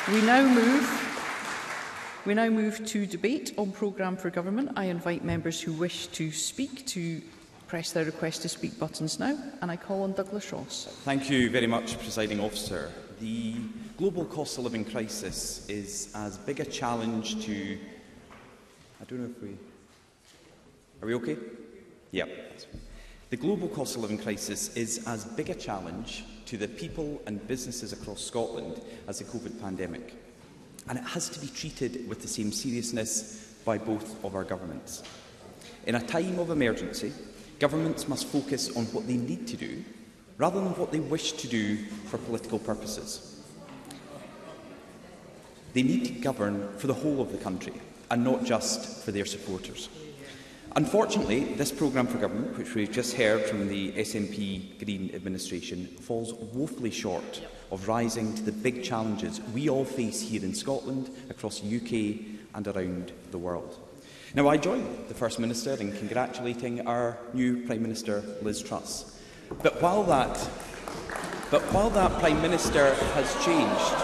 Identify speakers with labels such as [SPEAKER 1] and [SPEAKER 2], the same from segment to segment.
[SPEAKER 1] We now move to debate on programme for government. I invite members who wish to speak to press their request to speak buttons now, and I call on Douglas Ross.
[SPEAKER 2] Thank you very much, Presiding Officer. The global cost of living crisis is as big a challenge to... I don't know if we... Are we okay? Yeah. The global cost of living crisis is as big a challenge to the people and businesses across Scotland as the COVID pandemic. And it has to be treated with the same seriousness by both of our governments. In a time of emergency, governments must focus on what they need to do rather than what they wish to do for political purposes. They need to govern for the whole of the country and not just for their supporters. Unfortunately, this programme for government, which we've just heard from the SNP Green administration, falls woefully short of rising to the big challenges we all face here in Scotland, across the UK and around the world. Now, I join the First Minister in congratulating our new Prime Minister, Liz Truss. But while that Prime Minister has changed,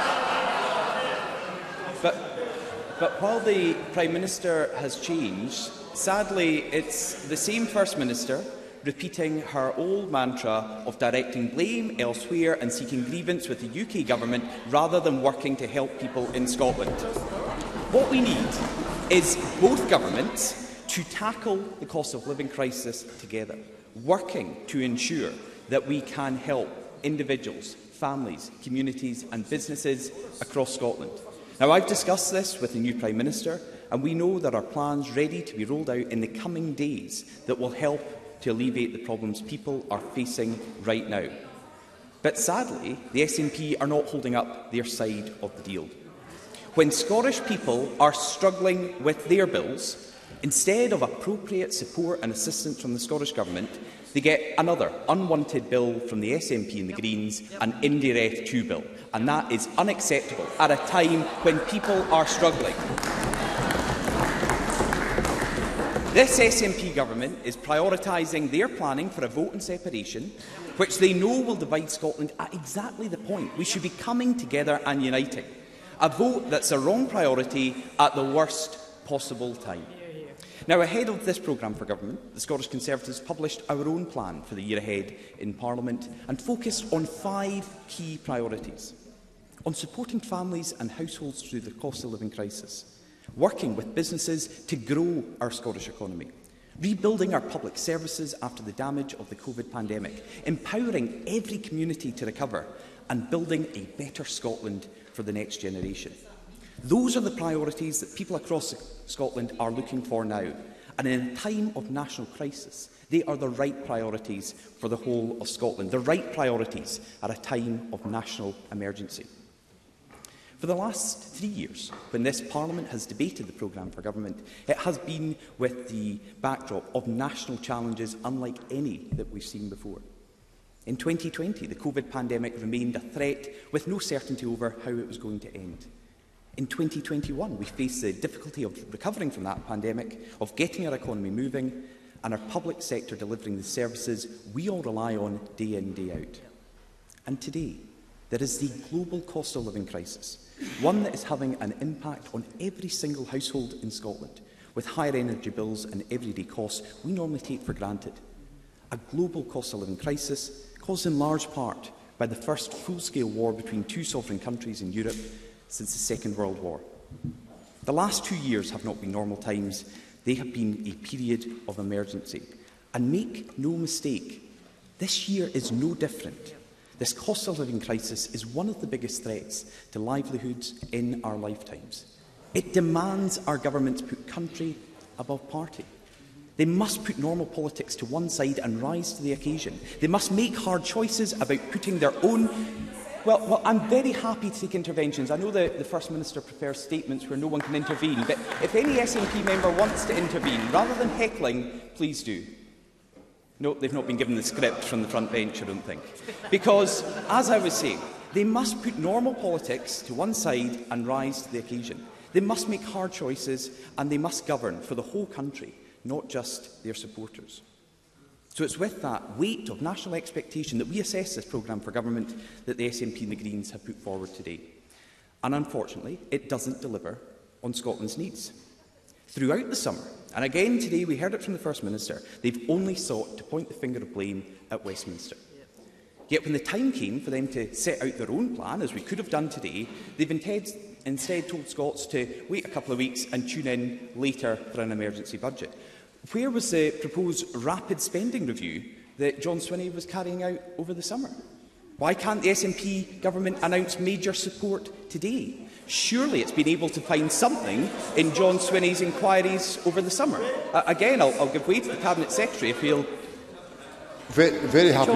[SPEAKER 2] but while the Prime Minister has changed, sadly, it's the same First Minister repeating her old mantra of directing blame elsewhere and seeking grievance with the UK Government rather than working to help people in Scotland. What we need is both governments to tackle the cost of living crisis together, working to ensure that we can help individuals, families, communities and businesses across Scotland. Now, I've discussed this with the new Prime Minister, and we know there are plans ready to be rolled out in the coming days that will help to alleviate the problems people are facing right now. But sadly, the SNP are not holding up their side of the deal. When Scottish people are struggling with their bills, instead of appropriate support and assistance from the Scottish Government, they get another unwanted bill from the SNP and the Greens, an Indirect 2 bill. And that is unacceptable at a time when people are struggling. This SNP government is prioritising their planning for a vote in separation, which they know will divide Scotland at exactly the point we should be coming together and uniting. A vote that's a wrong priority at the worst possible time. Now, ahead of this programme for government, the Scottish Conservatives published our own plan for the year ahead in Parliament and focused on 5 key priorities. On supporting families and households through the cost of living crisis, working with businesses to grow our Scottish economy, rebuilding our public services after the damage of the COVID pandemic, empowering every community to recover, and building a better Scotland for the next generation. Those are the priorities that people across Scotland are looking for now, and in a time of national crisis, they are the right priorities for the whole of Scotland, the right priorities at a time of national emergency. For the last 3 years, when this Parliament has debated the programme for government, it has been with the backdrop of national challenges unlike any that we've seen before. In 2020, the COVID pandemic remained a threat with no certainty over how it was going to end. In 2021, we faced the difficulty of recovering from that pandemic, of getting our economy moving, and our public sector delivering the services we all rely on day in, day out. And today, there is the global cost of living crisis, one that is having an impact on every single household in Scotland, with higher energy bills and everyday costs we normally take for granted. A global cost of living crisis caused in large part by the first full-scale war between 2 sovereign countries in Europe since the Second World War. The last 2 years have not been normal times. They have been a period of emergency. And make no mistake, this year is no different. This cost of living crisis is one of the biggest threats to livelihoods in our lifetimes. It demands our governments put country above party. They must put normal politics to one side and rise to the occasion. They must make hard choices about putting their own... Well, I'm very happy to take interventions. I know the First Minister prefers statements where no one can intervene, but if any SNP member wants to intervene, rather than heckling, please do. No, they've not been given the script from the front bench, I don't think. Because, as I was saying, they must put normal politics to one side and rise to the occasion. They must make hard choices and they must govern for the whole country, not just their supporters. So it's with that weight of national expectation that we assess this programme for government that the SNP and the Greens have put forward today. And unfortunately, it doesn't deliver on Scotland's needs. Throughout the summer, and again today we heard it from the First Minister, they've only sought to point the finger of blame at Westminster. Yet when the time came for them to set out their own plan, as we could have done today, they've instead told Scots to wait a couple of weeks and tune in later for an emergency budget. Where was the proposed rapid spending review that John Swinney was carrying out over the summer? Why can't the SNP government announce major support today? Surely it's been able to find something in John Swinney's inquiries over the summer. Again, I'll give way to the Cabinet Secretary if he'll...
[SPEAKER 3] Very happy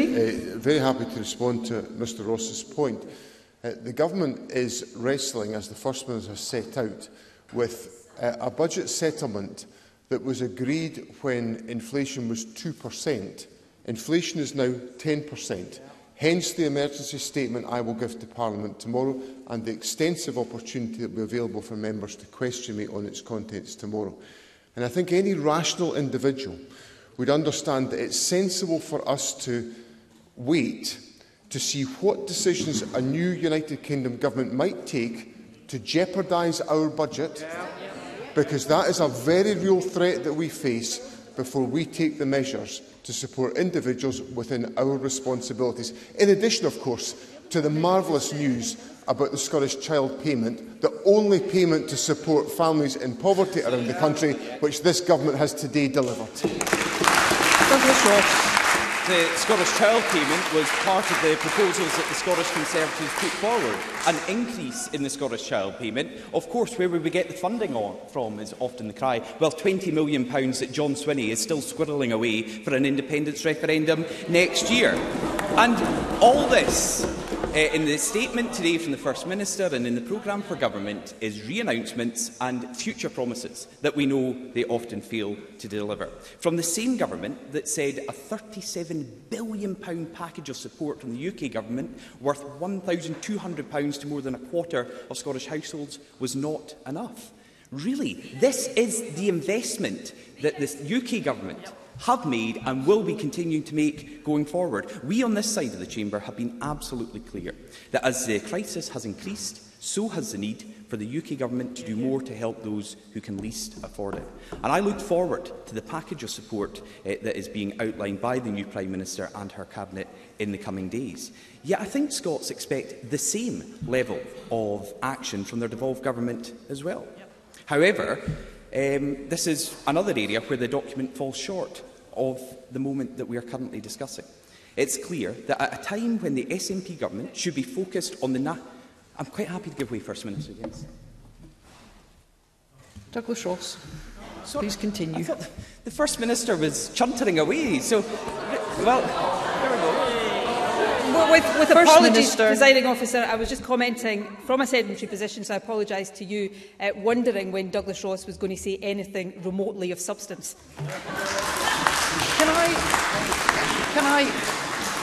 [SPEAKER 3] to respond to Mr Ross's point. The Government is wrestling, as the First Minister has set out, with a budget settlement that was agreed when inflation was 2%. Inflation is now 10%. Hence the emergency statement I will give to Parliament tomorrow and the extensive opportunity that will be available for members to question me on its contents tomorrow. And I think any rational individual would understand that it's sensible for us to wait to see what decisions a new United Kingdom government might take to jeopardise our budget, because that is a very real threat that we face before we take the measures to support individuals within our responsibilities. In addition, of course, to the marvellous news about the Scottish Child Payment, the only payment to support families in poverty around the country, which this Government has today delivered.
[SPEAKER 1] Douglas Ross.
[SPEAKER 2] The Scottish Child Payment was part of the proposals that the Scottish Conservatives put forward. An increase in the Scottish Child Payment. Of course, where would we get the funding from is often the cry. Well, £20 million that John Swinney is still squirreling away for an independence referendum next year. And all this, in the statement today from the First Minister and in the programme for government, is re-announcements and future promises that we know they often fail to deliver. From the same government that said a £37 billion package of support from the UK government, worth £1,200 to more than a quarter of Scottish households, was not enough. Really, this is the investment that the UK government have made and will be continuing to make going forward. We on this side of the chamber have been absolutely clear that as the crisis has increased, so has the need for the UK government to do more to help those who can least afford it. And I look forward to the package of support that is being outlined by the new Prime Minister and her Cabinet in the coming days. Yet I think Scots expect the same level of action from their devolved government as well. However, this is another area where the document falls short of the moment that we are currently discussing. It's clear that at a time when the SNP government should be focused on the... I'm quite happy to give way, First Minister. Yes.
[SPEAKER 1] Douglas Ross. Please continue.
[SPEAKER 2] I thought the First Minister was chuntering away, so... Well, there we go.
[SPEAKER 4] Well, with apologies, Presiding Officer, I was just commenting from a sedimentary position, so I apologise to you, wondering when Douglas Ross was going to say anything remotely of substance.
[SPEAKER 1] Can I...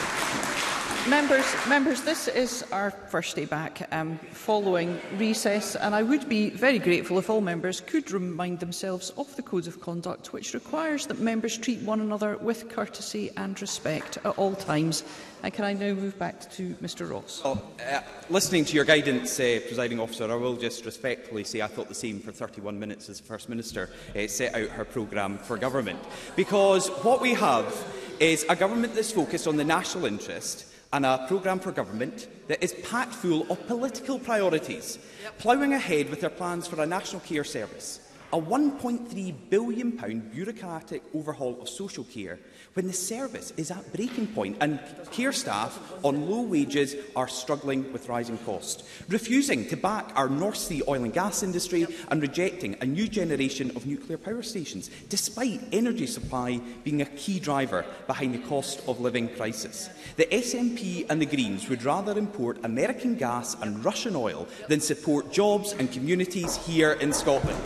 [SPEAKER 1] Members, this is our first day back following recess, and I would be very grateful if all members could remind themselves of the Code of Conduct, which requires that members treat one another with courtesy and respect at all times. And can I now move back to Mr Ross?
[SPEAKER 2] Listening to your guidance, Presiding Officer, I will just respectfully say I thought the same for 31 minutes as the First Minister set out her programme for government. Because what we have is a government that's focused on the national interest and a programme for government that is packed full of political priorities, ploughing ahead with their plans for a national care service, a £1.3 billion bureaucratic overhaul of social care, when the service is at breaking point and care staff on low wages are struggling with rising costs, refusing to back our North Sea oil and gas industry and rejecting a new generation of nuclear power stations, despite energy supply being a key driver behind the cost of living crisis. The SNP and the Greens would rather import American gas and Russian oil than support jobs and communities here in Scotland.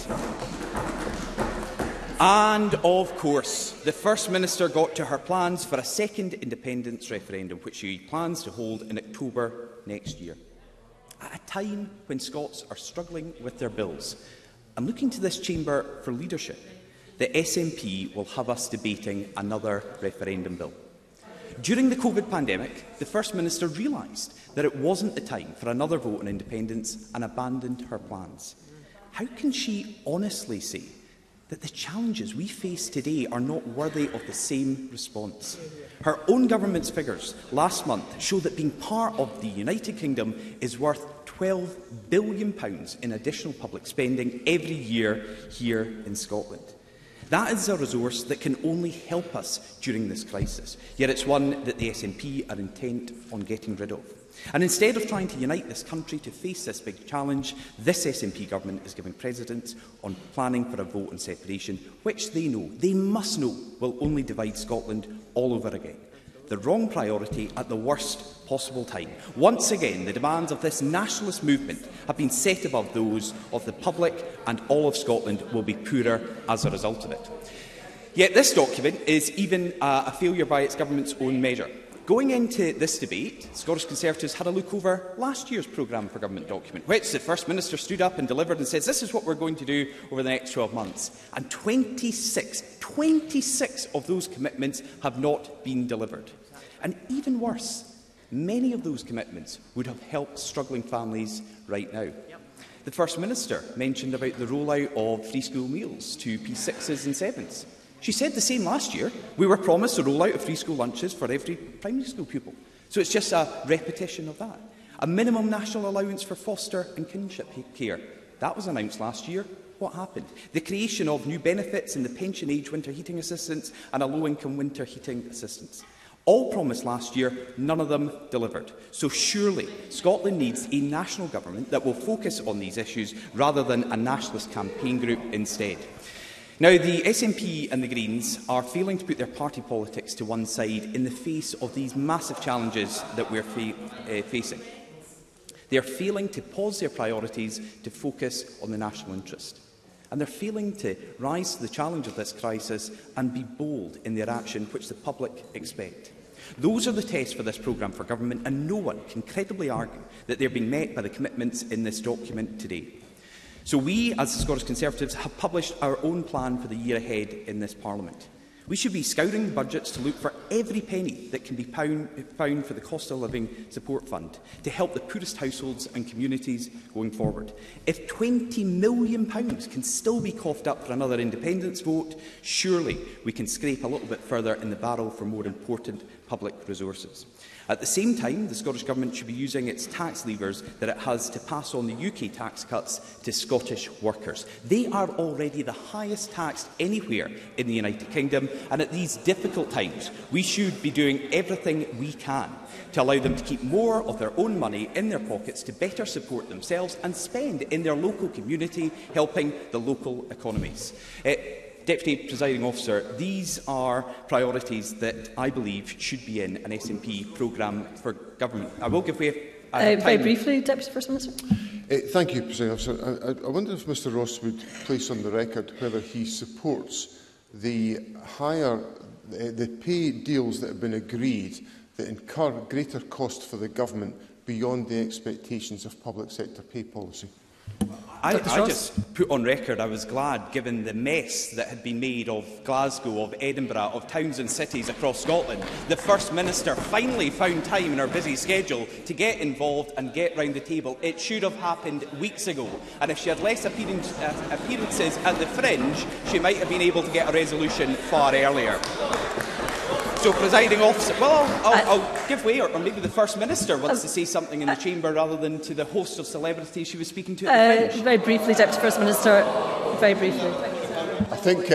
[SPEAKER 2] And, of course, the First Minister got to her plans for a second independence referendum, which she plans to hold in October next year. At a time when Scots are struggling with their bills, and looking to this chamber for leadership, the SNP will have us debating another referendum bill. During the COVID pandemic, the First Minister realised that it wasn't the time for another vote on independence and abandoned her plans. How can she honestly say that the challenges we face today are not worthy of the same response? Her own government's figures last month show that being part of the United Kingdom is worth £12 billion in additional public spending every year here in Scotland. That is a resource that can only help us during this crisis, yet it's one that the SNP are intent on getting rid of. And instead of trying to unite this country to face this big challenge, this SNP government is giving precedence on planning for a vote on separation, which they must know, will only divide Scotland all over again. The wrong priority at the worst possible time. Once again, the demands of this nationalist movement have been set above those of the public, and all of Scotland will be poorer as a result of it. Yet this document is even a failure by its government's own measure. Going into this debate, Scottish Conservatives had a look over last year's programme for government document, which the First Minister stood up and delivered and says, this is what we're going to do over the next 12 months. And 26 of those commitments have not been delivered. And even worse, many of those commitments would have helped struggling families right now. The First Minister mentioned about the rollout of free school meals to P6s and 7s. She said the same last year. We were promised a rollout of free school lunches for every primary school pupil. So it's just a repetition of that. A minimum national allowance for foster and kinship care. That was announced last year. What happened? The creation of new benefits in the pension age winter heating assistance and a low-income winter heating assistance. All promised last year, none of them delivered. So surely Scotland needs a national government that will focus on these issues rather than a nationalist campaign group instead. Now, the SNP and the Greens are failing to put their party politics to one side in the face of these massive challenges that we're facing. They are failing to pause their priorities to focus on the national interest. And they're failing to rise to the challenge of this crisis and be bold in their action, which the public expect. Those are the tests for this programme for government, and no one can credibly argue that they're being met by the commitments in this document today. So we, as the Scottish Conservatives, have published our own plan for the year ahead in this Parliament. We should be scouring the budgets to look for every penny that can be found for the Cost of Living Support Fund to help the poorest households and communities going forward. If £20 million can still be coughed up for another independence vote, surely we can scrape a little bit further in the barrel for more important public resources. At the same time, the Scottish Government should be using its tax levers that it has to pass on the UK tax cuts to Scottish workers. They are already the highest taxed anywhere in the United Kingdom, and at these difficult times, we should be doing everything we can to allow them to keep more of their own money in their pockets to better support themselves and spend in their local community, helping the local economies. Deputy Presiding Officer, these are priorities that I believe should be in an SNP programme for government. I will give way.
[SPEAKER 5] Very briefly, Deputy First Minister.
[SPEAKER 3] Thank you, Presiding Officer. I wonder if Mr Ross would place on the record whether he supports the pay deals that have been agreed that incur greater cost for the government beyond the expectations of public sector pay policy.
[SPEAKER 2] I just put on record I was glad, given the mess that had been made of Glasgow, of Edinburgh, of towns and cities across Scotland, the First Minister finally found time in her busy schedule to get involved and get round the table. It should have happened weeks ago, and if she had less appearances at the fringe, she might have been able to get a resolution far earlier. So, Presiding Officer, well, I'll give way, or maybe the First Minister wants to say something in the chamber rather than to the host of celebrities she was speaking to at the fringe.
[SPEAKER 5] Very briefly, Deputy First Minister. Very briefly.
[SPEAKER 3] I think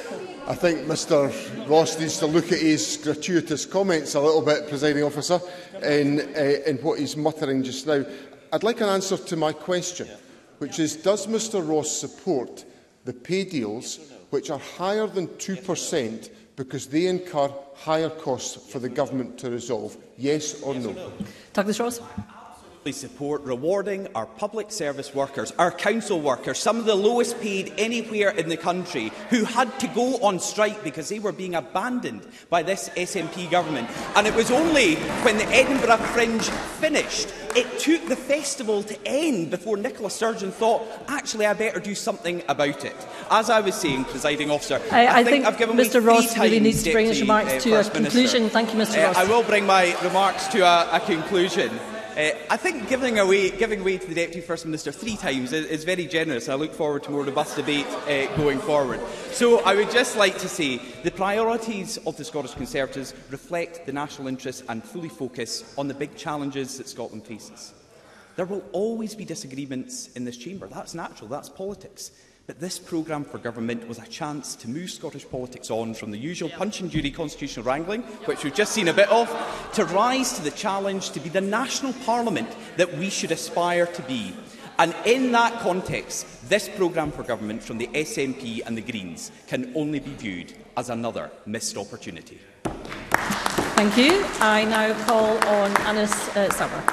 [SPEAKER 3] Mr Ross needs to look at his gratuitous comments a little bit, Presiding Officer, in what he's muttering just now. I'd like an answer to my question, which is, does Mr Ross support the pay deals which are higher than 2% because they incur higher costs for the government to resolve? Yes or no?
[SPEAKER 5] Douglas Ross.
[SPEAKER 2] Support rewarding our public service workers, our council workers, some of the lowest paid anywhere in the country, who had to go on strike because they were being abandoned by this SNP government. And it was only when the Edinburgh Fringe finished it took the festival to end before Nicola Sturgeon thought, actually, I better do something about it. As I was saying, presiding officer, I think I've given
[SPEAKER 5] Mr Ross really needs to bring his remarks to a conclusion. Thank you, Mr Ross.
[SPEAKER 2] I will bring my remarks to a conclusion. I think giving way to the Deputy First Minister 3 times is very generous. I look forward to more robust debate going forward. So I would just like to say the priorities of the Scottish Conservatives reflect the national interest and fully focus on the big challenges that Scotland faces. There will always be disagreements in this chamber. That's natural, that's politics. But this programme for government was a chance to move Scottish politics on from the usual punch-and-jury constitutional wrangling, which we've just seen a bit of, to rise to the challenge to be the national parliament that we should aspire to be. And in that context, this programme for government from the SNP and the Greens can only be viewed as another missed opportunity.
[SPEAKER 5] Thank you. I now call on Anas Sarwar.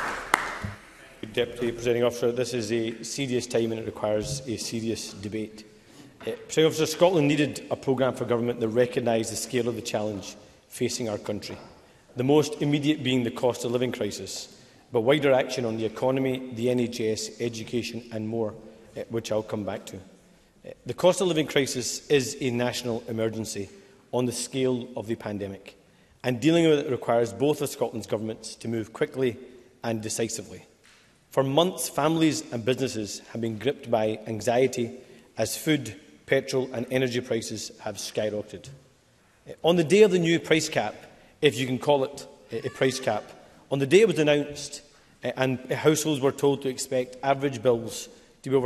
[SPEAKER 6] Deputy Presiding Officer, this is a serious time and it requires a serious debate. Presiding Officer, Scotland needed a programme for government that recognised the scale of the challenge facing our country, the most immediate being the cost of living crisis, but wider action on the economy, the NHS, education and more, which I'll come back to. The cost of living crisis is a national emergency on the scale of the pandemic, and dealing with it requires both of Scotland's governments to move quickly and decisively. For months, families and businesses have been gripped by anxiety as food, petrol and energy prices have skyrocketed. On the day of the new price cap, if you can call it a price cap, on the day it was announced and households were told to expect average bills to be over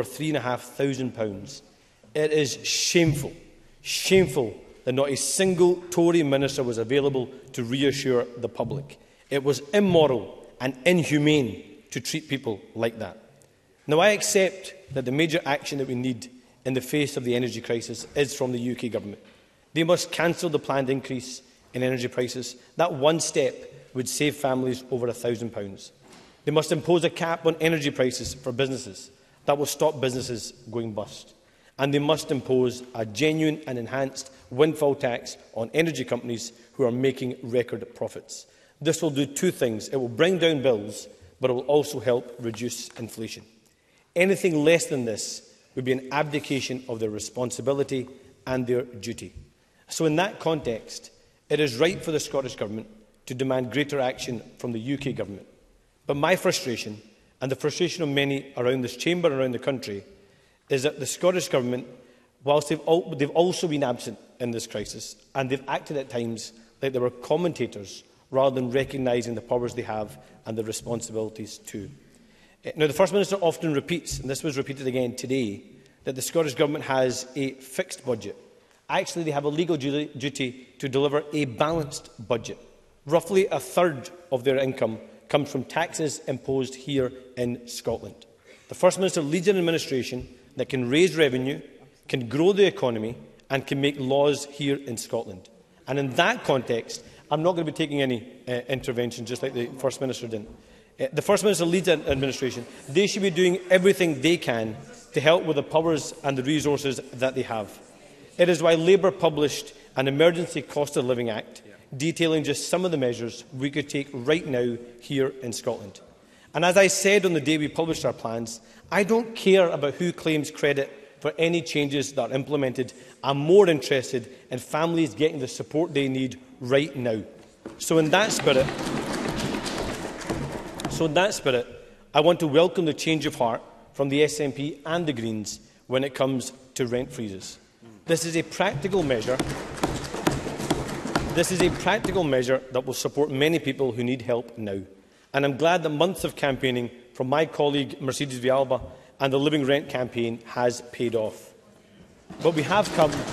[SPEAKER 6] £3,500, it is shameful that not a single Tory minister was available to reassure the public. It was immoral and inhumane to treat people like that. Now, I accept that the major action that we need in the face of the energy crisis is from the UK Government. They must cancel the planned increase in energy prices. That one step would save families over £1,000. They must impose a cap on energy prices for businesses. That will stop businesses going bust. And they must impose a genuine and enhanced windfall tax on energy companies who are making record profits. This will do two things. It will bring down bills, but it will also help reduce inflation. Anything less than this would be an abdication of their responsibility and their duty. So in that context, it is right for the Scottish Government to demand greater action from the UK Government. But my frustration, and the frustration of many around this chamber and around the country, is that the Scottish Government, whilst they've also been absent in this crisis, and they've acted at times like they were commentators rather than recognising the powers they have and the responsibilities too. Now, the First Minister often repeats, and this was repeated again today, that the Scottish Government has a fixed budget. Actually, they have a legal duty to deliver a balanced budget. Roughly a third of their income comes from taxes imposed here in Scotland. The First Minister leads an administration that can raise revenue, can grow the economy and can make laws here in Scotland. And in that context, I'm not going to be taking any intervention, just like the First Minister didn't. The First Minister leads an administration. They should be doing everything they can to help with the powers and the resources that they have. It is why Labour published an Emergency Cost of Living Act detailing just some of the measures we could take right now here in Scotland. And as I said on the day we published our plans, I don't care about who claims credit for any changes that are implemented. I'm more interested in families getting the support they need right now. So in that spirit, I want to welcome the change of heart from the SNP and the Greens when it comes to rent freezes. This is a practical measure. This is a practical measure that will support many people who need help now. And I'm glad that months of campaigning from my colleague Mercedes Villalba and the Living Rent campaign has paid off. But we have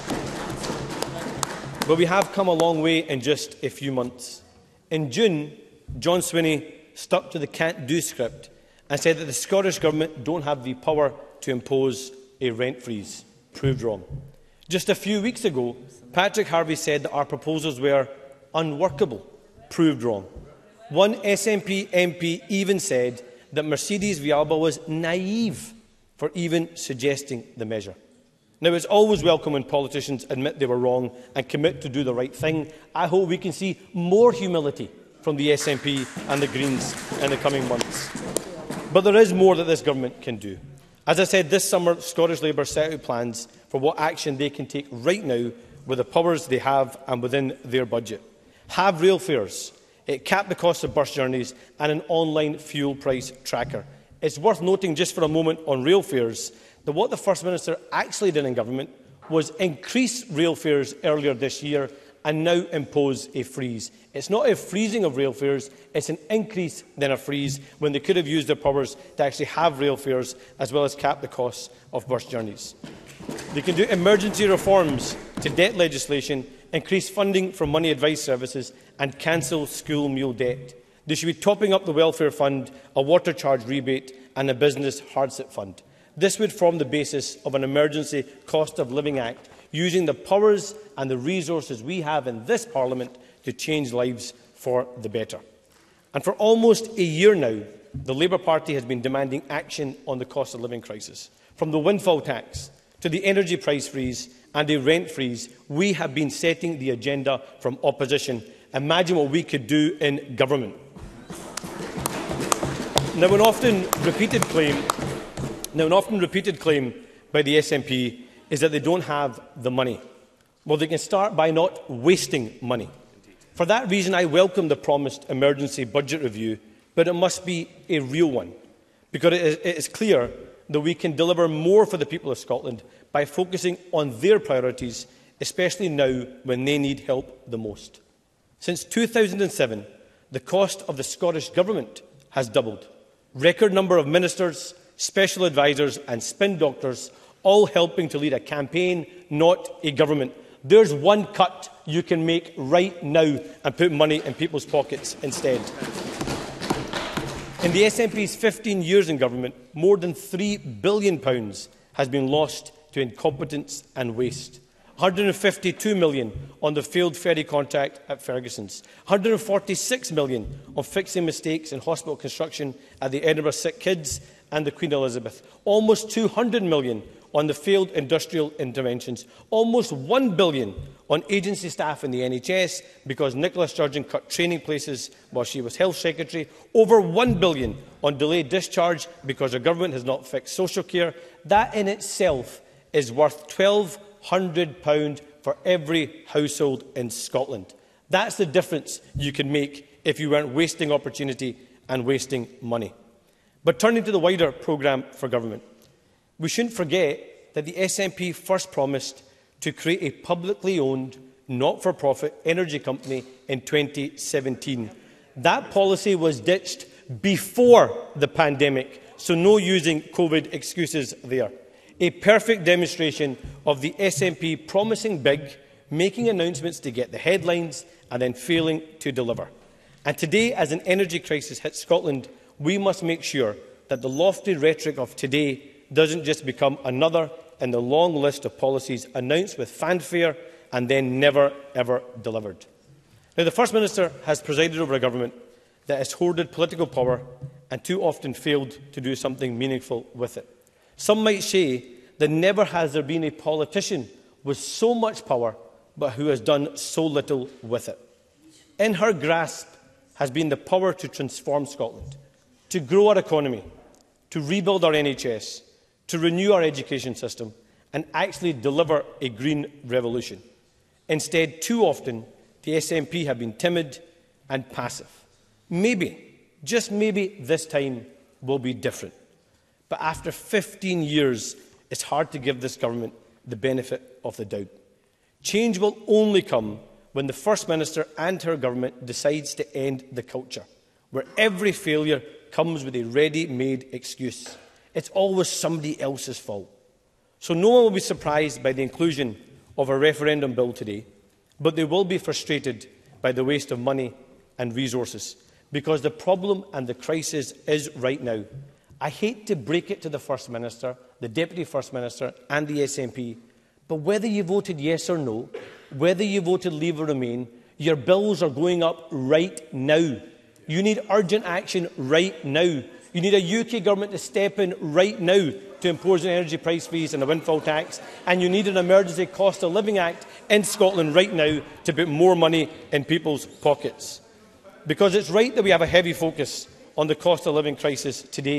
[SPEAKER 6] come a long way in just a few months. In June, John Swinney stuck to the can't-do script and said that the Scottish Government don't have the power to impose a rent freeze. Proved wrong. Just a few weeks ago, Patrick Harvie said that our proposals were unworkable. Proved wrong. One SNP MP even said that Mercedes Villalba was naive for even suggesting the measure. Now, it's always welcome when politicians admit they were wrong and commit to do the right thing. I hope we can see more humility from the SNP and the Greens in the coming months. But there is more that this government can do. As I said, this summer, Scottish Labour set out plans for what action they can take right now with the powers they have and within their budget. Have rail fares, cap the cost of bus journeys and an online fuel price tracker. It's worth noting just for a moment on rail fares that what the First Minister actually did in government was increase rail fares earlier this year and now impose a freeze. It's not a freezing of rail fares, it's an increase then a freeze, when they could have used their powers to actually have rail fares as well as cap the costs of bus journeys. They can do emergency reforms to debt legislation, increase funding for money advice services and cancel school meal debt. They should be topping up the welfare fund, a water charge rebate and a business hardship fund. This would form the basis of an emergency cost of living act, using the powers and the resources we have in this Parliament to change lives for the better. And for almost a year now, the Labour Party has been demanding action on the cost of living crisis. From the windfall tax to the energy price freeze and a rent freeze, we have been setting the agenda from opposition. Imagine what we could do in government. Now, an often repeated claim by the SNP is that they don't have the money. Well, they can start by not wasting money. For that reason, I welcome the promised emergency budget review, but it must be a real one, because it is clear that we can deliver more for the people of Scotland by focusing on their priorities, especially now when they need help the most. Since 2007, the cost of the Scottish Government has doubled. Record number of ministers, special advisers and spin doctors all helping to lead a campaign, not a government. There's one cut you can make right now and put money in people's pockets instead. In the SNP's 15 years in government, more than £3 billion has been lost to incompetence and waste. 152 million on the failed ferry contract at Ferguson's, 146 million on fixing mistakes in hospital construction at the Edinburgh Sick Kids and the Queen Elizabeth, almost 200 million on the failed industrial interventions, almost £1 billion on agency staff in the NHS because Nicola Sturgeon cut training places while she was Health Secretary, over £1 billion on delayed discharge because the government has not fixed social care. That in itself is worth £1,200 for every household in Scotland. That's the difference you can make if you weren't wasting opportunity and wasting money. But turning to the wider programme for government, we shouldn't forget that the SNP first promised to create a publicly owned, not-for-profit energy company in 2017. That policy was ditched before the pandemic, so no using COVID excuses there. A perfect demonstration of the SNP promising big, making announcements to get the headlines and then failing to deliver. And today, as an energy crisis hits Scotland, we must make sure that the lofty rhetoric of today doesn't just become another in the long list of policies announced with fanfare and then never, ever delivered. Now, the First Minister has presided over a government that has hoarded political power and too often failed to do something meaningful with it. Some might say that never has there been a politician with so much power but who has done so little with it. In her grasp has been the power to transform Scotland, to grow our economy, to rebuild our NHS, to renew our education system and actually deliver a green revolution. Instead, too often, the SNP have been timid and passive. Maybe, just maybe, this time will be different. But after 15 years, it's hard to give this government the benefit of the doubt. Change will only come when the First Minister and her government decides to end the culture, where every failure comes with a ready-made excuse. It's always somebody else's fault. So no one will be surprised by the inclusion of a referendum bill today, but they will be frustrated by the waste of money and resources, because the problem and the crisis is right now. I hate to break it to the First Minister, the Deputy First Minister and the SNP, but whether you voted yes or no, whether you voted leave or remain, your bills are going up right now. You need urgent action right now. You need a UK government to step in right now to impose an energy price freeze and a windfall tax. And you need an emergency cost of living act in Scotland right now to put more money in people's pockets. Because it's right that we have a heavy focus on the cost of living crisis today,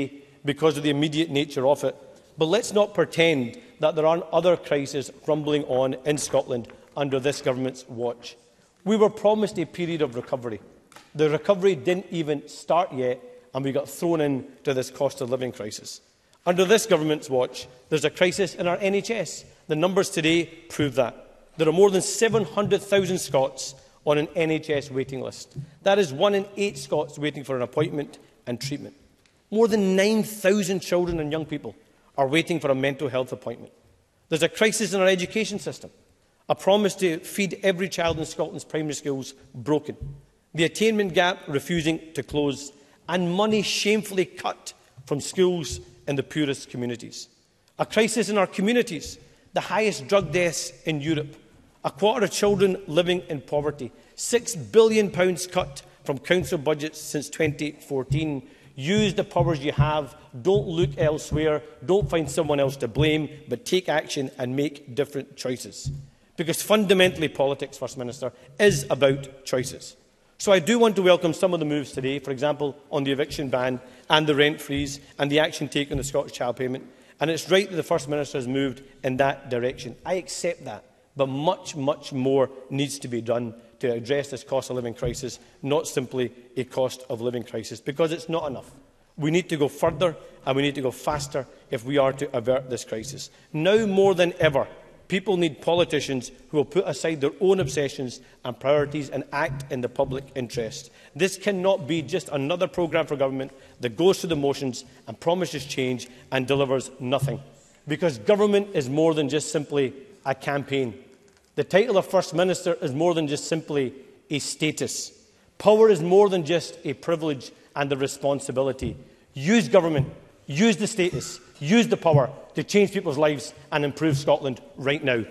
[SPEAKER 6] because of the immediate nature of it. But let's not pretend that there aren't other crises rumbling on in Scotland under this government's watch. We were promised a period of recovery. The recovery didn't even start yet, and we got thrown into this cost of living crisis. Under this government's watch, there's a crisis in our NHS. The numbers today prove that. There are more than 700,000 Scots on an NHS waiting list. That is 1 in 8 Scots waiting for an appointment and treatment. More than 9,000 children and young people are waiting for a mental health appointment. There's a crisis in our education system. A promise to feed every child in Scotland's primary schools broken. The attainment gap refusing to close, and money shamefully cut from schools in the poorest communities. A crisis in our communities. The highest drug deaths in Europe. A quarter of children living in poverty. £6 billion cut from council budgets since 2014. Use the powers you have. Don't look elsewhere. Don't find someone else to blame, but take action and make different choices. Because fundamentally, politics, First Minister, is about choices. So I do want to welcome some of the moves today, for example, on the eviction ban and the rent freeze and the action taken on the Scottish Child Payment. And it's right that the First Minister has moved in that direction. I accept that. But much, much more needs to be done to address this cost of living crisis, not simply a cost of living crisis, because it's not enough. We need to go further and we need to go faster if we are to avert this crisis. Now more than ever, people need politicians who will put aside their own obsessions and priorities and act in the public interest. This cannot be just another programme for government that goes through the motions and promises change and delivers nothing. Because government is more than just simply a campaign. The title of First Minister is more than just simply a status. Power is more than just a privilege and a responsibility. Use government, use the status, use the power to change people's lives and improve Scotland right now.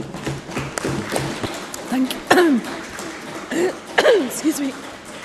[SPEAKER 7] Thank you. Excuse me.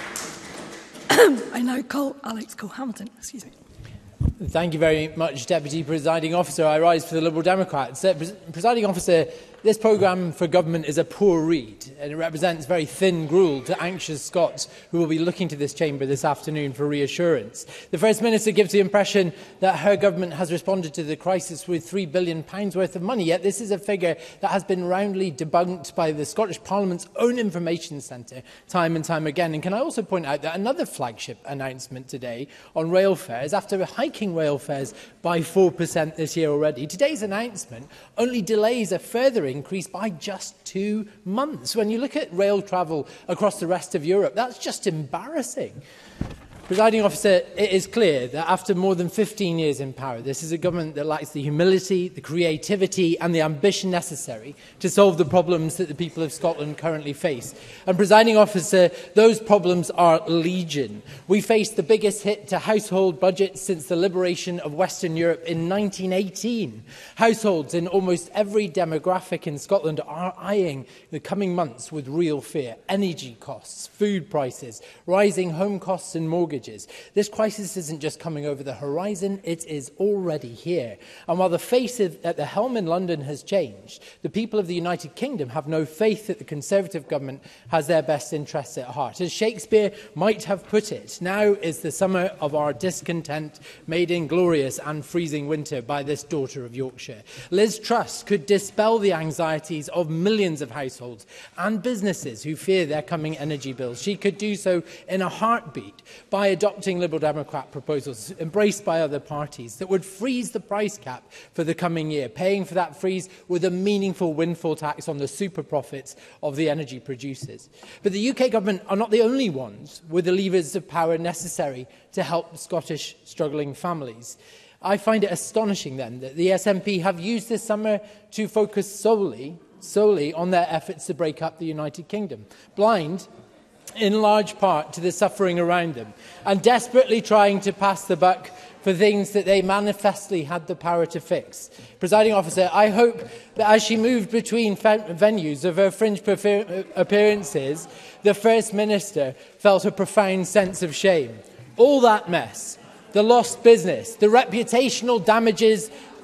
[SPEAKER 7] I now call Alex Cole-Hamilton. Excuse me.
[SPEAKER 8] Thank you very much, Deputy Presiding Officer. I rise for the Liberal Democrats. Presiding Officer, this programme for government is a poor read, and it represents very thin gruel to anxious Scots who will be looking to this chamber this afternoon for reassurance. The First Minister gives the impression that her government has responded to the crisis with £3 billion worth of money, yet this is a figure that has been roundly debunked by the Scottish Parliament's own information centre time and time again. And can I also point out that another flagship announcement today on rail fares, after hiking rail fares by 4% this year already, today's announcement only delays a further increase by just 2 months. When you look at rail travel across the rest of Europe, that's just embarrassing. Presiding Officer, it is clear that after more than 15 years in power, this is a government that lacks the humility, the creativity and the ambition necessary to solve the problems that the people of Scotland currently face. And, Presiding Officer, those problems are legion. We face the biggest hit to household budgets since the liberation of Western Europe in 1918. Households in almost every demographic in Scotland are eyeing the coming months with real fear. Energy costs, food prices, rising home costs and mortgages. This crisis isn't just coming over the horizon, it is already here. And while the face at the helm in London has changed, the people of the United Kingdom have no faith that the Conservative government has their best interests at heart. As Shakespeare might have put it, now is the summer of our discontent, made inglorious and freezing winter by this daughter of Yorkshire. Liz Truss could dispel the anxieties of millions of households and businesses who fear their coming energy bills. She could do so in a heartbeat by adopting Liberal Democrat proposals embraced by other parties that would freeze the price cap for the coming year, paying for that freeze with a meaningful windfall tax on the super profits of the energy producers. But the UK government are not the only ones with the levers of power necessary to help Scottish struggling families. I find it astonishing then that the SNP have used this summer to focus solely on their efforts to break up the United Kingdom, blind in large part to the suffering around them, and desperately trying to pass the buck for things that they manifestly had the power to fix. Presiding Officer, I hope that as she moved between venues of her fringe appearances, the First Minister felt a profound sense of shame. All that mess, the lost business, the reputational damages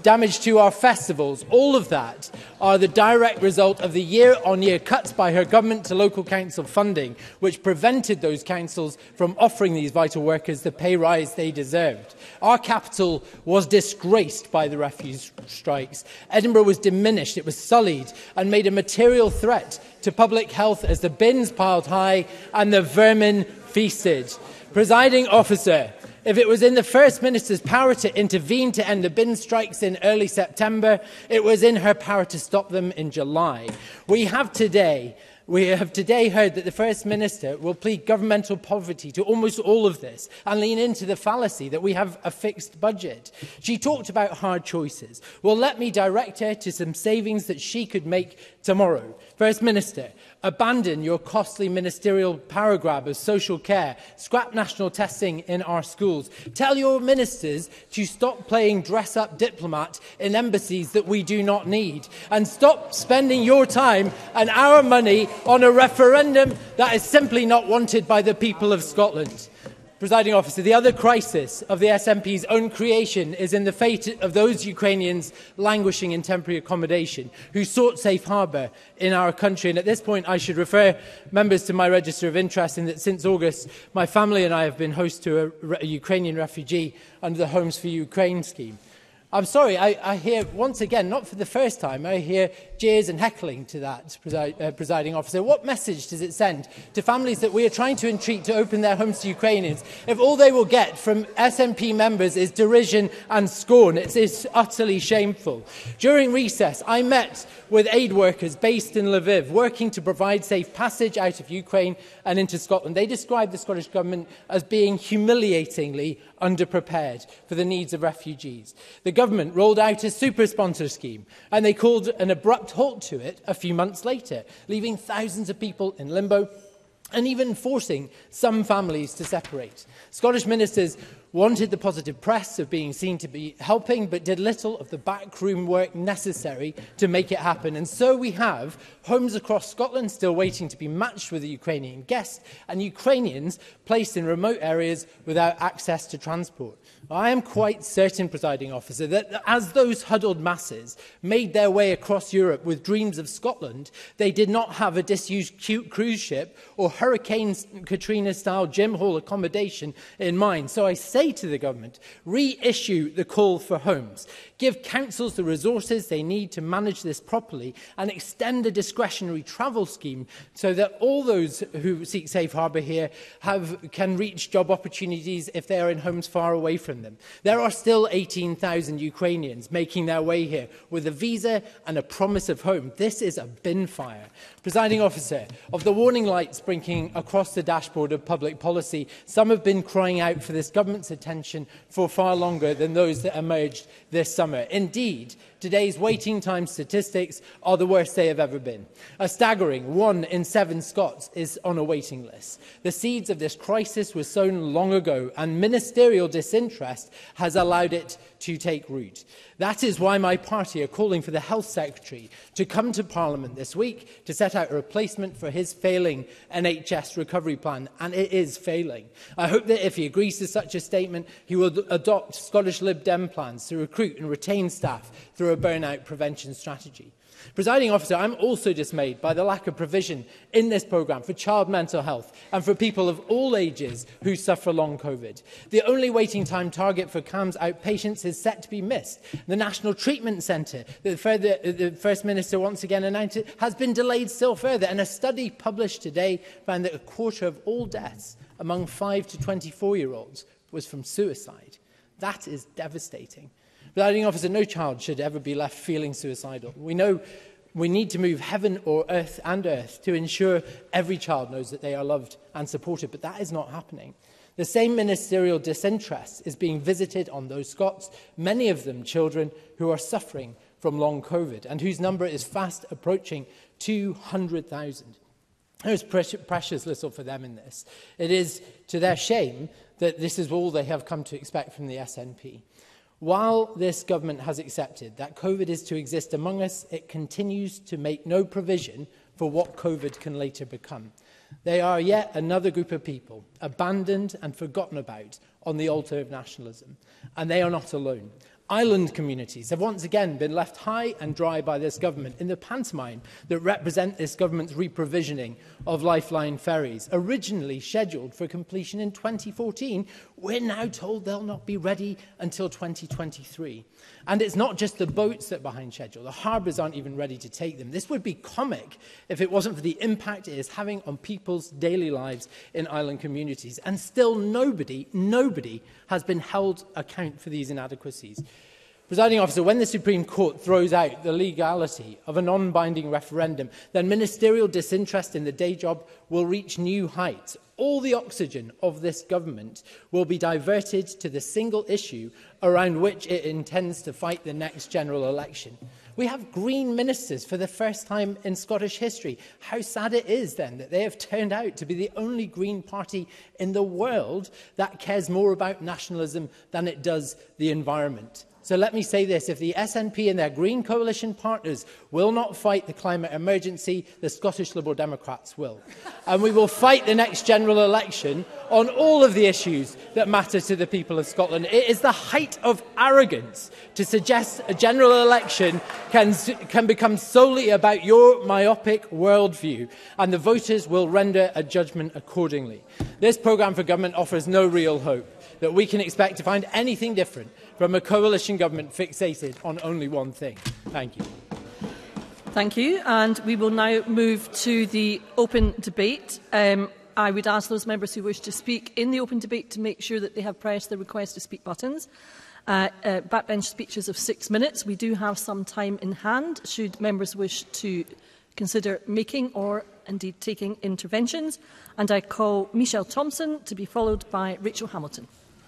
[SPEAKER 8] damage to our festivals. All of that are the direct result of the year-on-year cuts by her government to local council funding, which prevented those councils from offering these vital workers the pay rise they deserved. Our capital was disgraced by the refuse strikes. Edinburgh was diminished, it was sullied, and made a material threat to public health as the bins piled high and the vermin feasted. Presiding officer, if it was in the First Minister's power to intervene to end the bin strikes in early September, it was in her power to stop them in July. We have today heard that the First Minister will plead governmental poverty to almost all of this and lean into the fallacy that we have a fixed budget. She talked about hard choices. Well, let me direct her to some savings that she could make tomorrow. First Minister, abandon your costly ministerial power grab of social care. Scrap national testing in our schools. Tell your ministers to stop playing dress-up diplomat in embassies that we do not need. And stop spending your time and our money on a referendum that is simply not wanted by the people of Scotland. Presiding officer, the other crisis of the SNP's own creation is in the fate of those Ukrainians languishing in temporary accommodation who sought safe harbour in our country. And at this point, I should refer members to my register of interest in that since August, my family and I have been host to a Ukrainian refugee under the Homes for Ukraine scheme. I'm sorry, I hear, once again, not for the first time, I hear jeers and heckling to that, presiding officer. What message does it send to families that we are trying to entreat to open their homes to Ukrainians if all they will get from SNP members is derision and scorn? It's utterly shameful. During recess, I met with aid workers based in Lviv, working to provide safe passage out of Ukraine and into Scotland. They described the Scottish Government as being humiliatingly underprepared for the needs of refugees. The government rolled out a super sponsor scheme and they called an abrupt halt to it a few months later, leaving thousands of people in limbo and even forcing some families to separate. Scottish ministers wanted the positive press of being seen to be helping, but did little of the backroom work necessary to make it happen. And so we have homes across Scotland still waiting to be matched with a Ukrainian guest, and Ukrainians placed in remote areas without access to transport. I am quite certain, presiding officer, that as those huddled masses made their way across Europe with dreams of Scotland, they did not have a disused cruise ship or Hurricane Katrina-style gym hall accommodation in mind. So I say to the government, reissue the call for homes. Give councils the resources they need to manage this properly and extend the discretionary travel scheme so that all those who seek safe harbour here can reach job opportunities if they are in homes far away from them. There are still 18,000 Ukrainians making their way here with a visa and a promise of home. This is a bin fire. Presiding officer, of the warning lights blinking across the dashboard of public policy, some have been crying out for this government's attention for far longer than those that emerged this summer. Indeed, today's waiting time statistics are the worst they have ever been. A staggering 1 in 7 Scots is on a waiting list. The seeds of this crisis were sown long ago, and ministerial disinterest has allowed it to take root. That is why my party are calling for the Health Secretary to come to Parliament this week to set out a replacement for his failing NHS recovery plan, and it is failing. I hope that if he agrees to such a statement, he will adopt Scottish Lib Dem plans to recruit and retain staff through a burnout prevention strategy. Presiding officer, I'm also dismayed by the lack of provision in this programme for child mental health and for people of all ages who suffer long COVID. The only waiting time target for CAMHS outpatients is set to be missed. The National Treatment Centre, that the First Minister once again announced, has been delayed still further, and a study published today found that a quarter of all deaths among 5 to 24-year-olds was from suicide. That is devastating. Presiding officer, no child should ever be left feeling suicidal. We know we need to move heaven or earth to ensure every child knows that they are loved and supported, but that is not happening. The same ministerial disinterest is being visited on those Scots, many of them children who are suffering from long COVID and whose number is fast approaching 200,000. There's precious little for them in this. It is to their shame that this is all they have come to expect from the SNP. While this government has accepted that COVID is to exist among us, it continues to make no provision for what COVID can later become. They are yet another group of people abandoned and forgotten about on the altar of nationalism. And they are not alone. Island communities have once again been left high and dry by this government in the pantomime that represent this government's reprovisioning of Lifeline ferries. Originally scheduled for completion in 2014, we're now told they'll not be ready until 2023. And it's not just the boats that are behind schedule. The harbours aren't even ready to take them. This would be comic if it wasn't for the impact it is having on people's daily lives in island communities. And still nobody has been held account for these inadequacies. Presiding Officer, when the Supreme Court throws out the legality of a non-binding referendum, then ministerial disinterest in the day job will reach new heights. All the oxygen of this government will be diverted to the single issue around which it intends to fight the next general election. We have Green ministers for the first time in Scottish history. How sad it is, then, that they have turned out to be the only Green party in the world that cares more about nationalism than it does the environment. So let me say this, if the SNP and their Green coalition partners will not fight the climate emergency, the Scottish Liberal Democrats will. And we will fight the next general election on all of the issues that matter to the people of Scotland. It is the height of arrogance to suggest a general election can become solely about your myopic worldview, and the voters will render a judgment accordingly. This programme for government offers no real hope that we can expect to find anything different from a coalition government fixated on only one thing. Thank you.
[SPEAKER 5] Thank you. And we will now move to the open debate. I would ask those members who wish to speak in the open debate to make sure that they have pressed the request to speak buttons. Backbench speeches of 6 minutes. We do have some time in hand should members wish to consider making or indeed taking interventions. And I call Michelle Thompson to be followed by Rachel Hamilton.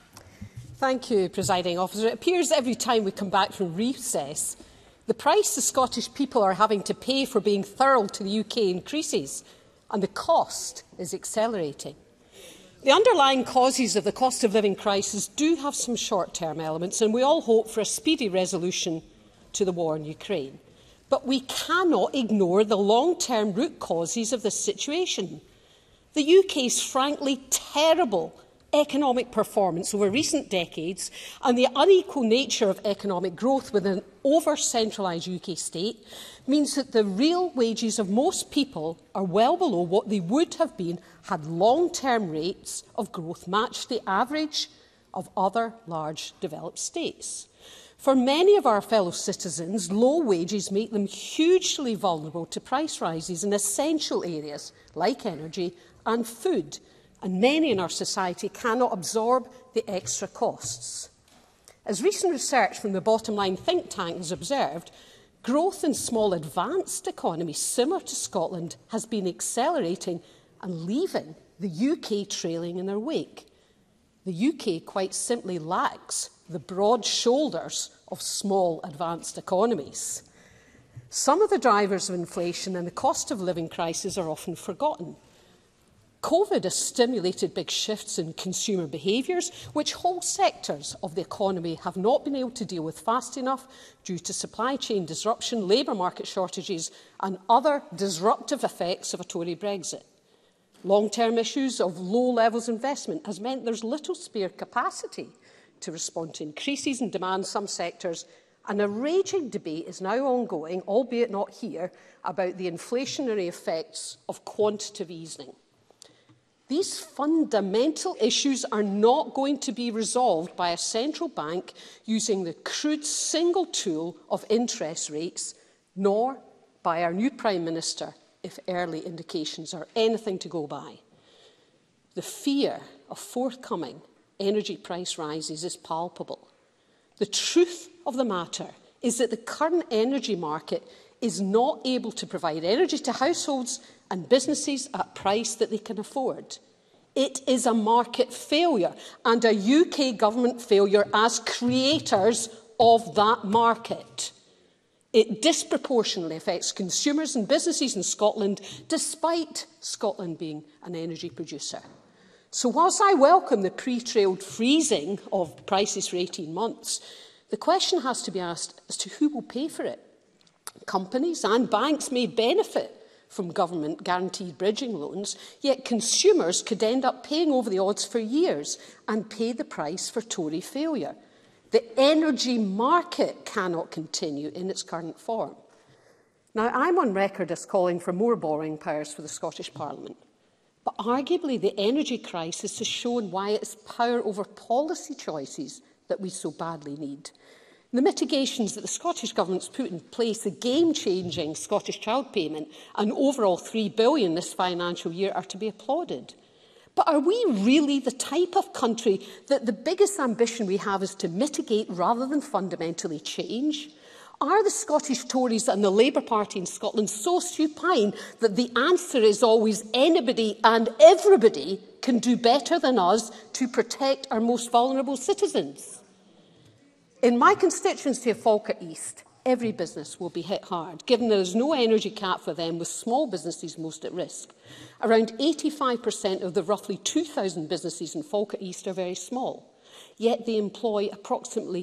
[SPEAKER 9] Thank you, Presiding Officer. It appears every time we come back from recess, the price the Scottish people are having to pay for being thorough to the UK increases, and the cost is accelerating. The underlying causes of the cost of living crisis do have some short-term elements, and we all hope for a speedy resolution to the war in Ukraine. But we cannot ignore the long-term root causes of this situation. The UK's frankly terrible economic performance over recent decades and the unequal nature of economic growth with an over-centralised UK state means that the real wages of most people are well below what they would have been had long-term rates of growth matched the average of other large developed states. For many of our fellow citizens, low wages make them hugely vulnerable to price rises in essential areas like energy and food, and many in our society cannot absorb the extra costs. As recent research from the Bottom Line think tank has observed, growth in small advanced economies similar to Scotland has been accelerating and leaving the UK trailing in their wake. The UK quite simply lacks the broad shoulders of small advanced economies. Some of the drivers of inflation and the cost of living crisis are often forgotten. COVID has stimulated big shifts in consumer behaviours, which whole sectors of the economy have not been able to deal with fast enough due to supply chain disruption, labour market shortages and other disruptive effects of a Tory Brexit. Long-term issues of low levels of investment has meant there's little spare capacity to respond to increases in demand in some sectors, and a raging debate is now ongoing, albeit not here, about the inflationary effects of quantitative easing. These fundamental issues are not going to be resolved by a central bank using the crude single tool of interest rates, nor by our new Prime Minister, if early indications are anything to go by. The fear of forthcoming energy price rises is palpable. The truth of the matter is that the current energy market is not able to provide energy to households and businesses at a price that they can afford. It is a market failure and a UK government failure as creators of that market. It disproportionately affects consumers and businesses in Scotland, despite Scotland being an energy producer. So whilst I welcome the pre-trailed freezing of prices for 18 months, the question has to be asked as to who will pay for it. Companies and banks may benefit from government-guaranteed bridging loans, yet consumers could end up paying over the odds for years and pay the price for Tory failure. The energy market cannot continue in its current form. Now, I'm on record as calling for more borrowing powers for the Scottish Parliament. But arguably, the energy crisis has shown why it is power over policy choices that we so badly need. The mitigations that the Scottish Government's put in place, the game-changing Scottish Child Payment and overall £3 billion this financial year, are to be applauded. But are we really the type of country that the biggest ambition we have is to mitigate rather than fundamentally change? Are the Scottish Tories and the Labour Party in Scotland so supine that the answer is always anybody and everybody can do better than us to protect our most vulnerable citizens? In my constituency of Falkirk East, every business will be hit hard, given there is no energy cap for them, with small businesses most at risk. Around 85% of the roughly 2,000 businesses in Falkirk East are very small. Yet they employ approximately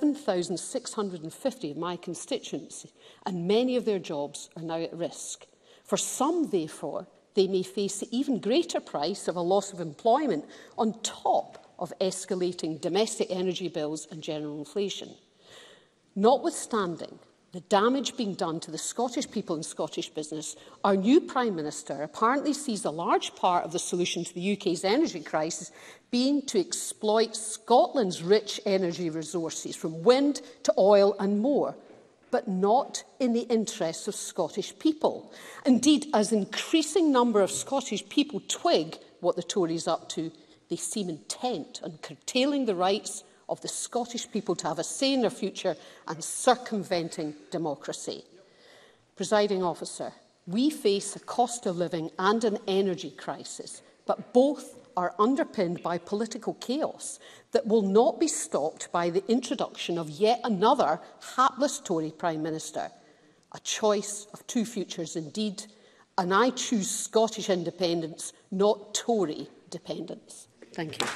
[SPEAKER 9] 7,650 of my constituents, and many of their jobs are now at risk. For some, therefore, they may face the even greater price of a loss of employment on top of escalating domestic energy bills and general inflation. Notwithstanding the damage being done to the Scottish people and Scottish business, our new Prime Minister apparently sees a large part of the solution to the UK's energy crisis being to exploit Scotland's rich energy resources, from wind to oil and more, but not in the interests of Scottish people. Indeed, as an increasing number of Scottish people twig what the Tories are up to, they seem intent on curtailing the rights of the Scottish people to have a say in their future and circumventing democracy. Presiding Officer, we face a cost of living and an energy crisis, but both are underpinned by political chaos that will not be stopped by the introduction of yet another hapless Tory Prime Minister. A choice of two futures indeed, and I choose Scottish independence, not Tory dependence. Thank you.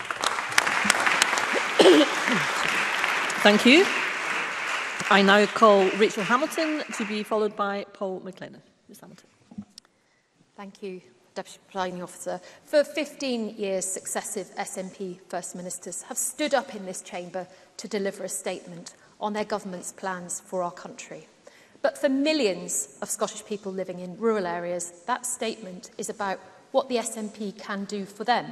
[SPEAKER 5] Thank you. I now call Rachel Hamilton to be followed by Paul McLennan. Ms Hamilton.
[SPEAKER 10] Thank you, Deputy Presiding Officer. For 15 years, successive SNP First Ministers have stood up in this chamber to deliver a statement on their government's plans for our country. But for millions of Scottish people living in rural areas, that statement is about what the SNP can do for them.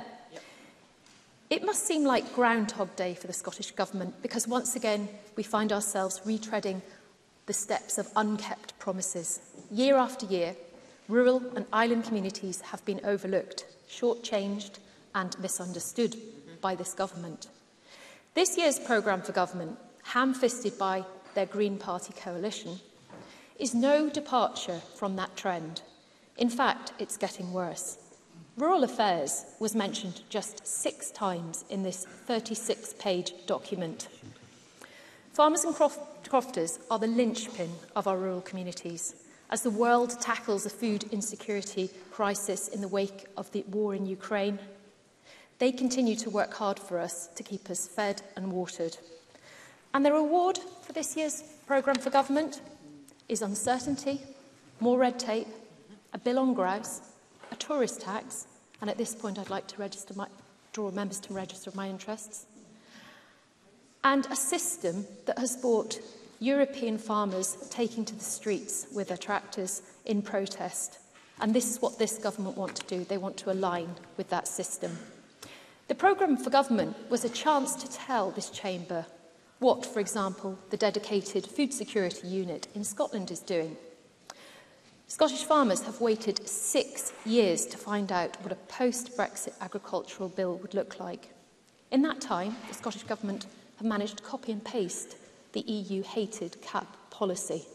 [SPEAKER 10] It must seem like Groundhog Day for the Scottish Government, because once again we find ourselves retreading the steps of unkept promises. Year after year, rural and island communities have been overlooked, shortchanged and misunderstood by this government. This year's programme for government, ham-fisted by their Green Party coalition, is no departure from that trend. In fact, it's getting worse. Rural affairs was mentioned just 6 times in this 36-page document. Farmers and crofters are the linchpin of our rural communities. As the world tackles a food insecurity crisis in the wake of the war in Ukraine, they continue to work hard for us to keep us fed and watered. And the reward for this year's programme for government is uncertainty, more red tape, a bill on grouse, a tourist tax, and at this point I'd like to draw members to register my interests, and a system that has brought European farmers taking to the streets with their tractors in protest. And this is what this government want to do. They want to align with that system. The programme for government was a chance to tell this chamber what, for example, the dedicated food security unit in Scotland is doing. Scottish farmers have waited 6 years to find out what a post-Brexit agricultural bill would look like. In that time, the Scottish Government have managed to copy and paste the EU-hated CAP policy.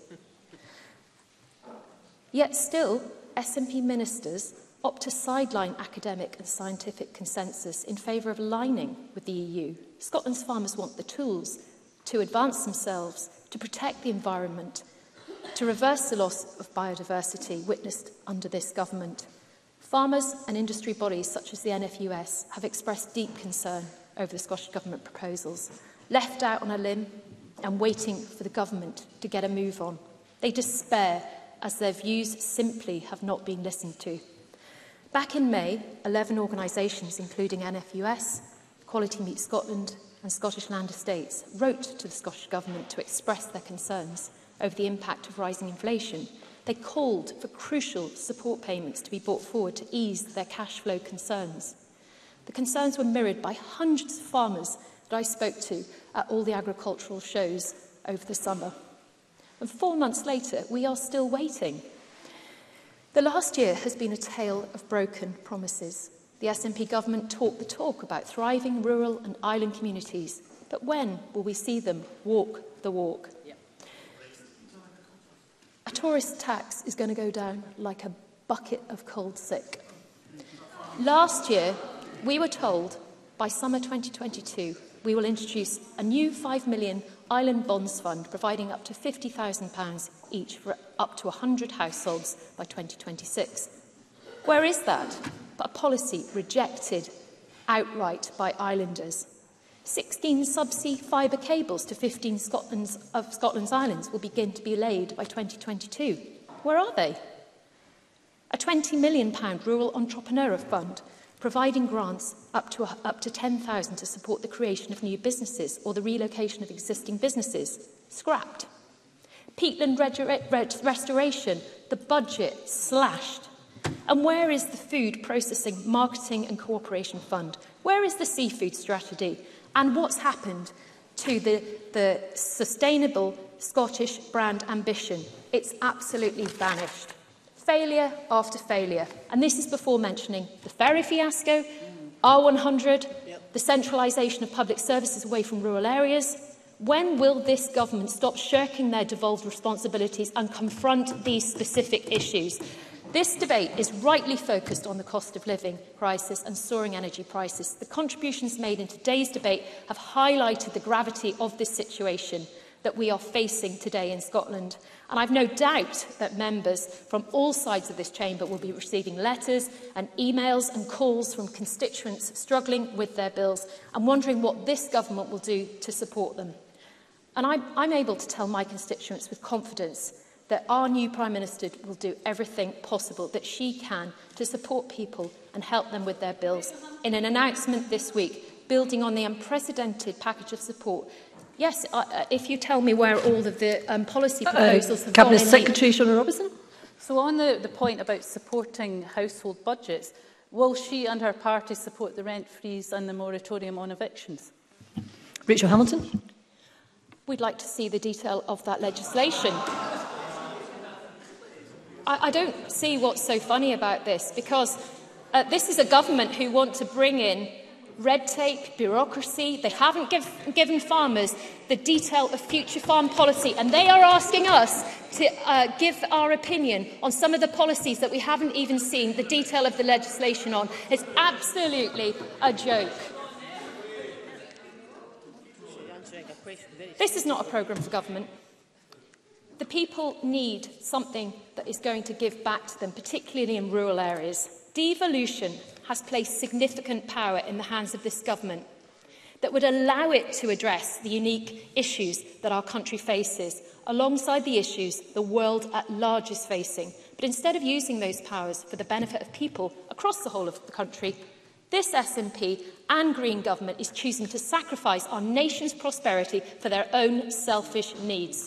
[SPEAKER 10] Yet still, SNP ministers opt to sideline academic and scientific consensus in favour of aligning with the EU. Scotland's farmers want the tools to advance themselves, to protect the environment, to reverse the loss of biodiversity witnessed under this government. Farmers and industry bodies such as the NFUS have expressed deep concern over the Scottish Government proposals, left out on a limb and waiting for the government to get a move on. They despair as their views simply have not been listened to. Back in May, 11 organisations, including NFUS, Quality Meat Scotland and Scottish Land Estates wrote to the Scottish Government to express their concerns over the impact of rising inflation. They called for crucial support payments to be brought forward to ease their cash flow concerns. The concerns were mirrored by hundreds of farmers that I spoke to at all the agricultural shows over the summer. And 4 months later, we are still waiting. The last year has been a tale of broken promises. The SNP government talked the talk about thriving rural and island communities, but when will we see them walk the walk? A tourist tax is going to go down like a bucket of cold sick. Last year, we were told by summer 2022 we will introduce a new £5 million Island Bonds Fund, providing up to £50,000 each for up to 100 households by 2026. Where is that? But a policy rejected outright by islanders. 16 subsea fibre cables to 15 of Scotland's islands will begin to be laid by 2022. Where are they? A £20 million rural entrepreneur fund, providing grants up to 10,000 to support the creation of new businesses or the relocation of existing businesses. Scrapped. Peatland restoration, the budget slashed. And where is the Food Processing, Marketing and Cooperation Fund? Where is the seafood strategy? And what's happened to the sustainable Scottish brand ambition? It's absolutely vanished. Failure after failure. And this is before mentioning the ferry fiasco, R100, the centralisation of public services away from rural areas. When will this government stop shirking their devolved responsibilities and confront these specific issues? This debate is rightly focused on the cost of living crisis and soaring energy prices. The contributions made in today's debate have highlighted the gravity of this situation that we are facing today in Scotland. And I've no doubt that members from all sides of this chamber will be receiving letters and emails and calls from constituents struggling with their bills and wondering what this government will do to support them. And I'm able to tell my constituents with confidence that our new Prime Minister will do everything possible that she can to support people and help them with their bills. In an announcement this week, building on the unprecedented package of support. Yes, if you tell me where all of the policy proposals have
[SPEAKER 5] Cabinet
[SPEAKER 10] gone
[SPEAKER 5] Secretary Shona Robertson.
[SPEAKER 11] So on the point about supporting household budgets, will she and her party support the rent freeze and the moratorium on evictions?
[SPEAKER 5] Rachel Hamilton.
[SPEAKER 10] We'd like to see the detail of that legislation. I don't see what's so funny about this, because this is a government who want to bring in red tape, bureaucracy. They haven't given farmers the detail of future farm policy, and they are asking us to give our opinion on some of the policies that we haven't even seen the detail of the legislation on. It's absolutely a joke. This is not a programme for government. The people need something that is going to give back to them, particularly in rural areas. Devolution has placed significant power in the hands of this government that would allow it to address the unique issues that our country faces, alongside the issues the world at large is facing. But instead of using those powers for the benefit of people across the whole of the country, this SNP and Green government is choosing to sacrifice our nation's prosperity for their own selfish needs.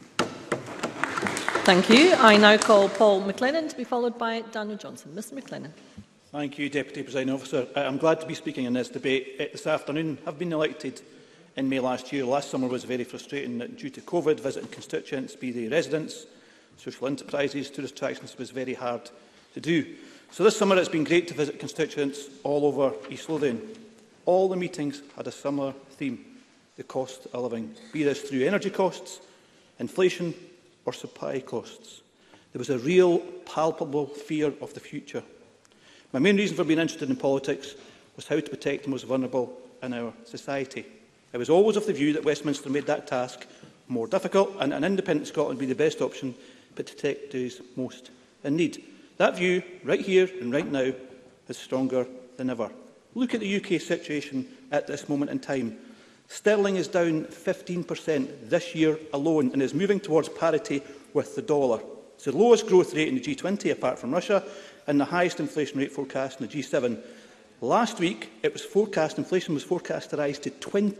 [SPEAKER 5] Thank you. I now call Paul McLennan to be followed by Daniel Johnson. Mr McLennan.
[SPEAKER 12] Thank you, Deputy Presiding Officer. I'm glad to be speaking in this debate this afternoon. I've been elected in May last year. Last summer was very frustrating due to COVID. Visiting constituents, be they residents, social enterprises, tourist attractions, was very hard to do. So this summer it's been great to visit constituents all over East Lothian. All the meetings had a similar theme: the cost of living, be this through energy costs, inflation or supply costs. There was a real, palpable fear of the future. My main reason for being interested in politics was how to protect the most vulnerable in our society. I was always of the view that Westminster made that task more difficult, and an independent Scotland would be the best option, but to protect those most in need. That view, right here and right now, is stronger than ever. Look at the UK situation at this moment in time. Sterling is down 15% this year alone and is moving towards parity with the dollar. It's the lowest growth rate in the G20 apart from Russia and the highest inflation rate forecast in the G7. Last week, inflation was forecast to rise to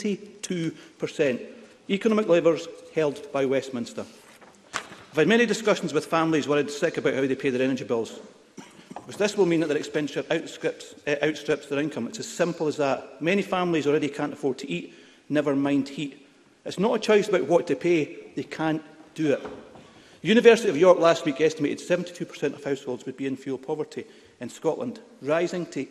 [SPEAKER 12] 22%. Economic levers held by Westminster. I've had many discussions with families worried sick about how they pay their energy bills. Because this will mean that their expenditure outstrips their income. It's as simple as that. Many families already can't afford to eat, never mind heat. It's not a choice about what to pay, they can't do it. The University of York last week estimated 72% of households would be in fuel poverty in Scotland, rising to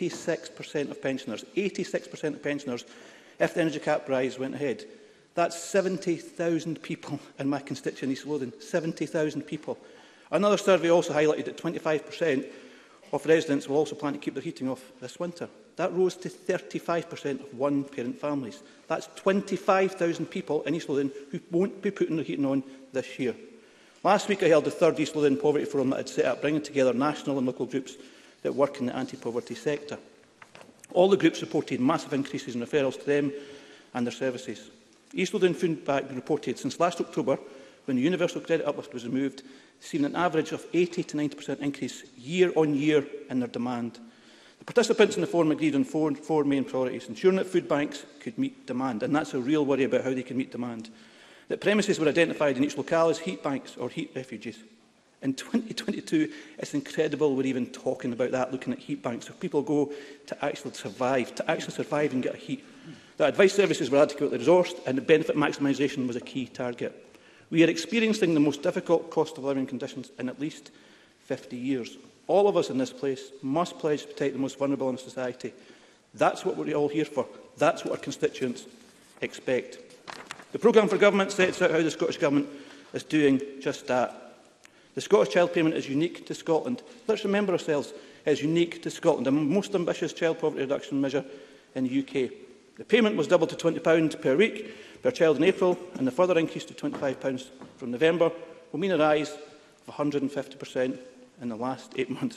[SPEAKER 12] 86% of pensioners. 86% of pensioners if the energy cap rise went ahead. That's 70,000 people in my constituent East Lothian. 70,000 people. Another survey also highlighted that 25% of residents will also plan to keep their heating off this winter. That rose to 35% of one-parent families. That's 25,000 people in East Lothian who won't be putting their heating on this year. Last week I held the third East Lothian Poverty Forum that I'd set up, bringing together national and local groups that work in the anti-poverty sector. All the groups reported massive increases in referrals to them and their services. East Lothian Food Bank reported since last October, when the universal credit uplift was removed, seen an average of 80 to 90% increase year on year in their demand. The participants in the forum agreed on four main priorities: ensuring that food banks could meet demand, and that's a real worry about how they can meet demand; that premises were identified in each locale as heat banks or heat refuges. In 2022, it's incredible we're even talking about that, looking at heat banks, where people go to actually survive and get a heat. That advice services were adequately resourced, and the benefit maximisation was a key target. We are experiencing the most difficult cost of living conditions in at least 50 years. All of us in this place must pledge to protect the most vulnerable in society. That's what we're all here for. That's what our constituents expect. The programme for government sets out how the Scottish Government is doing just that. The Scottish Child Payment is unique to Scotland. Let's remember ourselves, it is unique to Scotland, the most ambitious child poverty reduction measure in the UK. The payment was doubled to £20 per week per child in April, and the further increase to £25 from November will mean a rise of 150% in the last 8 months.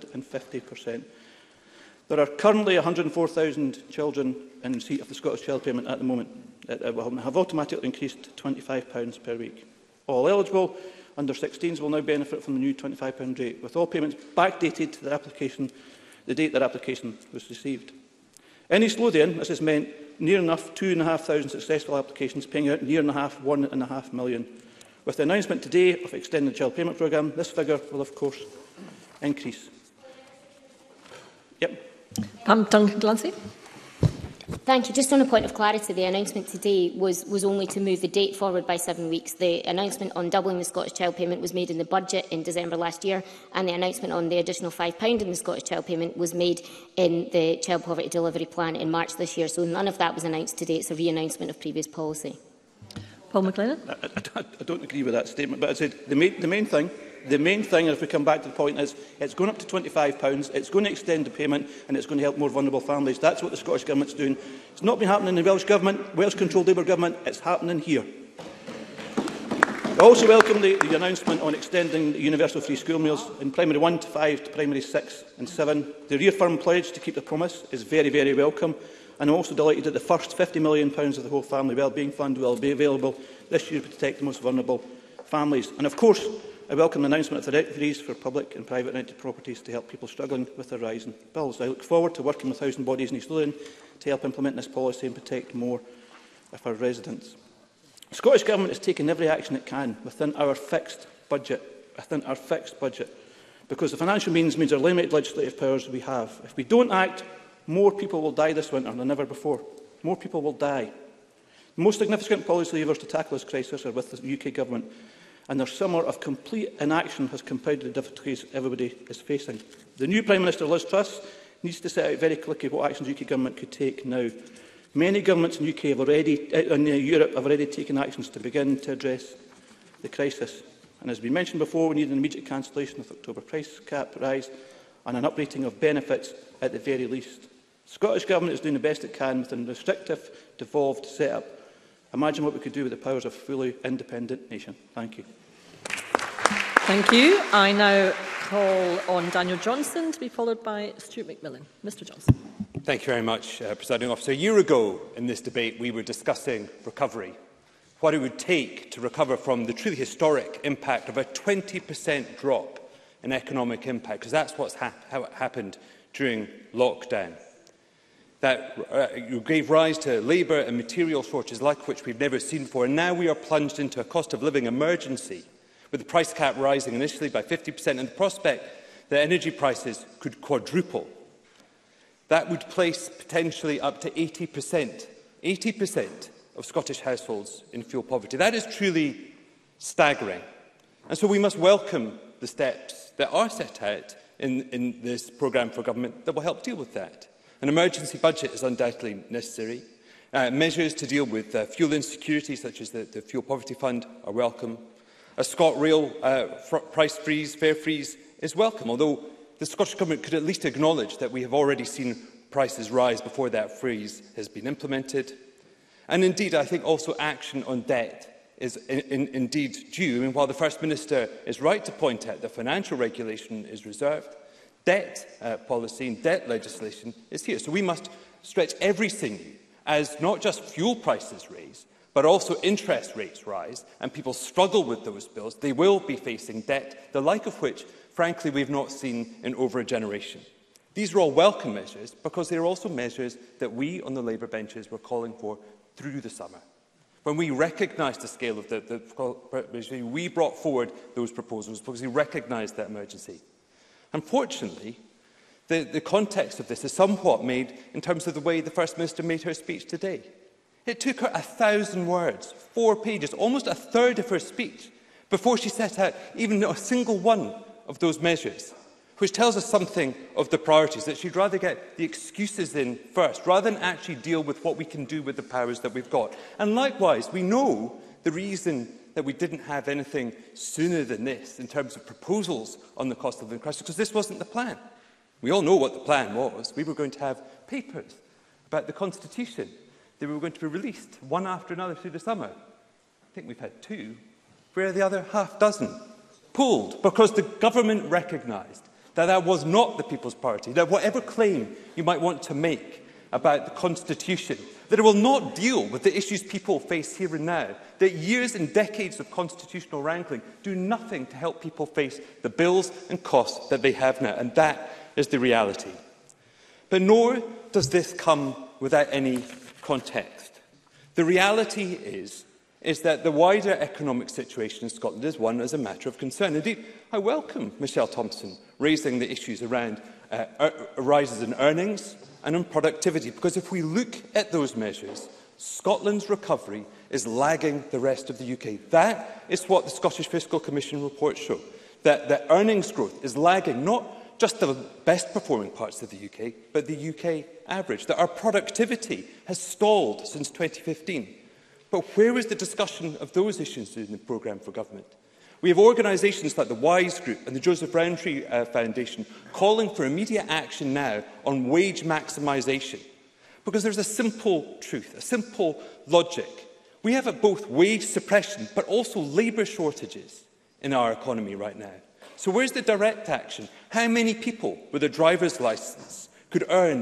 [SPEAKER 12] 150%. There are currently 104,000 children in receipt of the Scottish Child Payment at the moment. It will have automatically increased to £25 per week. All eligible under 16s will now benefit from the new £25 rate, with all payments backdated to the date their application was received. In East Lothian, this has meant near enough 2,500 successful applications, paying out near enough £1.5 million. With the announcement today of extending the child payment programme, this figure will, of course, increase.
[SPEAKER 5] Duncan Glancy.
[SPEAKER 13] Thank you. Just on a point of clarity, the announcement today was only to move the date forward by 7 weeks. The announcement on doubling the Scottish Child Payment was made in the budget in December last year, and the announcement on the additional £5 in the Scottish Child Payment was made in the Child Poverty Delivery Plan in March this year. So none of that was announced today. It's a re-announcement of previous policy.
[SPEAKER 5] Paul McLennan.
[SPEAKER 12] I don't agree with that statement, but I said the main thing, and if we come back to the point, is it's going up to £25, it's going to extend the payment, and it's going to help more vulnerable families. That's what the Scottish Government is doing. It's not been happening in the Welsh Government, Welsh-controlled Labour Government, it's happening here. I also welcome the announcement on extending the universal free school meals in primary 1 to 5 to primary 6 and 7. The reaffirmed pledge to keep the promise is very, very welcome. And I'm also delighted that the first £50 million of the whole Family Wellbeing Fund will be available this year to protect the most vulnerable families. And of course, I welcome the announcement of the rent freeze for public and private rented properties to help people struggling with their rising bills. I look forward to working with housing bodies in East Lothian to help implement this policy and protect more of our residents. The Scottish Government is taking every action it can within our fixed budget, because the financial means our limited legislative powers we have. If we don't act, more people will die this winter than ever before. More people will die. The most significant policy levers to tackle this crisis are with the UK Government, and their summer of complete inaction has compounded the difficulties everybody is facing. The new Prime Minister, Liz Truss, needs to set out very quickly what actions the UK Government could take now. Many governments in Europe have already taken actions to begin to address the crisis. And as we mentioned before, we need an immediate cancellation of the October price cap rise and an uprating of benefits at the very least. The Scottish Government is doing the best it can with a restrictive, devolved setup. Imagine what we could do with the powers of a fully independent nation. Thank you.
[SPEAKER 5] Thank you. I now call on Daniel Johnson to be followed by Stuart McMillan. Mr Johnson.
[SPEAKER 14] Thank you very much, Presiding Officer. A year ago in this debate, we were discussing recovery, what it would take to recover from the truly historic impact of a 20% drop in economic impact, because that's how it happened during lockdown. That gave rise to labour and material shortages like which we've never seen before. And now we are plunged into a cost of living emergency, with the price cap rising initially by 50% and the prospect that energy prices could quadruple. That would place potentially up to 80% of Scottish households in fuel poverty. That is truly staggering. And so we must welcome the steps that are set out in this programme for government that will help deal with that. An emergency budget is undoubtedly necessary. Measures to deal with fuel insecurity, such as the Fuel Poverty Fund, are welcome. A ScotRail price freeze, fare freeze, is welcome, although the Scottish Government could at least acknowledge that we have already seen prices rise before that freeze has been implemented. And indeed, I think also action on debt is indeed due. I mean, while the First Minister is right to point out that financial regulation is reserved, debt policy and debt legislation is here. So we must stretch everything as not just fuel prices rise, but also interest rates rise, and people struggle with those bills. They will be facing debt, the like of which, frankly, we've not seen in over a generation. These are all welcome measures because they are also measures that we on the Labour benches were calling for through the summer. When we recognised the scale of the we brought forward those proposals because we recognised that emergency. Unfortunately, the context of this is somewhat made in terms of the way the First Minister made her speech today. It took her 1,000 words, 4 pages, almost a third of her speech, before she set out even a single one of those measures, which tells us something of the priorities, that she'd rather get the excuses in first, rather than actually deal with what we can do with the powers that we've got. And likewise, we know the reason that we didn't have anything sooner than this in terms of proposals on the cost of living crisis, because this wasn't the plan. We all know what the plan was. We were going to have papers about the Constitution. They were going to be released one after another through the summer. I think we've had 2. Where are the other half dozen? Pulled, because the government recognised that that was not the people's priority, that whatever claim you might want to make about the Constitution, that it will not deal with the issues people face here and now, that years and decades of constitutional wrangling do nothing to help people face the bills and costs that they have now, and that is the reality. But nor does this come without any context. The reality is that the wider economic situation in Scotland is one as a matter of concern. Indeed, I welcome Michelle Thompson raising the issues around rises in earnings and in productivity, because if we look at those measures, Scotland's recovery is lagging the rest of the UK. That is what the Scottish Fiscal Commission reports show, that earnings growth is lagging not just the best performing parts of the UK, but the UK average, that our productivity has stalled since 2015. But where is the discussion of those issues in the programme for government? We have organisations like the WISE Group and the Joseph Rowntree Foundation calling for immediate action now on wage maximisation, because there's a simple truth, a simple logic. We have both wage suppression but also labour shortages in our economy right now. So where's the direct action? How many people with a driver's licence could earn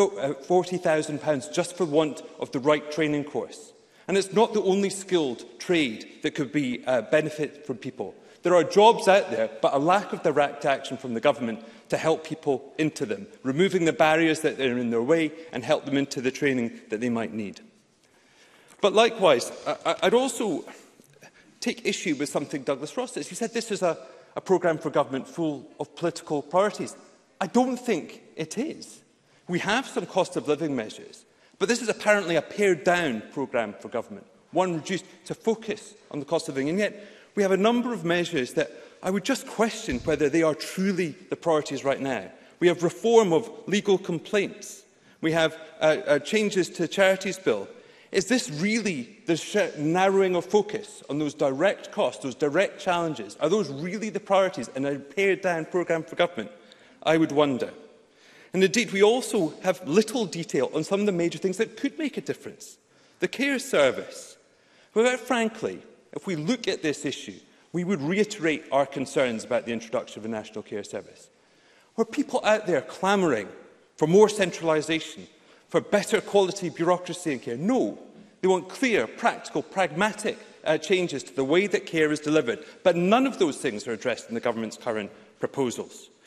[SPEAKER 14] £40,000 just for want of the right training course? And it's not the only skilled trade that could be benefit from people. There are jobs out there, but a lack of direct action from the government to help people into them, removing the barriers that are in their way and help them into the training that they might need. But likewise, I'd also take issue with something Douglas Ross says. He said this is a programme for government full of political priorities. I don't think it is. We have some cost of living measures, but this is apparently a pared-down programme for government, one reduced to focus on the cost of living. And yet we have a number of measures that I would just question whether they are truly the priorities right now. We have reform of legal complaints. We have changes to the Charities Bill. Is this really the narrowing of focus on those direct costs, those direct challenges? Are those really the priorities in a pared-down programme for government? I would wonder. And indeed, we also have little detail on some of the major things that could make a difference. The care service. But frankly, if we look at this issue, we would reiterate our concerns about the introduction of a national care service. Were people out there clamouring for more centralisation, for better quality bureaucracy in care? No. They want clear, practical, pragmatic changes to the way that care is delivered. But none of those things are addressed in the government's current proposals.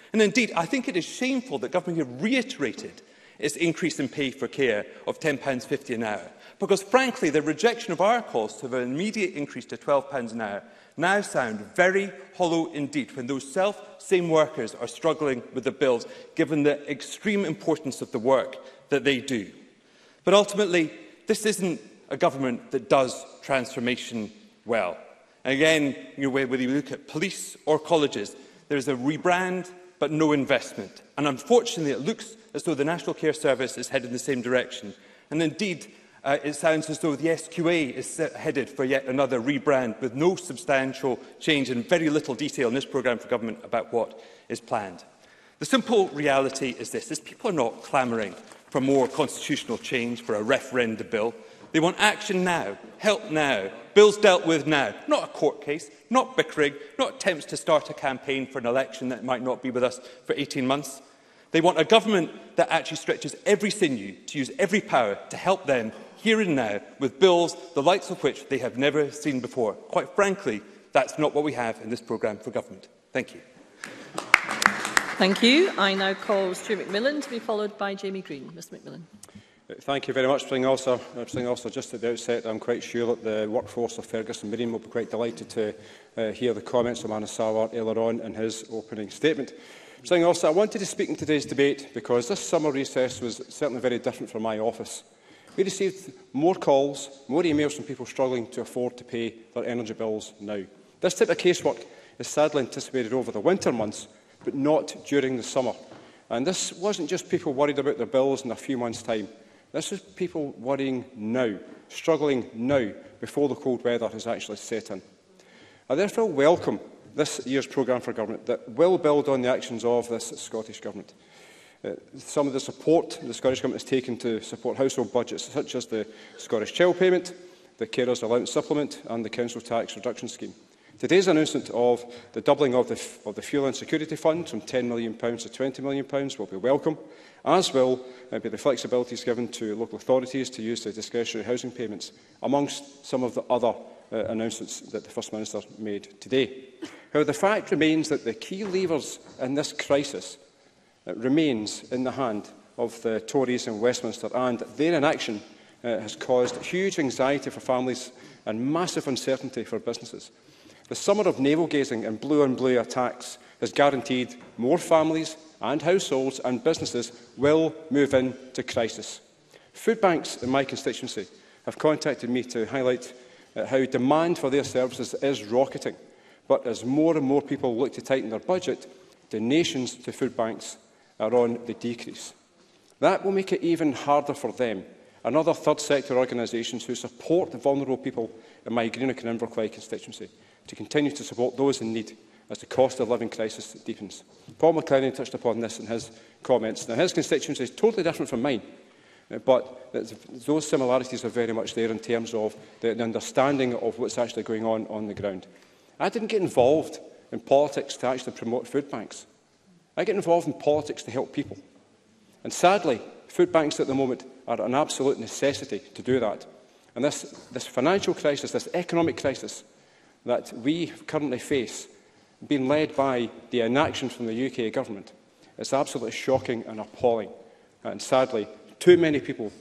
[SPEAKER 14] And indeed, I think it is shameful that government have reiterated its increase in pay for care of £10.50 an hour, because frankly the rejection of our calls to have an immediate increase to £12 an hour now sound very hollow indeed when those same workers are struggling with the bills, given the extreme importance of the work that they do. But ultimately, this isn't a government that does transformation well. And again, whether you look at police or colleges, there is a rebrand but no investment. And unfortunately, it looks as though the National Care Service is headed in the same direction. And indeed, it sounds as though the SQA is headed for yet another rebrand with no substantial change and very little detail in this programme for government about what is planned. The simple reality is this, is people are not clamouring for more constitutional change, for a referenda bill. They want action now, help now, bills dealt with now, not a court case, not bickering, not attempts to start a campaign for an election that might not be with us for 18 months. They want a government that actually stretches every sinew to use every power to help them here and now with bills the likes of which they have never seen before. Quite frankly, that's not what we have in this programme for government. Thank you.
[SPEAKER 5] Thank you. I now call Stuart McMillan to be followed by Jamie Green. Mr McMillan.
[SPEAKER 15] Thank you very much, Presiding Officer. Just at the outset, I'm quite sure that the workforce of Ferguson Marine will be quite delighted to hear the comments of Manus Sarwar earlier on in his opening statement. Presiding Officer, I wanted to speak in today's debate because this summer recess was certainly very different from my office. We received more calls, more emails from people struggling to afford to pay their energy bills now. This type of casework is sadly anticipated over the winter months, but not during the summer. And this wasn't just people worried about their bills in a few months' time. This is people worrying now, struggling now, before the cold weather has actually set in. I therefore welcome this year's programme for government that will build on the actions of this Scottish Government. Some of the support the Scottish Government has taken to support household budgets, such as the Scottish Child Payment, the Carers Allowance Supplement and the Council Tax Reduction Scheme. Today's announcement of the doubling of the Fuel Insecurity Fund from £10 million to £20 million will be welcome, as will be the flexibilities given to local authorities to use the discretionary housing payments, amongst some of the other announcements that the First Minister made today. However, the fact remains that the key levers in this crisis remains in the hand of the Tories in Westminster, and their inaction has caused huge anxiety for families and massive uncertainty for businesses. The summer of navel-gazing and blue-on-blue attacks has guaranteed more families and households and businesses will move into crisis. Food banks in my constituency have contacted me to highlight how demand for their services is rocketing. But as more and more people look to tighten their budget, donations to food banks are on the decrease. That will make it even harder for them and other third sector organisations who support the vulnerable people in my Greenock and Inverclyde constituency to continue to support those in need as the cost of living crisis deepens. Paul McLennan touched upon this in his comments. Now, his constituency is totally different from mine, but those similarities are very much there in terms of the understanding of what's actually going on the ground. I didn't get involved in politics to actually promote food banks. I get involved in politics to help people. And sadly, food banks at the moment are an absolute necessity to do that. And this financial crisis, this economic crisis that we currently face, being led by the inaction from the UK government, is absolutely shocking and appalling. And sadly, too many people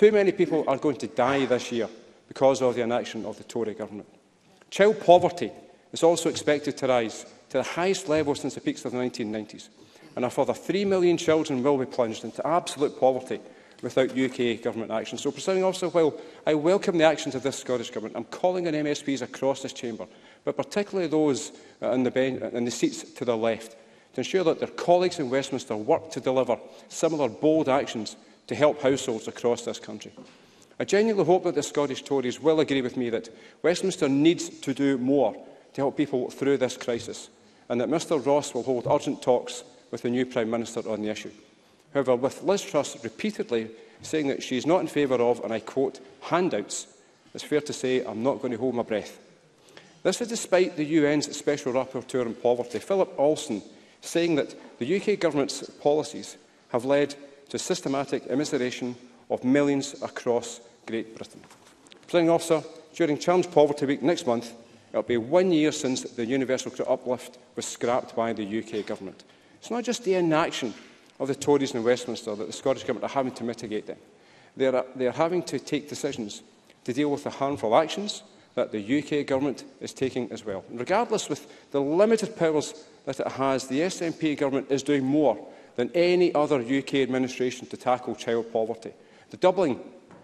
[SPEAKER 15] are going to die this year because of the inaction of the Tory government. Child poverty is also expected to rise to the highest level since the peaks of the 1990s. And a further 3 million children will be plunged into absolute poverty without UK government action. So, Presiding Officer, while I welcome the actions of this Scottish Government, I'm calling on MSPs across this chamber, but particularly those in the seats to the left, to ensure that their colleagues in Westminster work to deliver similar bold actions to help households across this country. I genuinely hope that the Scottish Tories will agree with me that Westminster needs to do more to help people through this crisis, and that Mr Ross will hold urgent talks with the new Prime Minister on the issue. However, with Liz Truss repeatedly saying that she is not in favour of, and I quote, handouts, it's fair to say I'm not going to hold my breath. This is despite the UN's Special Rapporteur on Poverty, Philip Alston, saying that the UK Government's policies have led to systematic immiseration of millions across Great Britain. Presiding Officer, during Challenge Poverty Week next month, it will be 1 year since the universal uplift was scrapped by the UK Government. It's not just the inaction of the Tories in Westminster that the Scottish Government are having to mitigate them. They are having to take decisions to deal with the harmful actions that the UK Government is taking as well. And regardless with the limited powers that it has, the SNP Government is doing more than any other UK administration to tackle child poverty. The doubling...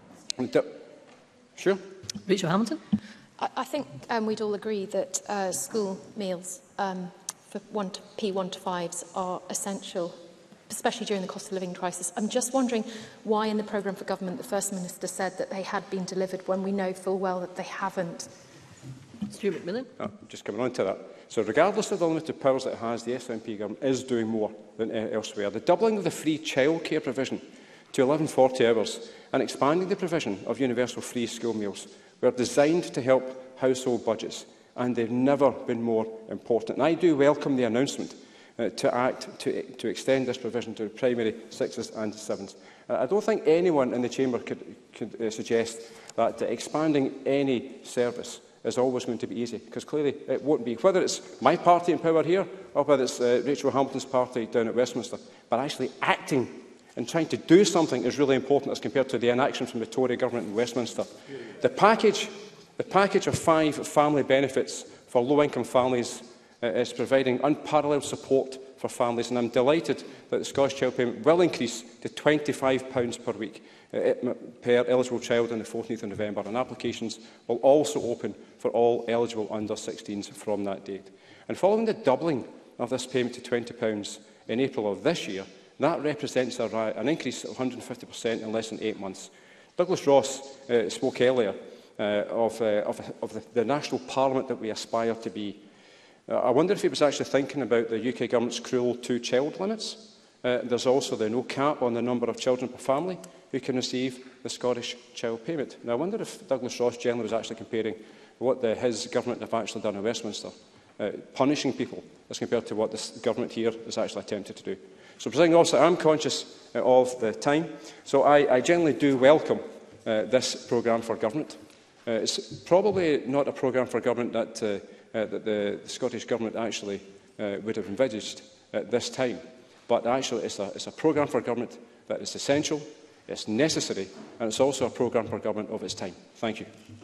[SPEAKER 15] Sure?
[SPEAKER 5] Rachel Hamilton.
[SPEAKER 10] I think we'd all agree that school meals for P1 to 5s are essential, especially during the cost of living crisis. I'm just wondering why in the programme for government the First Minister said that they had been delivered when we know full well that they haven't.
[SPEAKER 5] Stuart McMillan.
[SPEAKER 15] Just coming on to that. So regardless of the limited powers that it has, the SNP Government is doing more than elsewhere. The doubling of the free childcare provision to 1140 hours and expanding the provision of universal free school meals were designed to help household budgets, and they've never been more important. And I do welcome the announcement to act to extend this provision to primary 6s and 7s. I don't think anyone in the Chamber could suggest that expanding any service is always going to be easy, because clearly it won't be. Whether it's my party in power here or whether it's Rachel Hamilton's party down at Westminster, but actually acting and trying to do something is really important as compared to the inaction from the Tory Government in Westminster. The package of 5 family benefits for low-income families is providing unparalleled support for families, and I'm delighted that the Scottish Child Payment will increase to £25 per week per eligible child on the 14th of November, and applications will also open for all eligible under-16s from that date. And following the doubling of this payment to £20 in April of this year, that represents an increase of 150% in less than 8 months. Douglas Ross spoke earlier of the national parliament that we aspire to be. I wonder if he was actually thinking about the UK Government's cruel 2-child limits. There's also the no cap on the number of children per family who can receive the Scottish Child Payment. Now, I wonder if Douglas Ross generally was actually comparing what his government have actually done in Westminster, punishing people, as compared to what this government here has actually attempted to do. So, Presiding Officer, I'm conscious of the time, so I generally do welcome this programme for government. It's probably not a programme for government that the Scottish Government actually would have envisaged at this time, but actually it's a programme for government that is essential, it's necessary, and it's also a programme for government of its time. Thank you.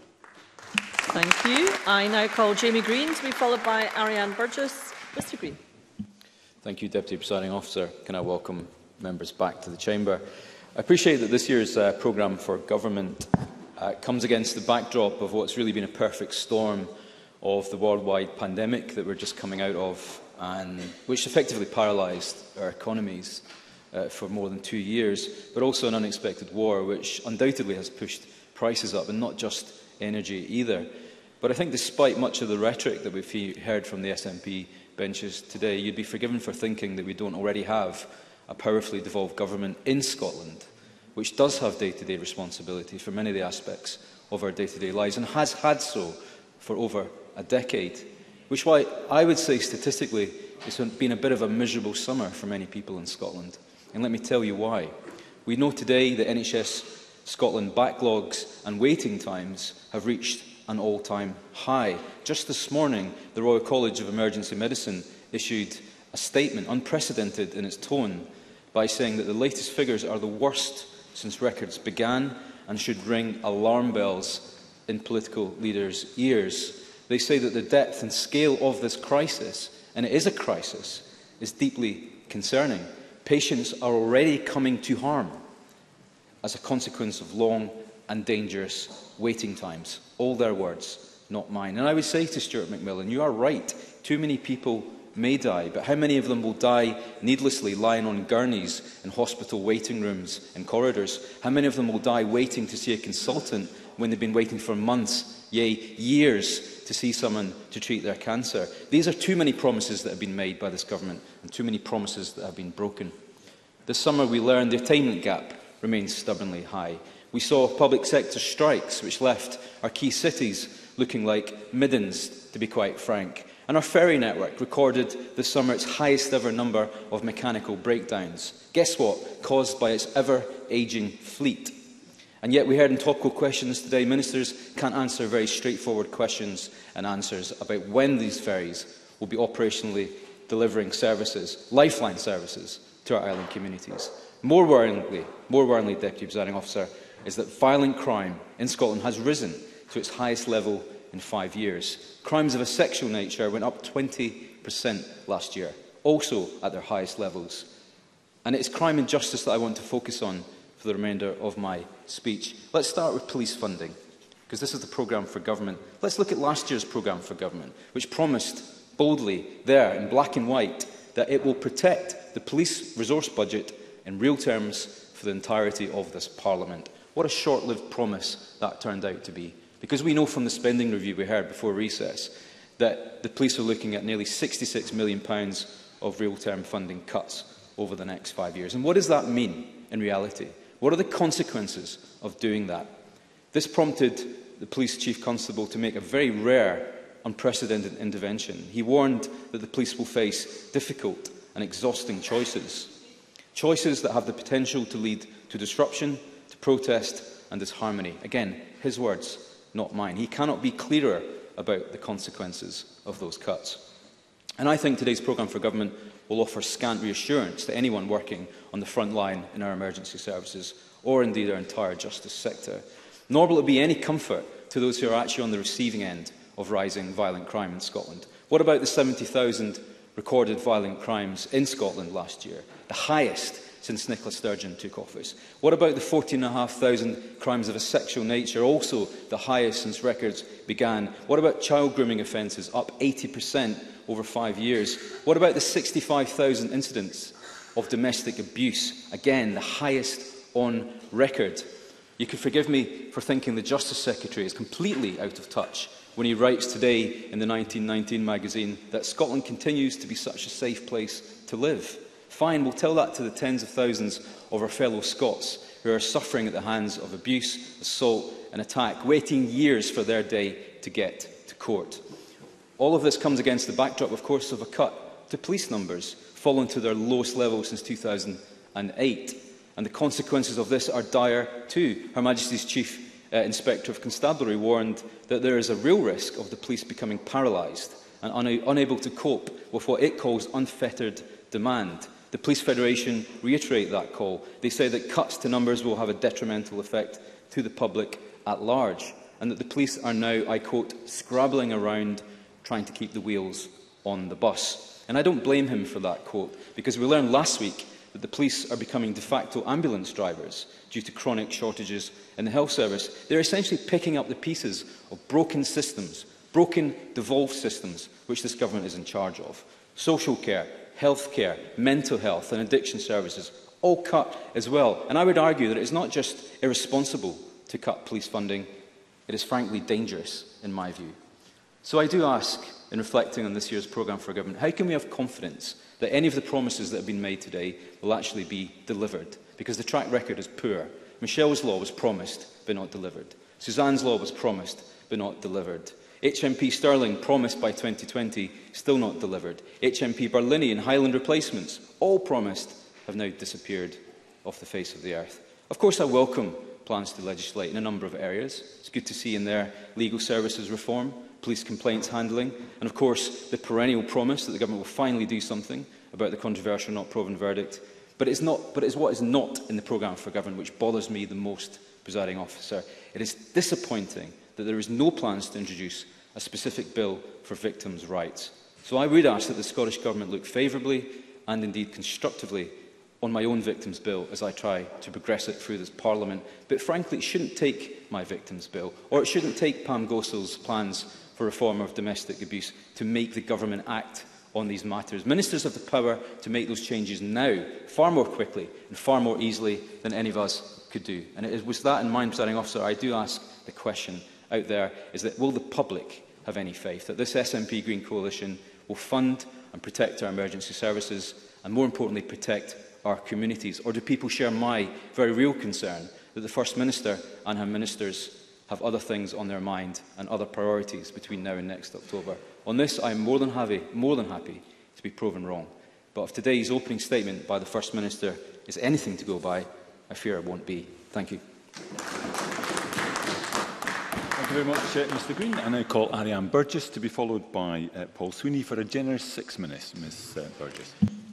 [SPEAKER 5] Thank you. I now call Jamie Green to be followed by Ariane Burgess. Mr Green.
[SPEAKER 16] Thank you, Deputy Presiding Officer. Can I welcome members back to the Chamber? I appreciate that this year's programme for government comes against the backdrop of what's really been a perfect storm of the worldwide pandemic that we're just coming out of, and which effectively paralysed our economies for more than 2 years, but also an unexpected war which undoubtedly has pushed prices up, and not just energy either. But I think despite much of the rhetoric that we've heard from the SNP benches today, you'd be forgiven for thinking that we don't already have a powerfully devolved government in Scotland, which does have day-to-day responsibility for many of the aspects of our day-to-day lives, and has had so for over a decade, which why I would say statistically it's been a bit of a miserable summer for many people in Scotland. And let me tell you why. We know today that NHS Scotland backlogs and waiting times have reached an all-time high. Just this morning, the Royal College of Emergency Medicine issued a statement, unprecedented in its tone, by saying that the latest figures are the worst since records began and should ring alarm bells in political leaders' ears. They say that the depth and scale of this crisis, and it is a crisis, is deeply concerning. Patients are already coming to harm as a consequence of long and dangerous waiting times. All their words, not mine. And I would say to Stuart McMillan, you are right, too many people may die, but how many of them will die needlessly lying on gurneys in hospital waiting rooms and corridors? How many of them will die waiting to see a consultant when they've been waiting for months, yea, years, to see someone to treat their cancer? These are too many promises that have been made by this government, and too many promises that have been broken. This summer we learned the attainment gap remains stubbornly high. We saw public sector strikes which left our key cities looking like middens, to be quite frank. And our ferry network recorded this summer its highest ever number of mechanical breakdowns. Guess what? Caused by its ever-ageing fleet. And yet we heard in topical questions today, ministers can't answer very straightforward questions and answers about when these ferries will be operationally delivering services, lifeline services, to our island communities. More worryingly, Deputy Presiding Officer, is that violent crime in Scotland has risen to its highest level in 5 years. Crimes of a sexual nature went up 20% last year, also at their highest levels. And it is crime and justice that I want to focus on for the remainder of my speech. Let's start with police funding, because this is the programme for government. Let's look at last year's programme for government, which promised boldly there in black and white that it will protect the police resource budget in real terms for the entirety of this Parliament. What a short-lived promise that turned out to be. Because we know from the spending review we heard before recess that the police are looking at nearly £66 million of real-term funding cuts over the next 5 years. And what does that mean in reality? What are the consequences of doing that? This prompted the police chief constable to make a very rare, unprecedented intervention. He warned that the police will face difficult and exhausting choices. Choices that have the potential to lead to disruption, to protest and disharmony. Again, his words, not mine. He cannot be clearer about the consequences of those cuts. And I think today's programme for government will offer scant reassurance to anyone working on the front line in our emergency services, or indeed our entire justice sector. Nor will it be any comfort to those who are actually on the receiving end of rising violent crime in Scotland. What about the 70,000 recorded violent crimes in Scotland last year, the highest since Nicola Sturgeon took office? What about the 14,500 crimes of a sexual nature, also the highest since records began? What about child grooming offences, up 80% over 5 years? What about the 65,000 incidents of domestic abuse, again the highest on record? You could forgive me for thinking the Justice Secretary is completely out of touch when he writes today in the 1919 magazine that Scotland continues to be such a safe place to live. Fine, we'll tell that to the tens of thousands of our fellow Scots who are suffering at the hands of abuse, assault and attack, waiting years for their day to get to court. All of this comes against the backdrop, of course, of a cut to police numbers, fallen to their lowest level since 2008. And the consequences of this are dire too. Her Majesty's Chief Inspector of Constabulary warned that there is a real risk of the police becoming paralysed and unable to cope with what it calls unfettered demand. The Police Federation reiterate that call. They say that cuts to numbers will have a detrimental effect to the public at large, and that the police are now, I quote, scrabbling around trying to keep the wheels on the bus. And I don't blame him for that quote, because we learned last week that the police are becoming de facto ambulance drivers due to chronic shortages in the health service. They're essentially picking up the pieces of broken systems, broken, devolved systems, which this government is in charge of. Social care, health care, mental health and addiction services, all cut as well. And I would argue that it is not just irresponsible to cut police funding, it is frankly dangerous, in my view. So I do ask, in reflecting on this year's programme for government, how can we have confidence that any of the promises that have been made today will actually be delivered? Because the track record is poor. Michelle's law was promised but not delivered. Suzanne's law was promised but not delivered. HMP Stirling promised by 2020, still not delivered. HMP Barlinnie and Highland replacements, all promised, have now disappeared off the face of the earth. Of course, I welcome plans to legislate in a number of areas. It's good to see in there legal services reform, police complaints handling, and of course the perennial promise that the government will finally do something about the controversial not proven verdict. But it's what is not in the programme for government which bothers me the most, Presiding Officer. It is disappointing that there is no plans to introduce a specific bill for victims' rights. So I would ask that the Scottish Government look favourably and indeed constructively on my own victims' bill as I try to progress it through this Parliament. But frankly, it shouldn't take my victims' bill, or it shouldn't take Pam Gossel's plans for reform of domestic abuse to make the government act on these matters. Ministers have the power to make those changes now, far more quickly and far more easily than any of us could do. And it was that in mind, Presiding Officer, I do ask the question out there, is that will the public have any faith that this SNP Green Coalition will fund and protect our emergency services and, more importantly, protect our communities? Or do people share my very real concern that the First Minister and her ministers have other things on their mind and other priorities between now and next October? On this, I am more than happy to be proven wrong. But if today's opening statement by the First Minister is anything to go by, I fear it won't be. Thank you.
[SPEAKER 3] Thank
[SPEAKER 17] you very much, Mr Green. I now call Ariane Burgess to be followed by Paul Sweeney for a generous 6 minutes. Ms Burgess.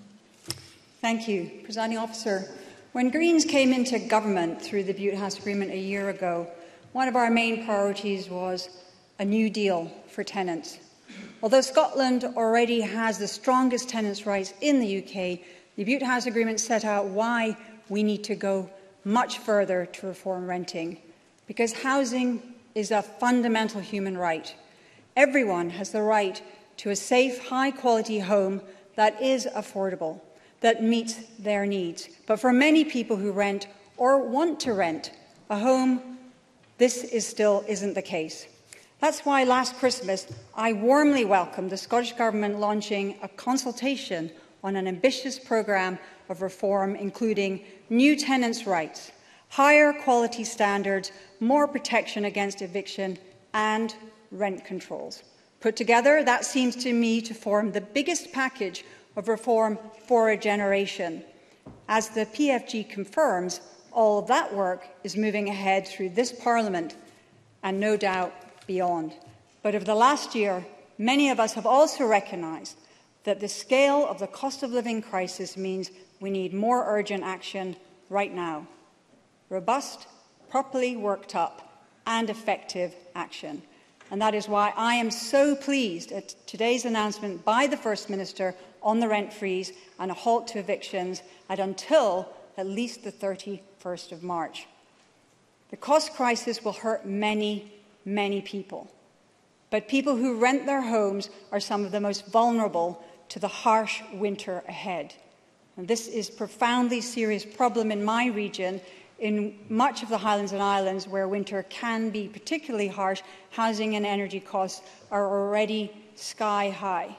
[SPEAKER 18] Thank you, Presiding Officer. When Greens came into government through the Butte House Agreement a year ago, one of our main priorities was a new deal for tenants. Although Scotland already has the strongest tenants' rights in the UK, the Butte House Agreement set out why we need to go much further to reform renting. Because housing is a fundamental human right. Everyone has the right to a safe, high-quality home that is affordable, that meets their needs. But for many people who rent or want to rent a home, this still isn't the case. That's why last Christmas I warmly welcomed the Scottish Government launching a consultation on an ambitious programme of reform, including new tenants' rights, higher quality standards, more protection against eviction and rent controls. Put together, that seems to me to form the biggest package of reform for a generation. As the PFG confirms, all of that work is moving ahead through this Parliament and no doubt beyond. But over the last year, many of us have also recognised that the scale of the cost of living crisis means we need more urgent action right now. Robust, properly worked up and effective action. And that is why I am so pleased at today's announcement by the First Minister on the rent freeze and a halt to evictions until at least the 31st of March. The cost crisis will hurt many, many people. But people who rent their homes are some of the most vulnerable to the harsh winter ahead. And this is a profoundly serious problem in my region. In much of the Highlands and Islands, where winter can be particularly harsh, housing and energy costs are already sky high.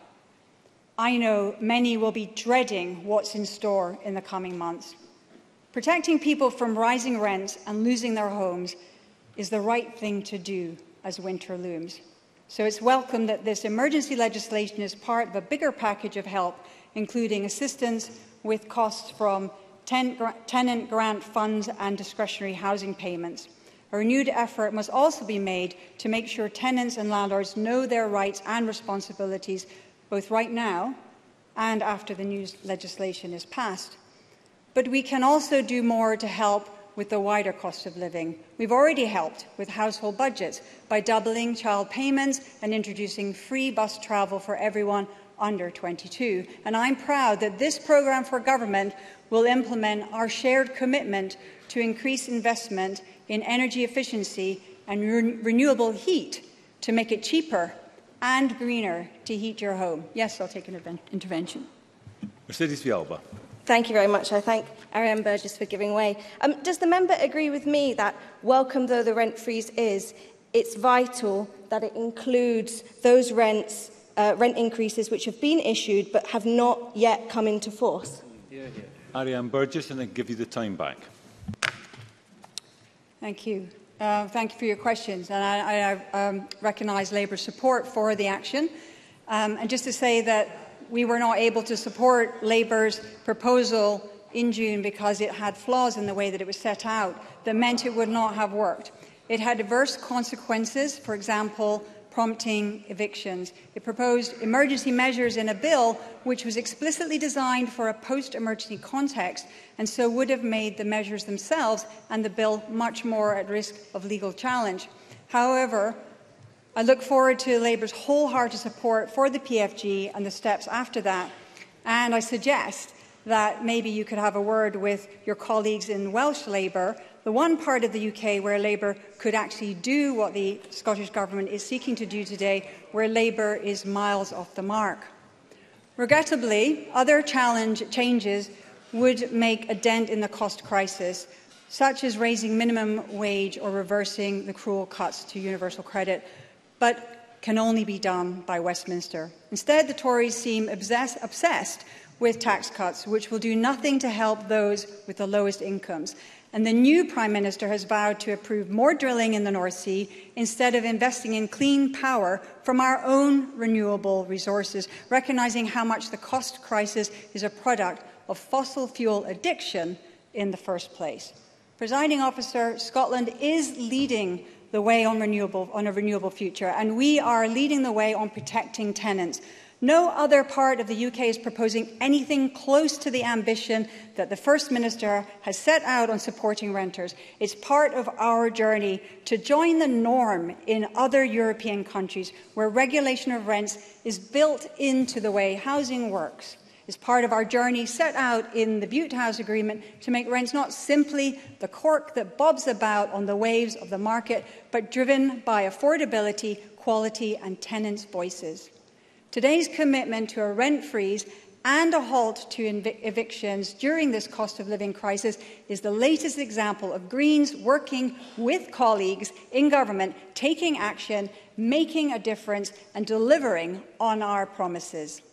[SPEAKER 18] I know many will be dreading what's in store in the coming months. Protecting people from rising rents and losing their homes is the right thing to do as winter looms. So it's welcome that this emergency legislation is part of a bigger package of help, including assistance with costs from tenant grant funds and discretionary housing payments. A renewed effort must also be made to make sure tenants and landlords know their rights and responsibilities, both right now and after the new legislation is passed. But we can also do more to help with the wider cost of living. We've already helped with household budgets by doubling child payments and introducing free bus travel for everyone under 22. And I'm proud that this programme for government will implement our shared commitment to increase investment in energy efficiency and renewable heat to make it cheaper and greener to heat your home. Yes, I'll take an intervention.
[SPEAKER 17] Mercedes Villalba.
[SPEAKER 19] Thank you very much. I thank Ariane Burgess for giving way. Does the member agree with me that, welcome though the rent freeze is, it's vital that it includes those rent increases which have been issued but have not yet come into force?
[SPEAKER 17] Ariane Burgess, and then give you the time back.
[SPEAKER 18] Thank you. Thank you for your questions. And I recognise Labour's support for the action. And just to say that we were not able to support Labour's proposal in June because it had flaws in the way that it was set out that meant it would not have worked. It had adverse consequences, for example, prompting evictions. It proposed emergency measures in a bill which was explicitly designed for a post-emergency context and so would have made the measures themselves and the bill much more at risk of legal challenge. However, I look forward to Labour's wholehearted support for the PFG and the steps after that, and I suggest that maybe you could have a word with your colleagues in Welsh Labour, the one part of the UK where Labour could actually do what the Scottish Government is seeking to do today, where Labour is miles off the mark. Regrettably, other changes would make a dent in the cost crisis, such as raising minimum wage or reversing the cruel cuts to universal credit, but can only be done by Westminster. Instead, the Tories seem obsessed with tax cuts, which will do nothing to help those with the lowest incomes. And the new Prime Minister has vowed to approve more drilling in the North Sea instead of investing in clean power from our own renewable resources, recognising how much the cost crisis is a product of fossil fuel addiction in the first place. Presiding Officer, Scotland is leading the way on a renewable future, and we are leading the way on protecting tenants. No other part of the UK is proposing anything close to the ambition that the First Minister has set out on supporting renters. It's part of our journey to join the norm in other European countries where regulation of rents is built into the way housing works. It's part of our journey set out in the Butte House Agreement to make rents not simply the cork that bobs about on the waves of the market, but driven by affordability, quality and tenants' voices. Today's commitment to a rent freeze and a halt to evictions during this cost of living crisis is the latest example of Greens working with colleagues in government, taking action, making a difference and delivering on our promises.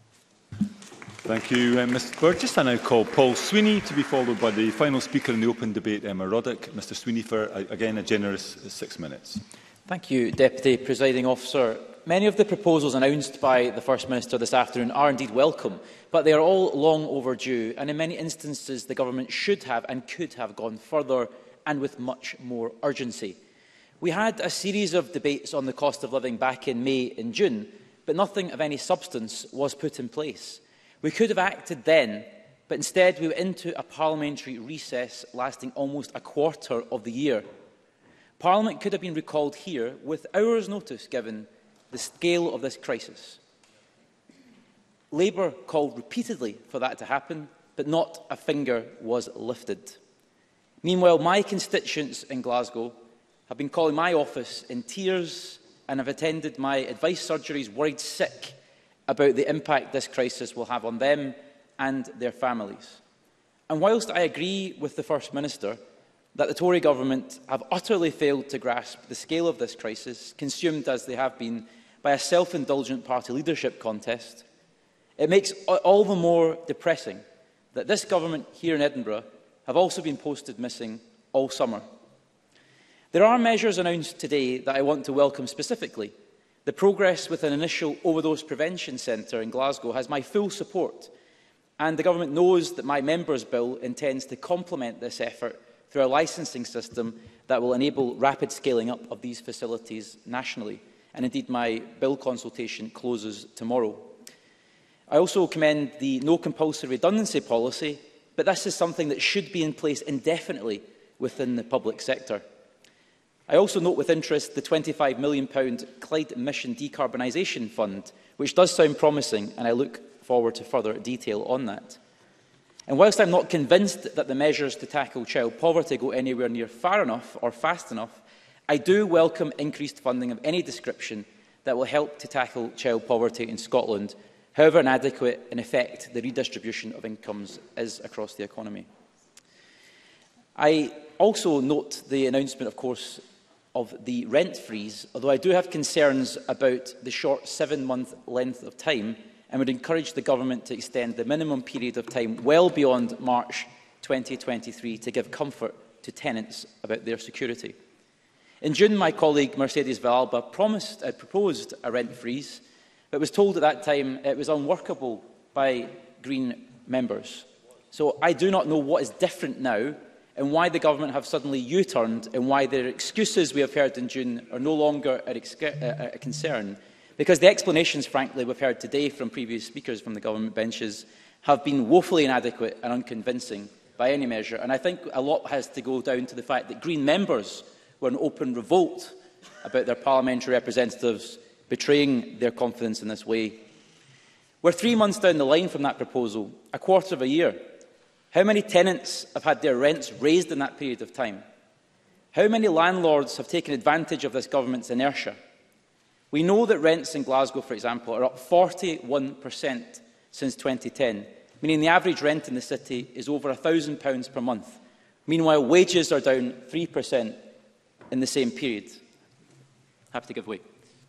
[SPEAKER 17] Thank you, Mr Burgess. I now call Paul Sweeney to be followed by the final speaker in the open debate, Emma Roddick. Mr Sweeney for, again, a generous 6 minutes.
[SPEAKER 20] Thank you, Deputy Presiding Officer. Many of the proposals announced by the First Minister this afternoon are indeed welcome, but they are all long overdue, and in many instances the Government should have and could have gone further and with much more urgency. We had a series of debates on the cost of living back in May and June, but nothing of any substance was put in place. We could have acted then, but instead we went into a parliamentary recess lasting almost a quarter of the year. Parliament could have been recalled here with hours' notice given the scale of this crisis. Labour called repeatedly for that to happen, but not a finger was lifted. Meanwhile, my constituents in Glasgow have been calling my office in tears and have attended my advice surgeries worried sick about the impact this crisis will have on them and their families. And whilst I agree with the First Minister that the Tory government have utterly failed to grasp the scale of this crisis, consumed as they have been by a self-indulgent party leadership contest, it makes all the more depressing that this government here in Edinburgh have also been posted missing all summer. There are measures announced today that I want to welcome specifically. The progress with an initial overdose prevention centre in Glasgow has my full support, and the government knows that my member's bill intends to complement this effort through a licensing system that will enable rapid scaling up of these facilities nationally. And indeed, my bill consultation closes tomorrow. I also commend the no compulsory redundancy policy, but this is something that should be in place indefinitely within the public sector. I also note with interest the £25 million Clyde Mission Decarbonisation Fund, which does sound promising, and I look forward to further detail on that. And whilst I'm not convinced that the measures to tackle child poverty go anywhere near far enough or fast enough, I do welcome increased funding of any description that will help to tackle child poverty in Scotland, however inadequate in effect the redistribution of incomes is across the economy. I also note the announcement, of course, of the rent freeze, although I do have concerns about the short 7-month length of time and would encourage the Government to extend the minimum period of time well beyond March 2023 to give comfort to tenants about their security. In June, my colleague Mercedes Villalba proposed a rent freeze, but was told at that time it was unworkable by Green members. So I do not know what is different now and why the Government have suddenly U-turned and why their excuses we have heard in June are no longer a concern, because the explanations, frankly, we've heard today from previous speakers from the Government benches have been woefully inadequate and unconvincing by any measure. And I think a lot has to go down to the fact that Green members were in open revolt about their parliamentary representatives betraying their confidence in this way. We're 3 months down the line from that proposal, a quarter of a year. How many tenants have had their rents raised in that period of time? How many landlords have taken advantage of this government's inertia? We know that rents in Glasgow, for example, are up 41% since 2010, meaning the average rent in the city is over £1,000 per month. Meanwhile, wages are down 3% in the same period. Happy to give way.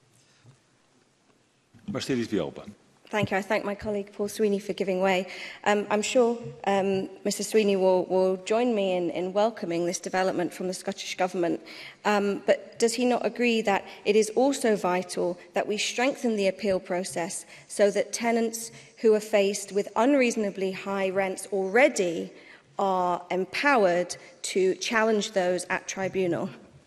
[SPEAKER 17] Mercedes Villalba.
[SPEAKER 19] Thank you. I thank my colleague Paul Sweeney for giving way. I'm sure Mr Sweeney will join me in welcoming this development from the Scottish Government. But does he not agree that it is also vital that we strengthen the appeal process so that tenants who are faced with unreasonably high rents already are empowered to challenge those at tribunal?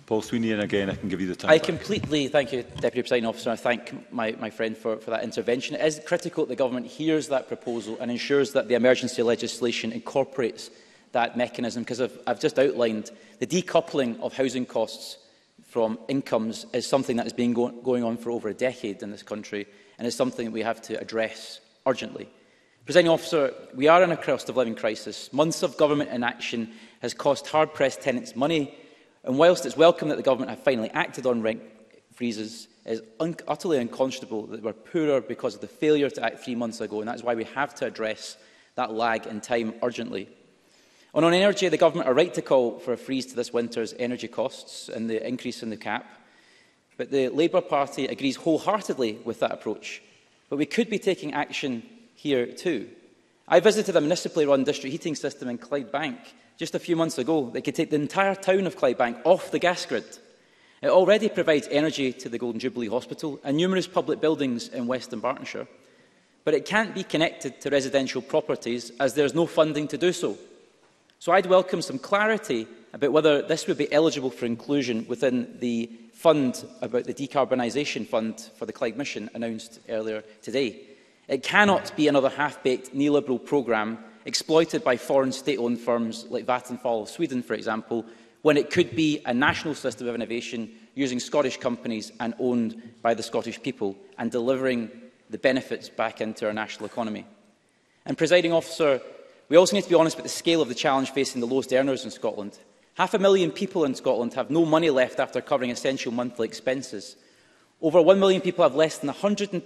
[SPEAKER 17] Paul Sweeney, and again I can give you the time.
[SPEAKER 20] I completely, thank you, Deputy Presiding Officer. I thank my friend for that intervention. It is critical that the Government hears that proposal and ensures that the emergency legislation incorporates that mechanism, because I've just outlined the decoupling of housing costs from incomes is something that has been going on for over a decade in this country, and is something that we have to address urgently. Presiding Officer, we are in a cost of living crisis. Months of government inaction has cost hard-pressed tenants money, and whilst it's welcome that the Government have finally acted on rent freezes, it is utterly unconscionable that we're poorer because of the failure to act 3 months ago, and that's why we have to address that lag in time urgently. On energy, the Government are right to call for a freeze to this winter's energy costs and the increase in the cap, but the Labour Party agrees wholeheartedly with that approach. But we could be taking action here too. I visited a municipally run district heating system in Clydebank just a few months ago that could take the entire town of Clydebank off the gas grid. It already provides energy to the Golden Jubilee Hospital and numerous public buildings in Western Bartonshire, but it can't be connected to residential properties as there is no funding to do so. So I'd welcome some clarity about whether this would be eligible for inclusion within the fund about the decarbonisation fund for the Clyde Mission announced earlier today. It cannot be another half-baked neoliberal programme exploited by foreign state-owned firms like Vattenfall of Sweden, for example, when it could be a national system of innovation using Scottish companies and owned by the Scottish people and delivering the benefits back into our national economy. And, Presiding Officer, we also need to be honest about the scale of the challenge facing the lowest earners in Scotland. 500,000 people in Scotland have no money left after covering essential monthly expenses. Over 1 million people have less than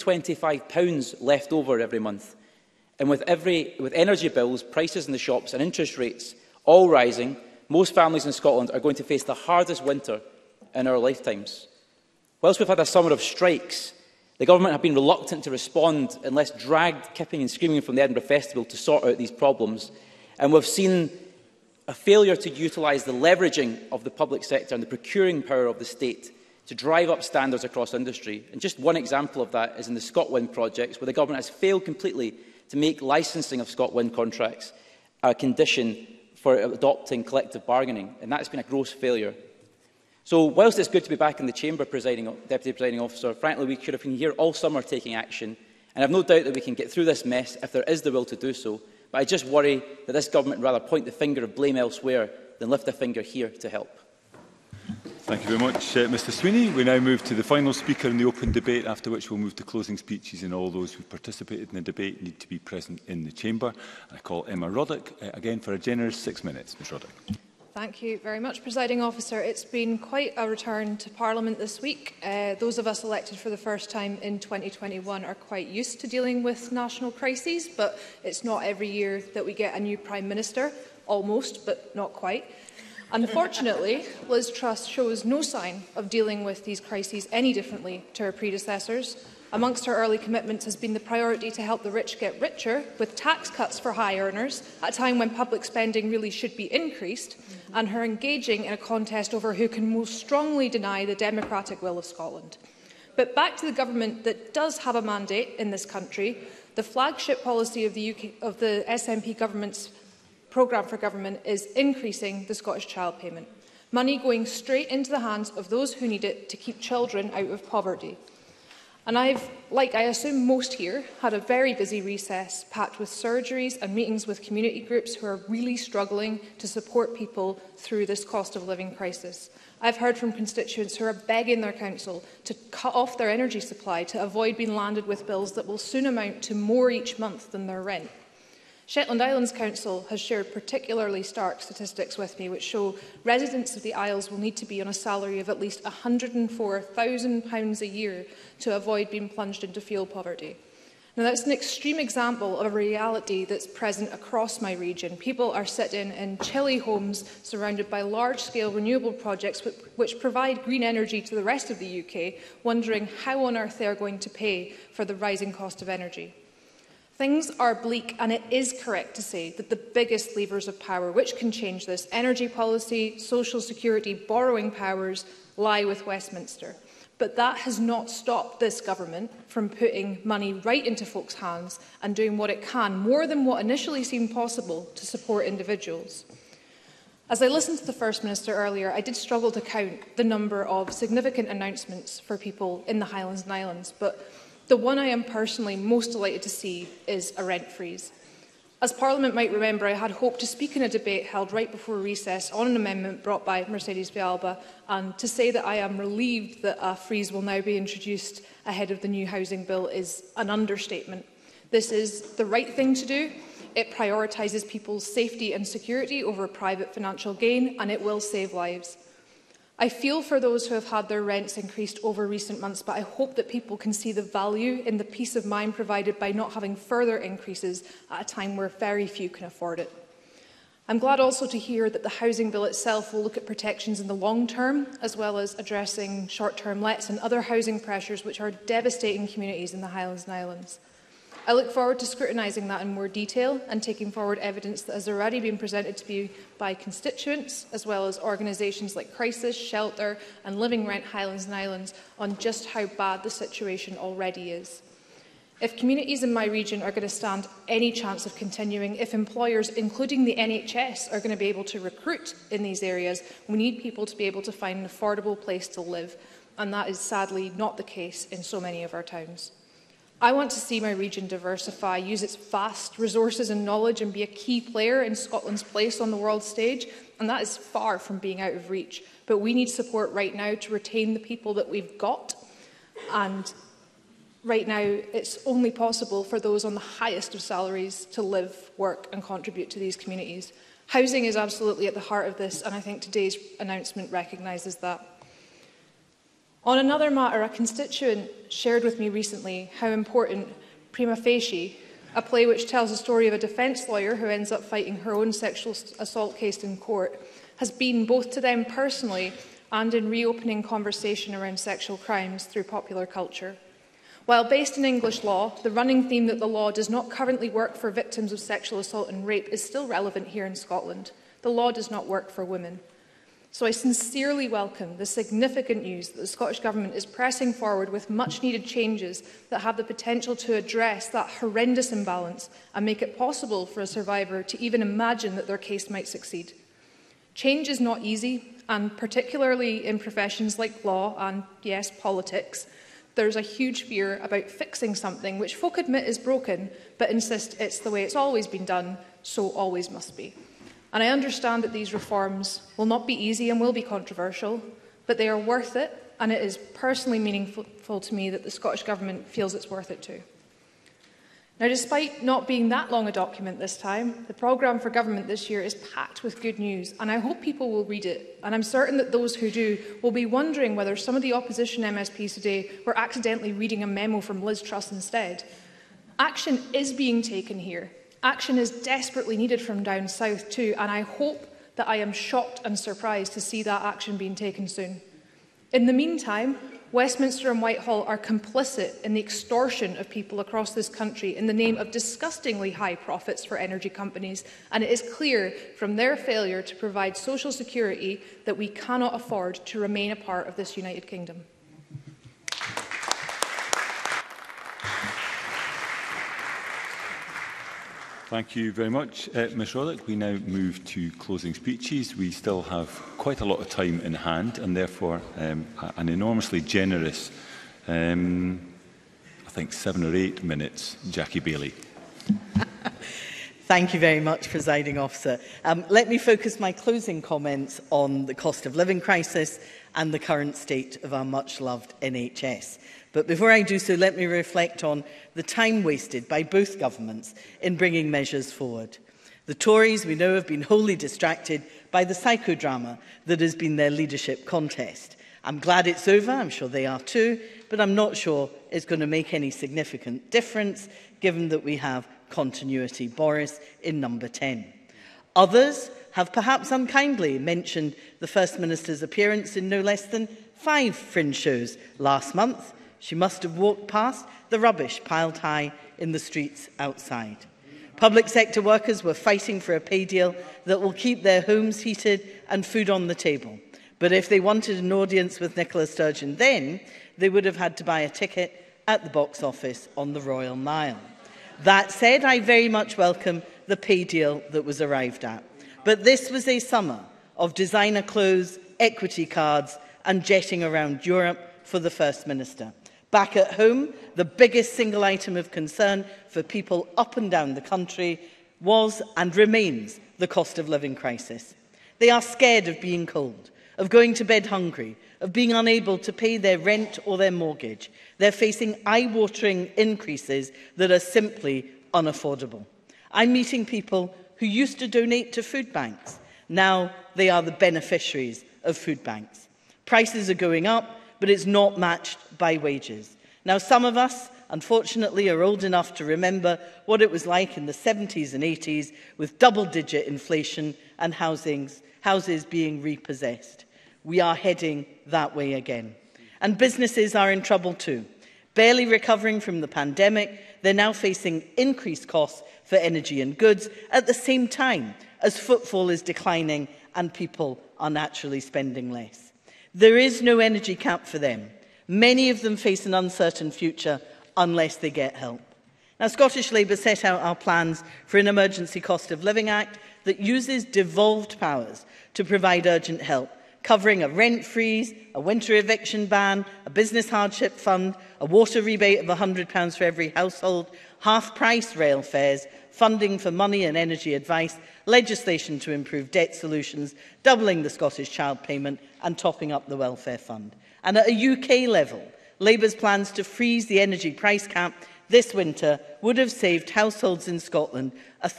[SPEAKER 20] £125 left over every month. And with energy bills, prices in the shops and interest rates all rising, most families in Scotland are going to face the hardest winter in our lifetimes. Whilst we've had a summer of strikes, the Government have been reluctant to respond unless dragged kicking and screaming from the Edinburgh Festival to sort out these problems. And we've seen a failure to utilise the leveraging of the public sector and the procuring power of the state to drive up standards across industry. And just one example of that is in the ScotWind projects, where the Government has failed completely to make licensing of ScotWind contracts a condition for adopting collective bargaining, and that's been a gross failure. So, whilst it's good to be back in the chamber, Deputy Presiding Officer, frankly, we could have been here all summer taking action, and I have no doubt that we can get through this mess if there is the will to do so, but I just worry that this Government would rather point the finger of blame elsewhere than lift a finger here to help.
[SPEAKER 17] Thank you very much, Mr Sweeney. We now move to the final speaker in the open debate, after which we'll move to closing speeches, and all those who participated in the debate need to be present in the chamber. I call Emma Roddick, again for a generous 6 minutes. Ms Roddick.
[SPEAKER 21] Thank you very much, Presiding Officer. It's been quite a return to Parliament this week. Those of us elected for the first time in 2021 are quite used to dealing with national crises, but it's not every year that we get a new Prime Minister. Almost, but not quite. Unfortunately, Liz Truss shows no sign of dealing with these crises any differently to her predecessors. Amongst her early commitments has been the priority to help the rich get richer, with tax cuts for high earners, at a time when public spending really should be increased, and her engaging in a contest over who can most strongly deny the democratic will of Scotland. But back to the government that does have a mandate in this country. The flagship policy of the SNP government's programme for government is increasing the Scottish Child Payment. Money going straight into the hands of those who need it to keep children out of poverty. And I've, like I assume most here, had a very busy recess packed with surgeries and meetings with community groups who are really struggling to support people through this cost of living crisis. I've heard from constituents who are begging their council to cut off their energy supply to avoid being landed with bills that will soon amount to more each month than their rent. Shetland Islands Council has shared particularly stark statistics with me which show residents of the Isles will need to be on a salary of at least £104,000 a year to avoid being plunged into fuel poverty. Now, that's an extreme example of a reality that's present across my region. People are sitting in chilly homes surrounded by large-scale renewable projects which provide green energy to the rest of the UK, wondering how on earth they are going to pay for the rising cost of energy. Things are bleak, and it is correct to say that the biggest levers of power which can change this, energy policy, social security, borrowing powers, lie with Westminster. But that has not stopped this government from putting money right into folks' hands and doing what it can, more than what initially seemed possible, to support individuals. As I listened to the First Minister earlier, I did struggle to count the number of significant announcements for people in the Highlands and Islands, but the one I am personally most delighted to see is a rent freeze. As Parliament might remember, I had hoped to speak in a debate held right before recess on an amendment brought by Mercedes Villalba, and to say that I am relieved that a freeze will now be introduced ahead of the new housing bill is an understatement. This is the right thing to do. It prioritises people's safety and security over private financial gain, and it will save lives. I feel for those who have had their rents increased over recent months, but I hope that people can see the value in the peace of mind provided by not having further increases at a time where very few can afford it. I'm glad also to hear that the housing bill itself will look at protections in the long term, as well as addressing short-term lets and other housing pressures which are devastating communities in the Highlands and Islands. I look forward to scrutinising that in more detail and taking forward evidence that has already been presented to me by constituents, as well as organisations like Crisis, Shelter and Living Rent Highlands and Islands, on just how bad the situation already is. If communities in my region are going to stand any chance of continuing, if employers, including the NHS, are going to be able to recruit in these areas, we need people to be able to find an affordable place to live, and that is sadly not the case in so many of our towns. I want to see my region diversify, use its vast resources and knowledge and be a key player in Scotland's place on the world stage, and that is far from being out of reach. But we need support right now to retain the people that we've got, and right now it's only possible for those on the highest of salaries to live, work and contribute to these communities. Housing is absolutely at the heart of this, and I think today's announcement recognises that. On another matter, a constituent shared with me recently how important Prima Facie, a play which tells the story of a defence lawyer who ends up fighting her own sexual assault case in court, has been both to them personally and in reopening conversation around sexual crimes through popular culture. While based in English law, the running theme that the law does not currently work for victims of sexual assault and rape is still relevant here in Scotland. The law does not work for women. So I sincerely welcome the significant news that the Scottish Government is pressing forward with much-needed changes that have the potential to address that horrendous imbalance and make it possible for a survivor to even imagine that their case might succeed. Change is not easy, and particularly in professions like law and, yes, politics, there's a huge fear about fixing something which folk admit is broken, but insist it's the way it's always been done, so always must be. And I understand that these reforms will not be easy and will be controversial, but they are worth it, and it is personally meaningful to me that the Scottish Government feels it's worth it too. Now, despite not being that long a document this time, the programme for government this year is packed with good news, and I hope people will read it. And I'm certain that those who do will be wondering whether some of the opposition MSPs today were accidentally reading a memo from Liz Truss instead. Action is being taken here. Action is desperately needed from down south too, and I hope that I am shocked and surprised to see that action being taken soon. In the meantime, Westminster and Whitehall are complicit in the extortion of people across this country in the name of disgustingly high profits for energy companies, and it is clear from their failure to provide social security that we cannot afford to remain a part of this United Kingdom.
[SPEAKER 17] Thank you very much, Ms Roddick. We now move to closing speeches. We still have quite a lot of time in hand and therefore an enormously generous, I think 7 or 8 minutes, Jackie Baillie.
[SPEAKER 4] Thank you very much, Presiding Officer. Let me focus my closing comments on the cost of living crisis and the current state of our much-loved NHS. But before I do so, let me reflect on the time wasted by both governments in bringing measures forward. The Tories, we know, have been wholly distracted by the psychodrama that has been their leadership contest. I'm glad it's over, I'm sure they are too, but I'm not sure it's going to make any significant difference, given that we have continuity Boris in number 10. Others have perhaps unkindly mentioned the First Minister's appearance in no less than 5 fringe shows last month. She must have walked past the rubbish piled high in the streets outside. Public sector workers were fighting for a pay deal that will keep their homes heated and food on the table. But if they wanted an audience with Nicola Sturgeon then, they would have had to buy a ticket at the box office on the Royal Mile. That said, I very much welcome the pay deal that was arrived at. But this was a summer of designer clothes, equity cards and jetting around Europe for the First Minister. Back at home, the biggest single item of concern for people up and down the country was and remains the cost of living crisis. They are scared of being cold, of going to bed hungry, of being unable to pay their rent or their mortgage. They're facing eye-watering increases that are simply unaffordable. I'm meeting people who used to donate to food banks. Now they are the beneficiaries of food banks. Prices are going up, but it's not matched by wages. Now, some of us, unfortunately, are old enough to remember what it was like in the 70s and 80s with double-digit inflation and houses being repossessed. We are heading that way again. And businesses are in trouble too. Barely recovering from the pandemic, they're now facing increased costs for energy and goods at the same time as footfall is declining and people are naturally spending less. There is no energy cap for them. Many of them face an uncertain future unless they get help. Now, Scottish Labour set out our plans for an emergency cost of living act that uses devolved powers to provide urgent help, covering a rent freeze, a winter eviction ban, a business hardship fund, a water rebate of £100 for every household, half-price rail fares, funding for money and energy advice, legislation to improve debt solutions, doubling the Scottish Child Payment and topping up the welfare fund. And at a UK level, Labour's plans to freeze the energy price cap this winter would have saved households in Scotland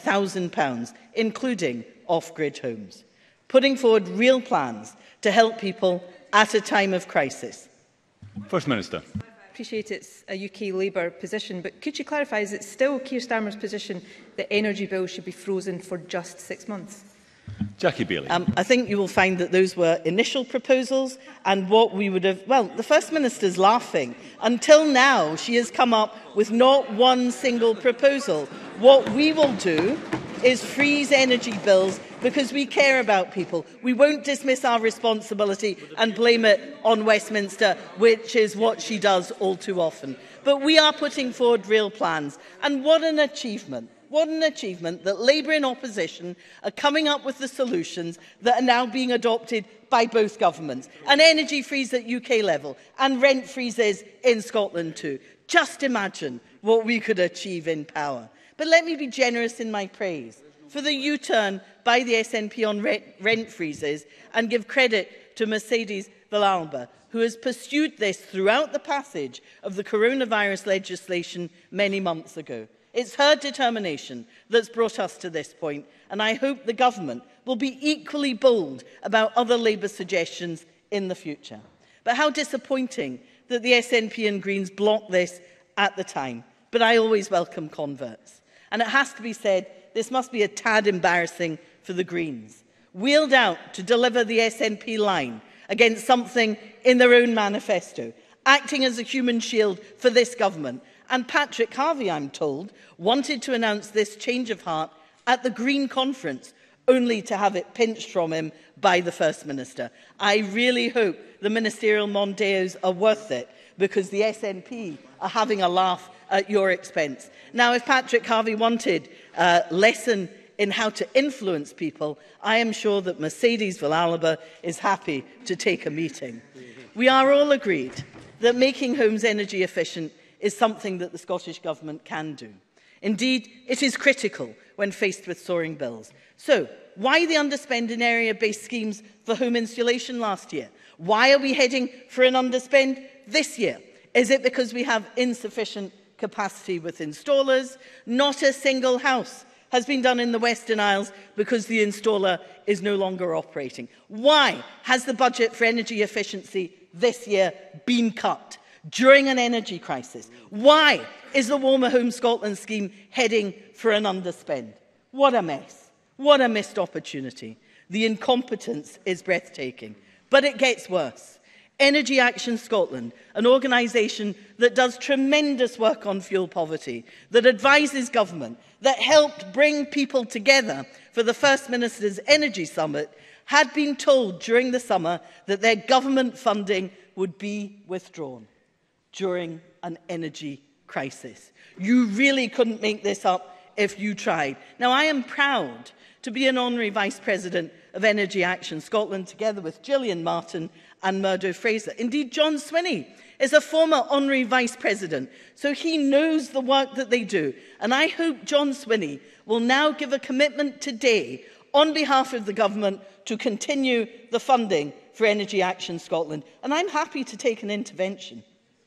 [SPEAKER 4] £1,000, including off-grid homes. Putting forward real plans to help people at a time of crisis.
[SPEAKER 17] First Minister.
[SPEAKER 1] I appreciate it's a UK Labour position, but could you clarify, is it still Keir Starmer's position that energy bills should be frozen for just 6 months?
[SPEAKER 17] Jackie Bailey.
[SPEAKER 4] I think you will find that those were initial proposals and what we would have... Well, the First Minister's laughing. Until now, she has come up with not one single proposal. What we will do is freeze energy bills because we care about people. We won't dismiss our responsibility and blame it on Westminster, which is what she does all too often. But we are putting forward real plans. And what an achievement. What an achievement that Labour in opposition are coming up with the solutions that are now being adopted by both governments. An energy freeze at UK level and rent freezes in Scotland too. Just imagine what we could achieve in power. But let me be generous in my praise for the U-turn by the SNP on rent freezes and give credit to Mercedes Villalba, who has pursued this throughout the passage of the coronavirus legislation many months ago. It's her determination that's brought us to this point, and I hope the government will be equally bold about other Labour suggestions in the future. But how disappointing that the SNP and Greens blocked this at the time. But I always welcome converts. And it has to be said, this must be a tad embarrassing for the Greens. Wheeled out to deliver the SNP line against something in their own manifesto, acting as a human shield for this government. And Patrick Harvie, I'm told, wanted to announce this change of heart at the Green Conference, only to have it pinched from him by the First Minister. I really hope the ministerial Mondeos are worth it, because the SNP are having a laugh at your expense. Now, if Patrick Harvie wanted a lesson in how to influence people, I am sure that Mercedes Villalba is happy to take a meeting. We are all agreed that making homes energy efficient is something that the Scottish Government can do. Indeed, it is critical when faced with soaring bills. So, why the underspend in area-based schemes for home insulation last year? Why are we heading for an underspend this year? Is it because we have insufficient capacity with installers? Not a single house has been done in the Western Isles because the installer is no longer operating. Why has the budget for energy efficiency this year been cut during an energy crisis? Why is the Warmer Home Scotland scheme heading for an underspend? What a mess. What a missed opportunity. The incompetence is breathtaking. But it gets worse. Energy Action Scotland, an organisation that does tremendous work on fuel poverty, that advises government, that helped bring people together for the First Minister's Energy Summit, had been told during the summer that their government funding would be withdrawn during an energy crisis. You really couldn't make this up if you tried. Now, I am proud to be an honorary Vice President of Energy Action Scotland, together with Gillian Martin and Murdo Fraser. Indeed, John Swinney is a former honorary Vice President, so he knows the work that they do. And I hope John Swinney will now give a commitment today on behalf of the government to continue the funding for Energy Action Scotland. And I'm happy to take an intervention.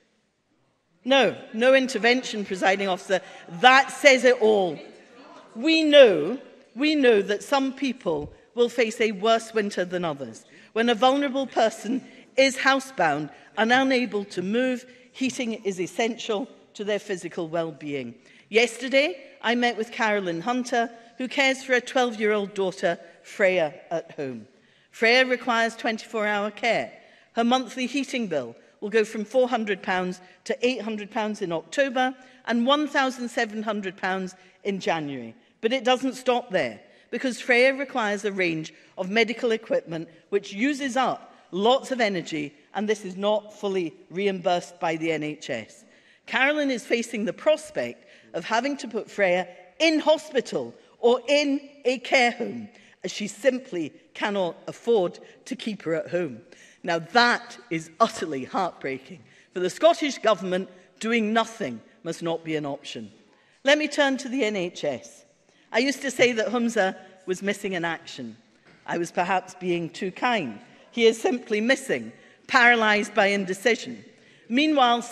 [SPEAKER 4] No intervention, presiding officer. That says it all. We know that some people will face a worse winter than others. When a vulnerable person is housebound and unable to move, heating is essential to their physical well-being. Yesterday, I met with Carolyn Hunter, who cares for a 12-year-old daughter, Freya, at home. Freya requires 24-hour care. Her monthly heating bill will go from £400 to £800 in October and £1,700 in January. But it doesn't stop there, because Freya requires a range of medical equipment which uses up lots of energy, and this is not fully reimbursed by the NHS. Carolyn is facing the prospect of having to put Freya in hospital or in a care home, as she simply cannot afford to keep her at home. Now, that is utterly heartbreaking. For the Scottish Government, doing nothing must not be an option. Let me turn to the NHS. I used to say that Humza was missing in action. I was perhaps being too kind. He is simply missing, paralysed by indecision. Meanwhile,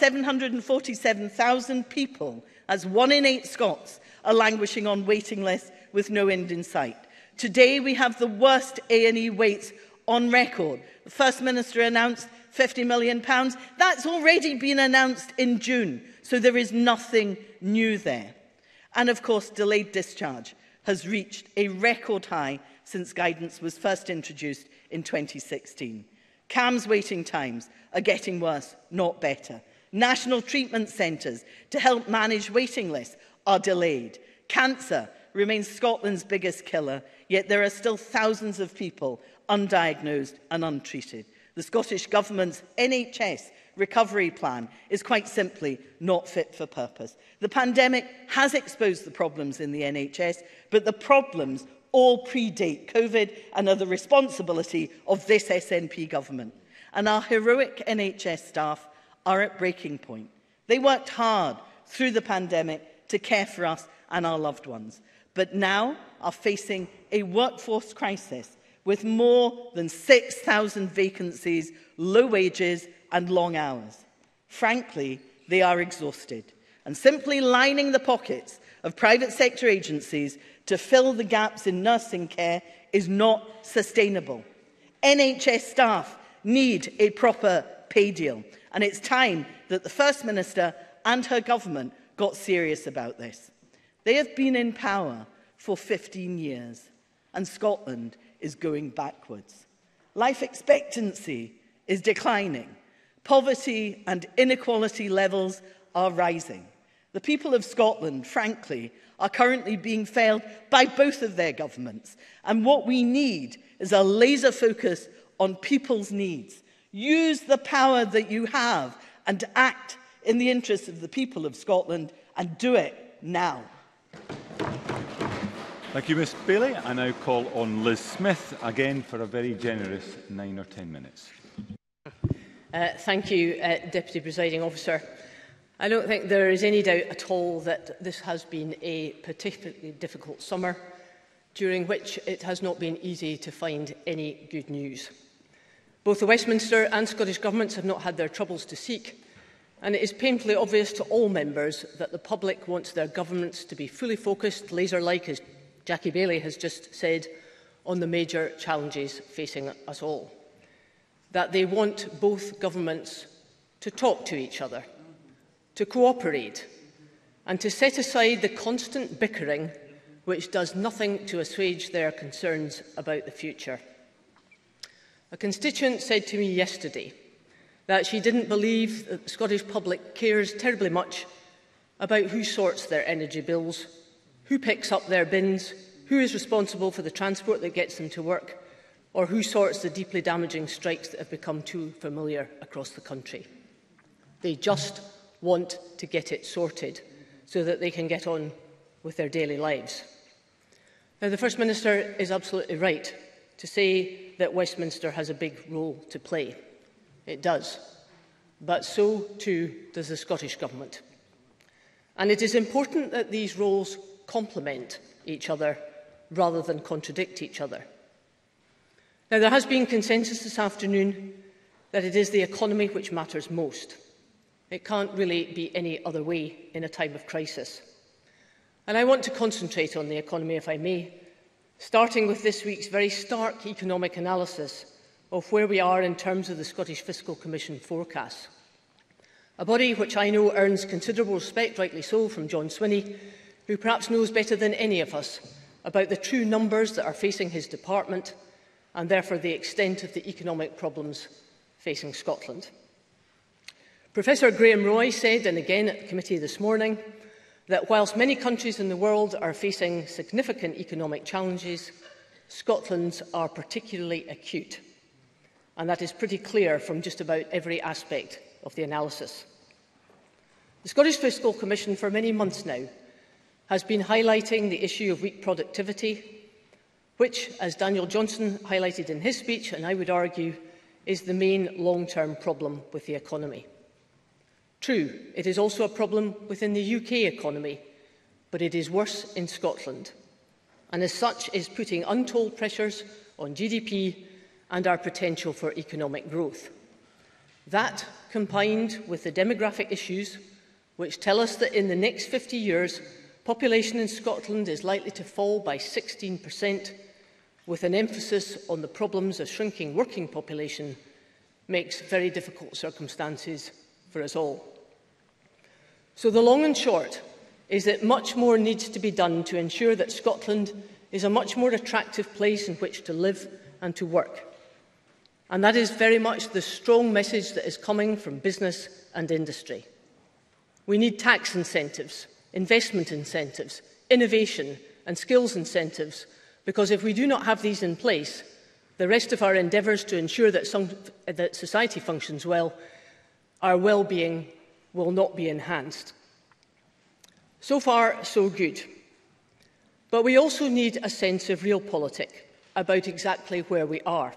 [SPEAKER 4] 747,000 people, as 1 in 8 Scots, are languishing on waiting lists with no end in sight. Today, we have the worst A&E waits on record. The First Minister announced £50 million. That's already been announced in June, so there is nothing new there. And of course, delayed discharge has reached a record high since guidance was first introduced in 2016. CAMHS waiting times are getting worse, not better. National treatment centres to help manage waiting lists are delayed. Cancer remains Scotland's biggest killer, yet there are still thousands of people undiagnosed and untreated. The Scottish Government's NHS recovery plan is quite simply not fit for purpose. The pandemic has exposed the problems in the NHS, but the problems all predate COVID and are the responsibility of this SNP government. And our heroic NHS staff are at breaking point. They worked hard through the pandemic to care for us and our loved ones, but now are facing a workforce crisis with more than 6,000 vacancies, low wages and long hours. Frankly, they are exhausted, and simply lining the pockets of private sector agencies to fill the gaps in nursing care is not sustainable. NHS staff need a proper pay deal, and it's time that the First Minister and her government got serious about this. They have been in power for 15 years, and Scotland is going backwards. Life expectancy is declining. Poverty and inequality levels are rising. The people of Scotland, frankly, are currently being failed by both of their governments. And what we need is a laser focus on people's needs. Use the power that you have and act in the interests of the people of Scotland, and do it now.
[SPEAKER 17] Thank you, Ms Bailey. I now call on Liz Smith, again for a very generous 9 or 10 minutes.
[SPEAKER 2] Thank you, Deputy Presiding Officer. I don't think there is any doubt at all that this has been a particularly difficult summer, during which it has not been easy to find any good news. Both the Westminster and Scottish Governments have not had their troubles to seek, and it is painfully obvious to all members that the public wants their governments to be fully focused, laser-like, as Jackie Bailey has just said, on the major challenges facing us all. That they want both governments to talk to each other, to cooperate, and to set aside the constant bickering which does nothing to assuage their concerns about the future. A constituent said to me yesterday that she didn't believe that the Scottish public cares terribly much about who sorts their energy bills, who picks up their bins, who is responsible for the transport that gets them to work, or who sorts the deeply damaging strikes that have become too familiar across the country. They just want to get it sorted so that they can get on with their daily lives. Now, the First Minister is absolutely right to say that Westminster has a big role to play. It does. But so too does the Scottish Government. And it is important that these roles complement each other rather than contradict each other. Now, there has been consensus this afternoon that it is the economy which matters most. It can't really be any other way in a time of crisis. And I want to concentrate on the economy, if I may, starting with this week's very stark economic analysis of where we are in terms of the Scottish Fiscal Commission forecasts. A body which I know earns considerable respect, rightly so, from John Swinney, who perhaps knows better than any of us about the true numbers that are facing his department and therefore the extent of the economic problems facing Scotland. Professor Graham Roy said, and again at the committee this morning, that whilst many countries in the world are facing significant economic challenges, Scotland's are particularly acute. And that is pretty clear from just about every aspect of the analysis. The Scottish Fiscal Commission for many months now has been highlighting the issue of weak productivity, which, as Daniel Johnson highlighted in his speech, and I would argue, is the main long-term problem with the economy. True, it is also a problem within the UK economy, but it is worse in Scotland, and as such is putting untold pressures on GDP and our potential for economic growth. That, combined with the demographic issues, which tell us that in the next 50 years, population in Scotland is likely to fall by 16%, with an emphasis on the problems of shrinking working population, makes very difficult circumstances for us all. So the long and short is that much more needs to be done to ensure that Scotland is a much more attractive place in which to live and to work. And that is very much the strong message that is coming from business and industry. We need tax incentives, investment incentives, innovation and skills incentives, because if we do not have these in place, the rest of our endeavours to ensure that society functions well, our well-being will not be enhanced. So far, so good. But we also need a sense of realpolitik about exactly where we are.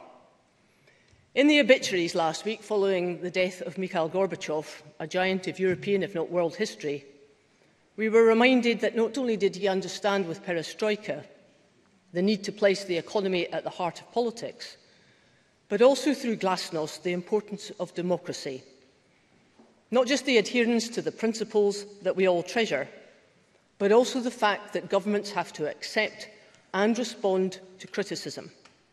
[SPEAKER 2] In the obituaries last week, following the death of Mikhail Gorbachev, a giant of European, if not world history, we were reminded that not only did he understand with perestroika the need to place the economy at the heart of politics, but also through glasnost the importance of democracy. Not just the adherence to the principles that we all treasure, but also the fact that governments have to accept and respond to criticism.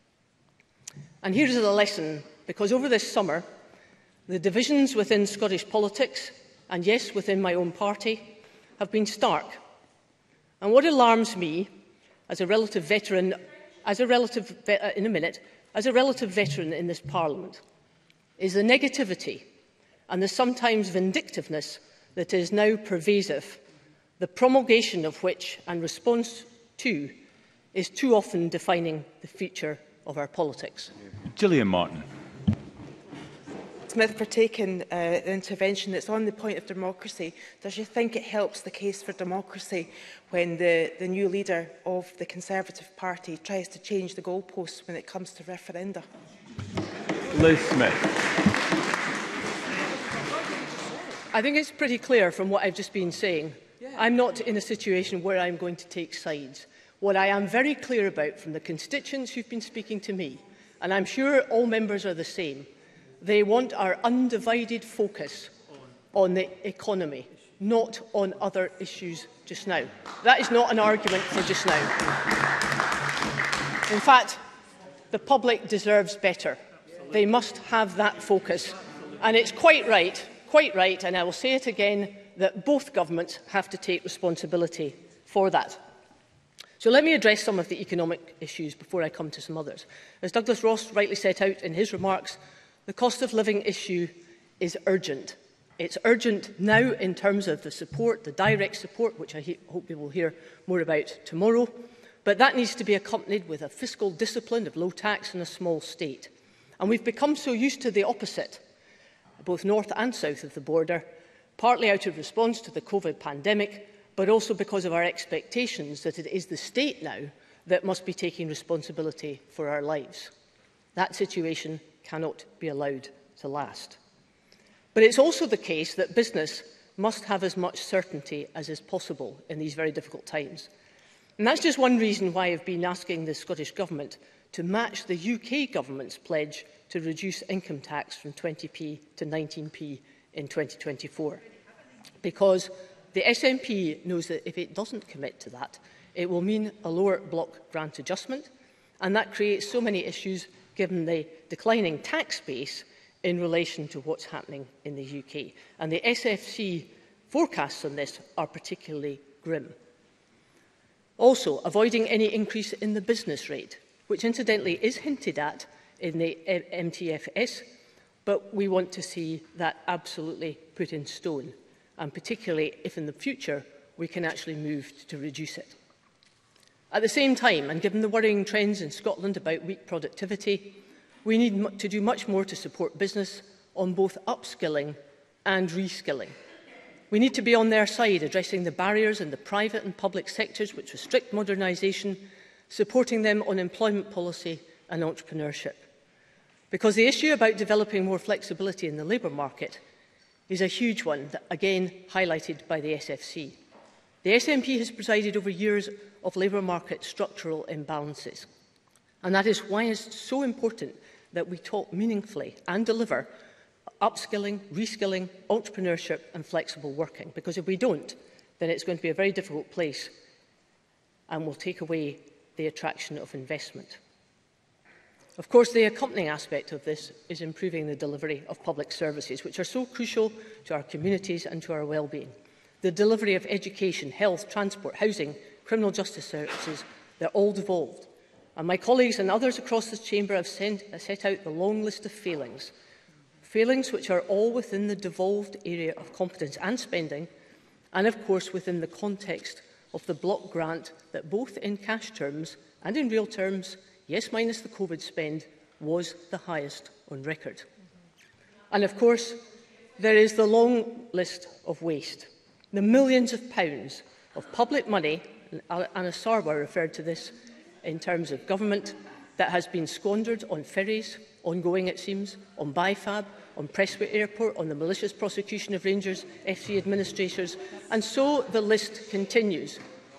[SPEAKER 2] And here is a lesson, because over this summer, the divisions within Scottish politics, and yes, within my own party, have been stark. And what alarms me, as a relative veteran, in this Parliament, is the negativity and the sometimes vindictiveness that is now pervasive, the promulgation of which and response to is too often defining the future of our politics.
[SPEAKER 17] Gillian Martin.
[SPEAKER 6] Smith for taking the intervention. It's on the point of democracy. Does you think it helps the case for democracy when the new leader of the Conservative Party tries to change the goalposts when it comes to referenda?
[SPEAKER 17] Liz Smith.
[SPEAKER 2] I think it's pretty clear from what I've just been saying. I'm not in a situation where I'm going to take sides. What I am very clear about from the constituents who've been speaking to me, and I'm sure all members are the same, they want our undivided focus on the economy, not on other issues just now. That is not an argument for just now. In fact, the public deserves better. They must have that focus. And it's quite right, and I will say it again, that both governments have to take responsibility for that. So let me address some of the economic issues before I come to some others. As Douglas Ross rightly set out in his remarks, the cost of living issue is urgent. It's urgent now in terms of the support, the direct support, which I hope we will hear more about tomorrow, but that needs to be accompanied with a fiscal discipline of low tax and a small state. And we've become so used to the opposite, both north and south of the border, partly out of response to the COVID pandemic, but also because of our expectations that it is the state now that must be taking responsibility for our lives. That situation cannot be allowed to last. But it's also the case that business must have as much certainty as is possible in these very difficult times. And that's just one reason why I've been asking the Scottish Government to match the UK Government's pledge to reduce income tax from 20p to 19p in 2024. Because the SNP knows that if it doesn't commit to that, it will mean a lower block grant adjustment, and that creates so many issues given the declining tax base in relation to what's happening in the UK. And the SFC forecasts on this are particularly grim. Also, avoiding any increase in the business rate, which incidentally is hinted at in the MTFS, but we want to see that absolutely put in stone, and particularly if in the future we can actually move to reduce it. At the same time, and given the worrying trends in Scotland about weak productivity, we need to do much more to support business on both upskilling and reskilling. We need to be on their side, addressing the barriers in the private and public sectors which restrict modernisation, supporting them on employment policy and entrepreneurship. Because the issue about developing more flexibility in the labour market is a huge one, that, again highlighted by the SFC. The SNP has presided over years of labour market structural imbalances. And that is why it's so important that we talk meaningfully and deliver upskilling, reskilling, entrepreneurship and flexible working. Because if we don't, then it's going to be a very difficult place and will take away the attraction of investment. Of course, the accompanying aspect of this is improving the delivery of public services, which are so crucial to our communities and to our well-being. The delivery of education, health, transport, housing, criminal justice services, they're all devolved. And my colleagues and others across this chamber have set out the long list of failings which are all within the devolved area of competence and spending, and of course within the context of the block grant that both in cash terms and in real terms, yes minus the COVID spend, was the highest on record. And of course, there is the long list of waste, the millions of pounds of public money, and Anna Sarwar referred to this in terms of government, that has been squandered on ferries, ongoing it seems, on BIFAB, on Prestwick Airport, on the malicious prosecution of Rangers FC administrators, and so the list continues.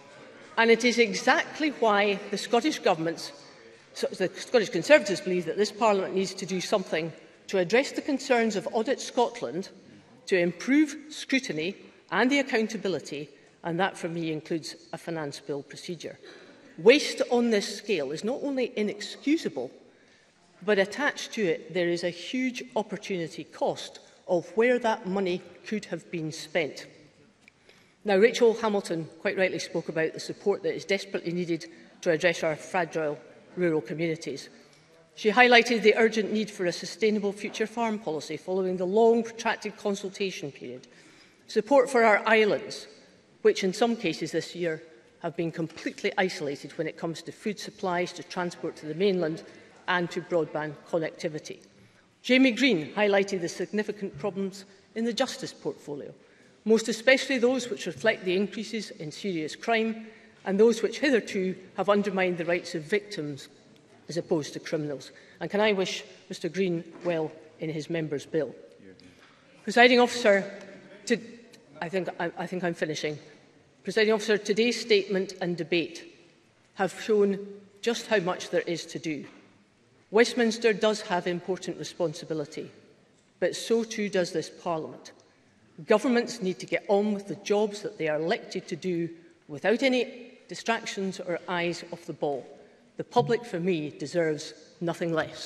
[SPEAKER 2] And it is exactly why the Scottish Government's the Scottish Conservatives believe that this Parliament needs to do something to address the concerns of Audit Scotland, to improve scrutiny and the accountability, and that for me includes a finance bill procedure. Waste on this scale is not only inexcusable, but attached to it there is a huge opportunity cost of where that money could have been spent. Now, Rachel Hamilton quite rightly spoke about the support that is desperately needed to address our fragile rural communities. She highlighted the urgent need for a sustainable future farm policy following the long protracted consultation period, support for our islands, which in some cases this year have been completely isolated when it comes to food supplies, to transport to the mainland and to broadband connectivity. Jamie Green highlighted the significant problems in the justice portfolio, most especially those which reflect the increases in serious crime and those which hitherto have undermined the rights of victims as opposed to criminals. And can I wish Mr Green well in his member's bill. Presiding Officer, I think I'm finishing. Presiding Officer, today's statement and debate have shown just how much there is to do. Westminster does have important responsibility, but so too does this Parliament. Governments need to get on with the jobs that they are elected to do without any distractions or eyes off the ball. The public, for me, deserves nothing less.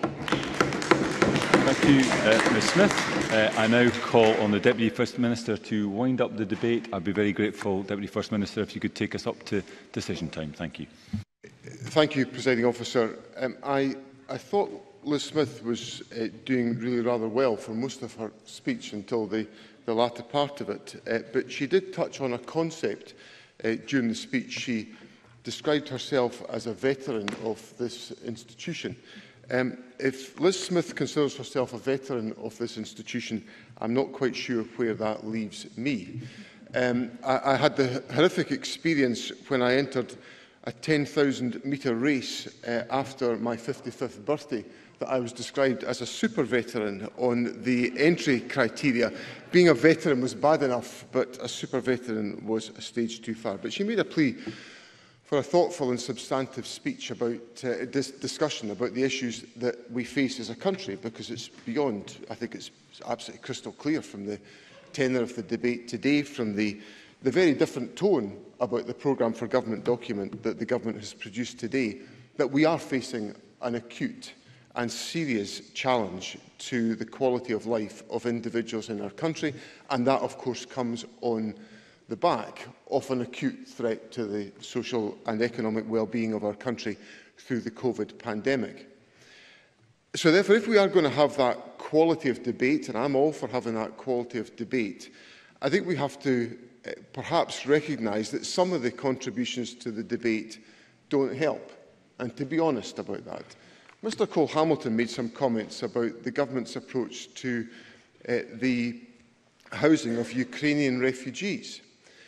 [SPEAKER 17] Thank you, Ms Smith. I now call on the Deputy First Minister to wind up the debate. I'd be very grateful, Deputy First Minister, if you could take us up to decision time. Thank you.
[SPEAKER 3] Thank you, Presiding Officer. I thought Liz Smith was doing really rather well for most of her speech until the latter part of it, but she did touch on a concept during the speech. She described herself as a veteran of this institution. If Liz Smith considers herself a veteran of this institution, I'm not quite sure where that leaves me. I had the horrific experience when I entered a 10,000-metre race after my 55th birthday that I was described as a super veteran on the entry criteria. Being a veteran was bad enough, but a super veteran was a stage too far. But she made a plea for a thoughtful and substantive speech about this discussion about the issues that we face as a country, because it's beyond, I think it's absolutely crystal clear from the tenor of the debate today, from the very different tone about the programme for government document that the government has produced today, that we are facing an acute and serious challenge to the quality of life of individuals in our country, and that of course comes on the back of an acute threat to the social and economic well-being of our country through the COVID pandemic. So therefore, if we are going to have that quality of debate, and I'm all for having that quality of debate, I think we have to perhaps recognise that some of the contributions to the debate don't help, and to be honest about that. Mr Cole-Hamilton made some comments about the government's approach to the housing of Ukrainian refugees.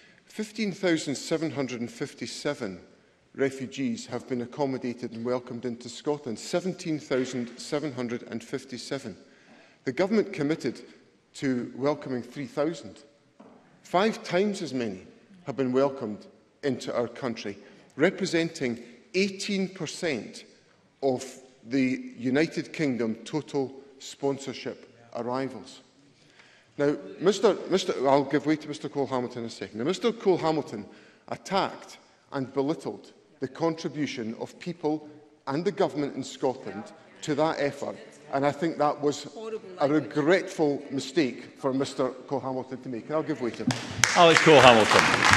[SPEAKER 3] 15,757 refugees have been accommodated and welcomed into Scotland, 17,757. The government committed to welcoming 3,000. 5 times as many have been welcomed into our country, representing 18% of the United Kingdom total sponsorship arrivals. Now, I'll give way to Mr Cole-Hamilton in a second. Now, Mr Cole-Hamilton attacked and belittled the contribution of people and the government in Scotland to that effort, and I think that was a regretful mistake for Mr Cole-Hamilton to make. And I'll give way to him.
[SPEAKER 17] Alex Cole-Hamilton.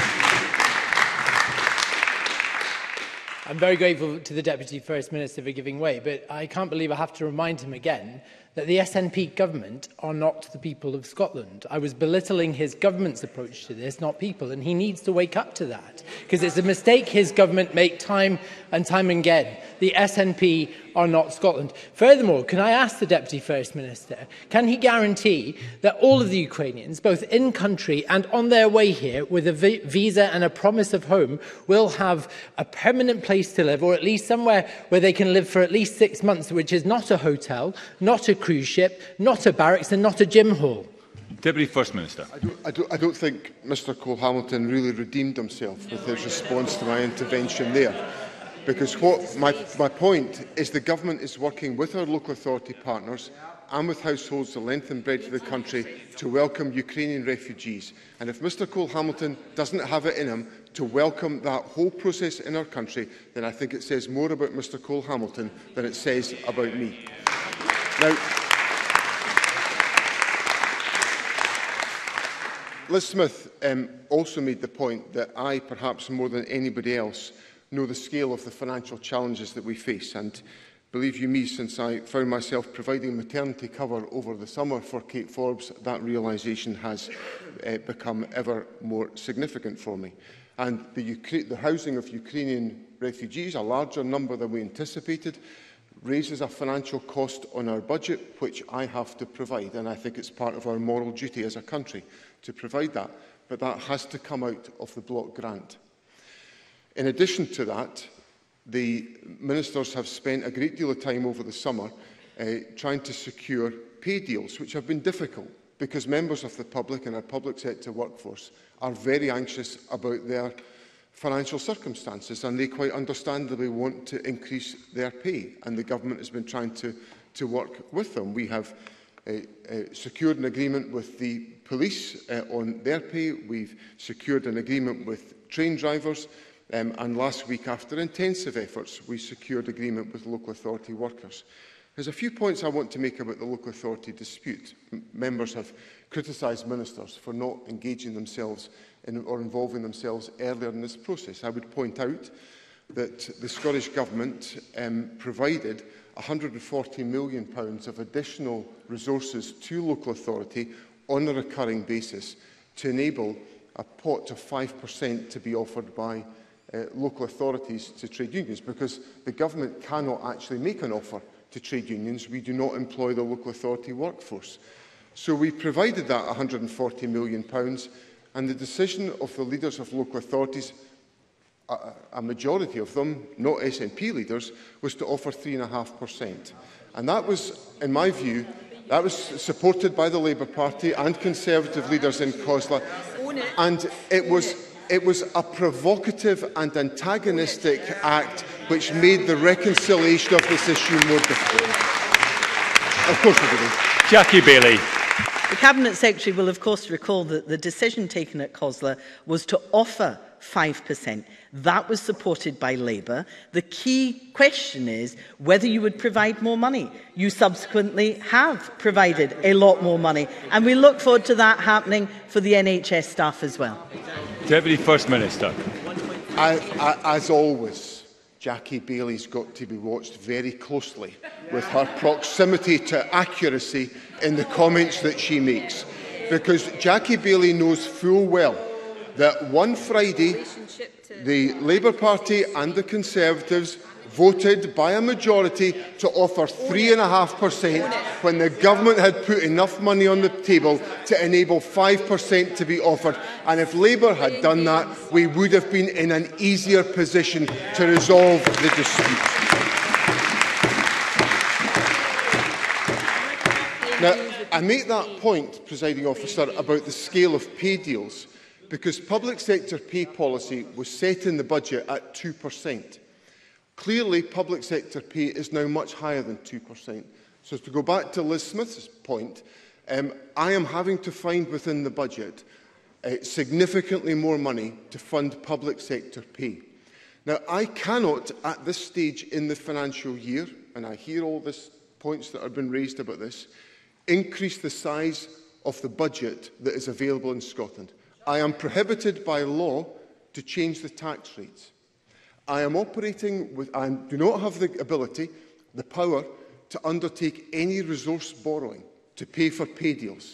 [SPEAKER 8] I'm very grateful to the Deputy First Minister for giving way, but I can't believe I have to remind him again that the SNP government are not the people of Scotland. I was belittling his government's approach to this, not people, and he needs to wake up to that, because it's a mistake his government make time and time again. The SNP are not Scotland. Furthermore, can I ask the Deputy First Minister, can he guarantee that all of the Ukrainians, both in country and on their way here, with a visa and a promise of home, will have a permanent place to live, or at least somewhere where they can live for at least 6 months, which is not a hotel, not a cruise ship, not a barracks and not a gym hall?
[SPEAKER 17] Deputy First Minister.
[SPEAKER 3] I don't think Mr Cole-Hamilton really redeemed himself with his response to my intervention there. Because my point is the government is working with our local authority partners and with households the length and breadth of the country to welcome Ukrainian refugees. And if Mr Cole-Hamilton doesn't have it in him to welcome that whole process in our country, then I think it says more about Mr Cole-Hamilton than it says about me. Now, Liz Smith also made the point that I, perhaps more than anybody else, know the scale of the financial challenges that we face. And believe you me, since I found myself providing maternity cover over the summer for Kate Forbes, that realisation has become ever more significant for me. And the housing of Ukrainian refugees, a larger number than we anticipated, raises a financial cost on our budget, which I have to provide. And I think it's part of our moral duty as a country to provide that. But that has to come out of the block grant. In addition to that, the ministers have spent a great deal of time over the summer trying to secure pay deals, which have been difficult because members of the public and our public sector workforce are very anxious about their financial circumstances, and they quite understandably want to increase their pay, and the government has been trying to work with them. We have secured an agreement with the police on their pay. We've secured an agreement with train drivers. And last week, after intensive efforts, we secured agreement with local authority workers. There's a few points I want to make about the local authority dispute. Members have criticised ministers for not engaging themselves or involving themselves earlier in this process. I would point out that the Scottish Government provided £140 million of additional resources to local authority on a recurring basis to enable a pot of 5% to be offered by local authorities to trade unions, because the government cannot actually make an offer to trade unions. We do not employ the local authority workforce. So we provided that £140 million, And the decision of the leaders of local authorities, a majority of them, not SNP leaders, was to offer 3.5%. And that was, in my view, that was supported by the Labour Party and Conservative leaders in COSLA. And it was a provocative and antagonistic act which made the reconciliation of this issue more difficult. Of course we do.
[SPEAKER 17] Jackie Bailey.
[SPEAKER 4] The Cabinet Secretary will of course recall that the decision taken at COSLA was to offer 5%. That was supported by Labour. The key question is whether you would provide more money. You subsequently have provided a lot more money, and we look forward to that happening for the NHS staff as well.
[SPEAKER 17] Deputy First Minister.
[SPEAKER 3] As always, Jackie Bailey's got to be watched very closely with her proximity to accuracy in the comments that she makes, because Jackie Bailey knows full well that one Friday the Labour Party and the Conservatives voted by a majority to offer 3.5% when the government had put enough money on the table to enable 5% to be offered. And if Labour had done that, we would have been in an easier position to resolve the dispute. Now, I make that point, Presiding Officer, about the scale of pay deals, because public sector pay policy was set in the budget at 2%. Clearly, public sector pay is now much higher than 2%. So to go back to Liz Smith's point, I am having to find within the budget significantly more money to fund public sector pay. Now, I cannot, at this stage in the financial year, and I hear all these points that have been raised about this, increase the size of the budget that is available in Scotland. I am prohibited by law to change the tax rates. I am operating with, I do not have the ability, the power, to undertake any resource borrowing to pay for pay deals.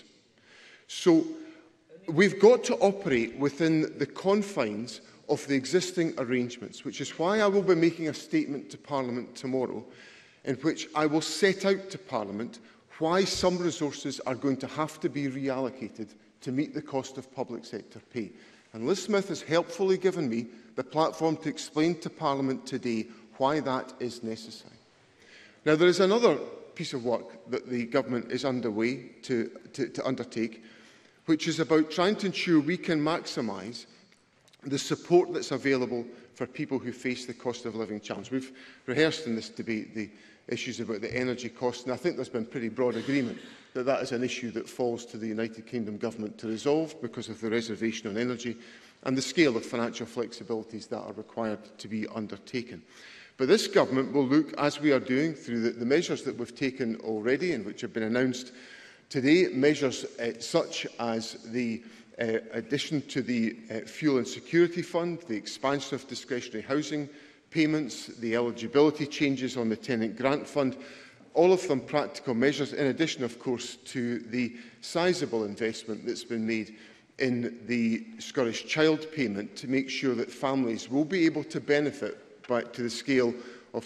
[SPEAKER 3] So we've got to operate within the confines of the existing arrangements, which is why I will be making a statement to Parliament tomorrow, in which I will set out to Parliament why some resources are going to have to be reallocated to meet the cost of public sector pay. And Liz Smith has helpfully given me the platform to explain to Parliament today why that is necessary. Now, there is another piece of work that the Government is underway to undertake, which is about trying to ensure we can maximise the support that's available for people who face the cost of living challenge. We've rehearsed in this debate the issues about the energy costs, and I think there's been pretty broad agreement that that is an issue that falls to the United Kingdom Government to resolve because of the reservation on energy and the scale of financial flexibilities that are required to be undertaken. But this Government will look, as we are doing, through the measures that we've taken already and which have been announced today, measures such as the addition to the Fuel and Security Fund, the expansion of discretionary housing payments, the eligibility changes on the Tenant Grant Fund, all of them practical measures, in addition, of course, to the sizeable investment that's been made in the Scottish Child Payment to make sure that families will be able to benefit to the scale of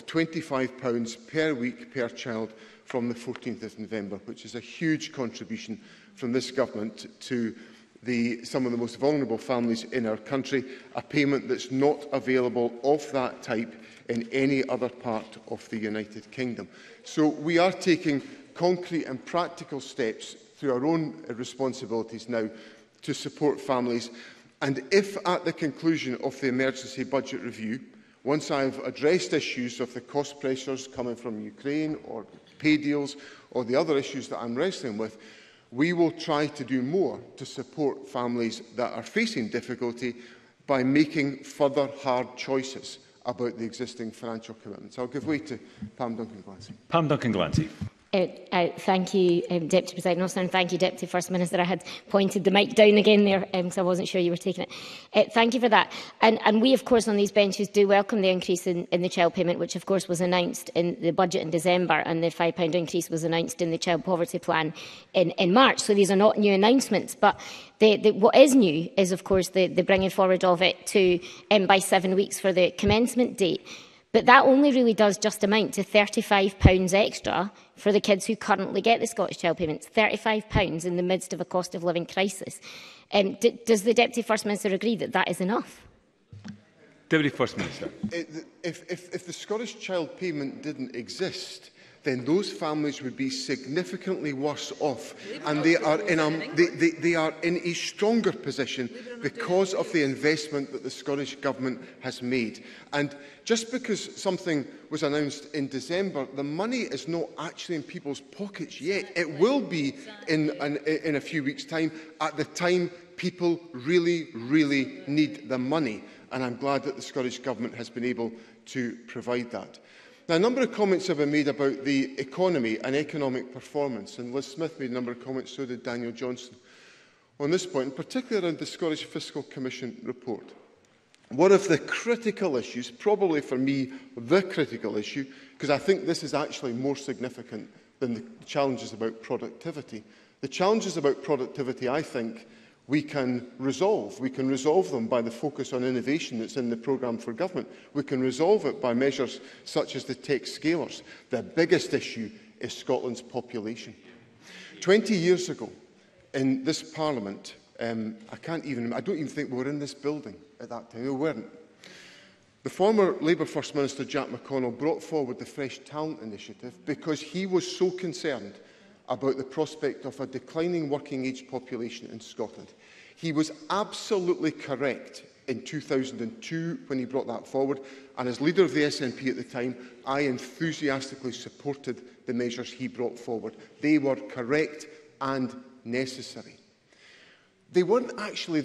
[SPEAKER 3] £25 per week per child from the 14th of November, which is a huge contribution from this Government to some of the most vulnerable families in our country, a payment that's not available of that type in any other part of the United Kingdom. So we are taking concrete and practical steps through our own responsibilities now to support families. And if at the conclusion of the emergency budget review, once I've addressed issues of the cost pressures coming from Ukraine or pay deals or the other issues that I'm wrestling with, we will try to do more to support families that are facing difficulty by making further hard choices about the existing financial commitments. I'll give way to Pam Duncan-Glancy.
[SPEAKER 17] Pam Duncan-Glancy.
[SPEAKER 13] Thank you, Deputy Presiding Officer, and thank you, Deputy First Minister. I had pointed the mic down again there because I wasn't sure you were taking it. Thank you for that. And we, of course, on these benches do welcome the increase in the child payment, which, of course, was announced in the budget in December, and the £5 increase was announced in the Child Poverty Plan in March. So these are not new announcements. But what is new is, of course, the bringing forward of it to by 7 weeks for the commencement date. But that only really does just amount to £35 extra for the kids who currently get the Scottish Child Payments. £35 in the midst of a cost of living crisis. Does the Deputy First Minister agree that that is enough?
[SPEAKER 17] Deputy First Minister.
[SPEAKER 3] If the Scottish Child Payment didn't exist, then those families would be significantly worse off, and they are in a stronger position because of the investment that the Scottish Government has made. And just because something was announced in December, the money is not actually in people's pockets yet. It will be in a few weeks' time, at the time people really, really need the money. And I'm glad that the Scottish Government has been able to provide that. Now, a number of comments have been made about the economy and economic performance, and Liz Smith made a number of comments, so did Daniel Johnson, on this point, in particular around the Scottish Fiscal Commission report. One of the critical issues, probably for me the critical issue, because I think this is actually more significant than the challenges about productivity. The challenges about productivity, I think, we can resolve. We can resolve them by the focus on innovation that's in the programme for government. We can resolve it by measures such as the tech scalers. The biggest issue is Scotland's population. 20 years ago, in this Parliament, I don't even think we were in this building at that time. We weren't. The former Labour First Minister, Jack McConnell, brought forward the Fresh Talent Initiative because he was so concerned about the prospect of a declining working-age population in Scotland. He was absolutely correct in 2002 when he brought that forward, and as leader of the SNP at the time, I enthusiastically supported the measures he brought forward. They were correct and necessary. They didn't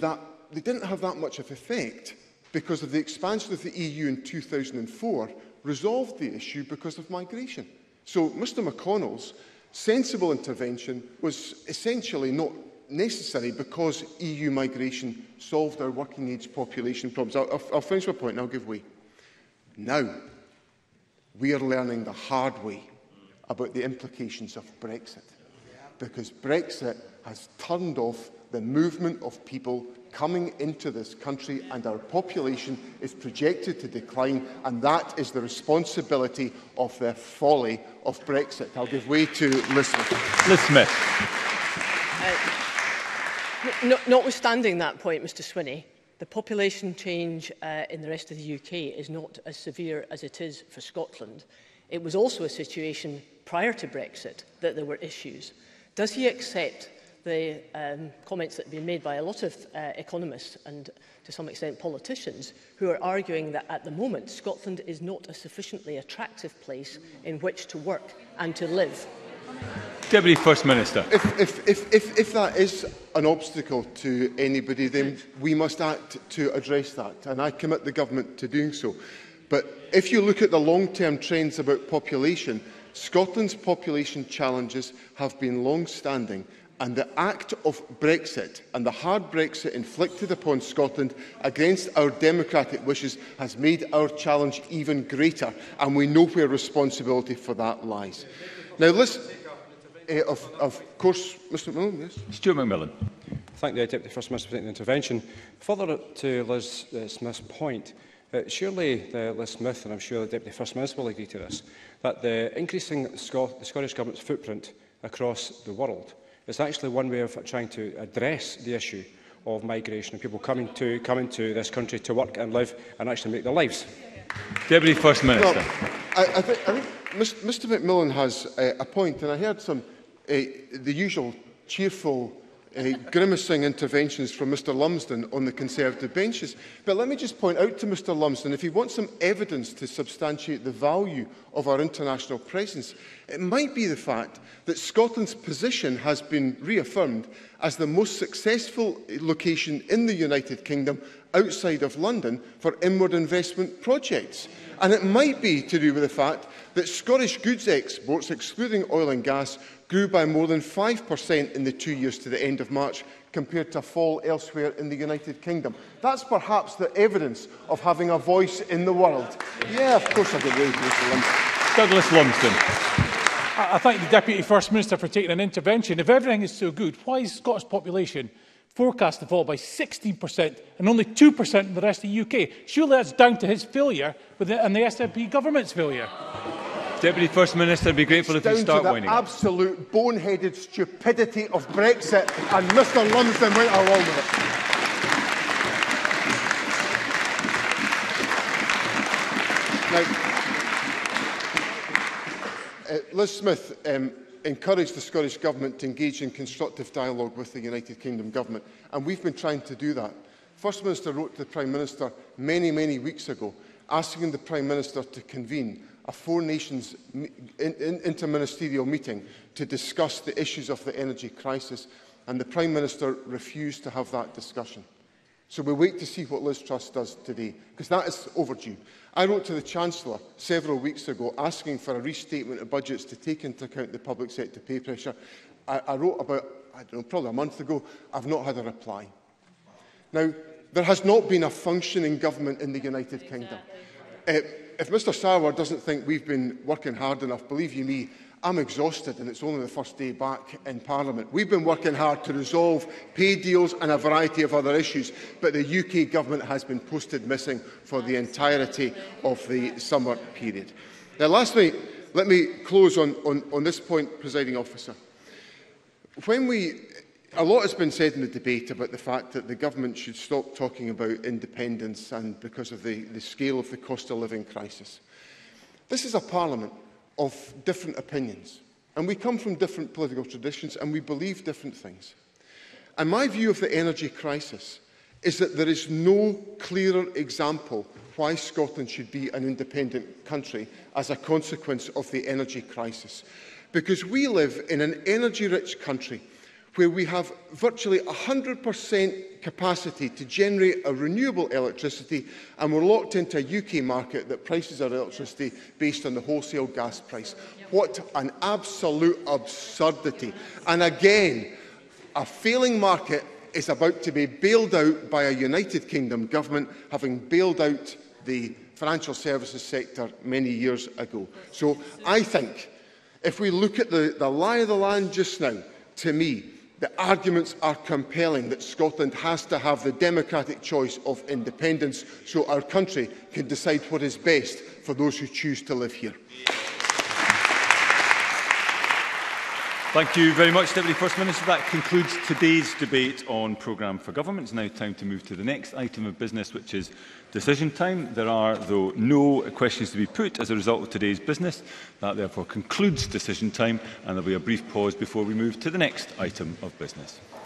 [SPEAKER 3] have that much of effect because of the expansion of the EU in 2004 resolved the issue because of migration. So Mr McConnell's sensible intervention was essentially not necessary because EU migration solved our working-age population problems. I'll finish my point and I'll give way. Now, we are learning the hard way about the implications of Brexit, because Brexit has turned off the movement of people coming into this country, and our population is projected to decline, and that is the responsibility of the folly of Brexit. I'll give way to Liz Smith.
[SPEAKER 2] Liz Smith. Notwithstanding that point, Mr Swinney, the population change in the rest of the UK is not as severe as it is for Scotland. It was also a situation prior to Brexit that there were issues. Does he accept the comments that have been made by a lot of economists and to some extent politicians who are arguing that at the moment Scotland is not a sufficiently attractive place in which to work and to live?
[SPEAKER 17] Deputy First Minister.
[SPEAKER 3] If that is an obstacle to anybody, then we must act to address that, and I commit the government to doing so. But if you look at the long-term trends about population, Scotland's population challenges have been long-standing, and the act of Brexit and the hard Brexit inflicted upon Scotland against our democratic wishes has made our challenge even greater, and we know where responsibility for that lies. Now, listen, of course, Mr McMillan, yes?
[SPEAKER 17] Stuart McMillan.
[SPEAKER 15] Thank the Deputy First Minister for taking the intervention. Further to Liz Smith's point, surely Liz Smith, and I'm sure the Deputy First Minister will agree to this, that the increasing the Scottish Government's footprint across the world is actually one way of trying to address the issue of migration and people coming to this country to work and live and actually make their lives.
[SPEAKER 17] Deputy First Minister.
[SPEAKER 3] Well, I think Mr McMillan has a point, and I heard some the usual cheerful grimacing interventions from Mr Lumsden on the Conservative benches. But let me just point out to Mr Lumsden, if he wants some evidence to substantiate the value of our international presence, it might be the fact that Scotland's position has been reaffirmed as the most successful location in the United Kingdom outside of London for inward investment projects. And it might be to do with the fact that Scottish goods exports, excluding oil and gas, grew by more than 5% in the 2 years to the end of March, compared to a fall elsewhere in the United Kingdom. That's perhaps the evidence of having a voice in the world. Yeah, of course I give way to Mr Lumsden.
[SPEAKER 17] Douglas Lumsden.
[SPEAKER 8] I thank the Deputy First Minister for taking an intervention. If everything is so good, why is Scottish population
[SPEAKER 7] forecast to fall by 16% and only 2% in the rest of the UK. Surely that's down to his failure and the SNP government's failure.
[SPEAKER 17] Deputy First Minister, I'd be grateful if you start winding up.
[SPEAKER 3] Absolute boneheaded stupidity of Brexit, and Mr Lumsden went along with it. Now, Liz Smith encouraged the Scottish Government to engage in constructive dialogue with the United Kingdom Government, and we've been trying to do that. First Minister wrote to the Prime Minister many weeks ago, asking the Prime Minister to convene a four-nations interministerial meeting to discuss the issues of the energy crisis, and the Prime Minister refused to have that discussion. So we wait to see what Liz Truss does today, because that is overdue. I wrote to the Chancellor several weeks ago asking for a restatement of budgets to take into account the public sector pay pressure. I wrote about, I don't know, probably a month ago. I've not had a reply. Now, there has not been a functioning government in the United Kingdom. If Mr Sarwar doesn't think we've been working hard enough, believe you me, I'm exhausted and it's only the first day back in Parliament. We've been working hard to resolve pay deals and a variety of other issues, but the UK Government has been posted missing for the entirety of the summer period. Now, lastly, let me close on this point, Presiding Officer. A lot has been said in the debate about the fact that the Government should stop talking about independence and because of the scale of the cost of living crisis. This is a Parliament of different opinions, and we come from different political traditions and we believe different things. And my view of the energy crisis is that there is no clearer example why Scotland should be an independent country as a consequence of the energy crisis. Because we live in an energy-rich country where we have virtually 100% capacity to generate a renewable electricity, and we're locked into a UK market that prices our electricity based on the wholesale gas price. What an absolute absurdity. And again, a failing market is about to be bailed out by a United Kingdom government, having bailed out the financial services sector many years ago. So I think, if we look at the lie of the land just now, to me, the arguments are compelling that Scotland has to have the democratic choice of independence so our country can decide what is best for those who choose to live here.
[SPEAKER 17] Thank you very much, Deputy First Minister. That concludes today's debate on Programme for Government. It's now time to move to the next item of business, which is decision time. There are, though, no questions to be put as a result of today's business. That therefore concludes decision time, and there will be a brief pause before we move to the next item of business.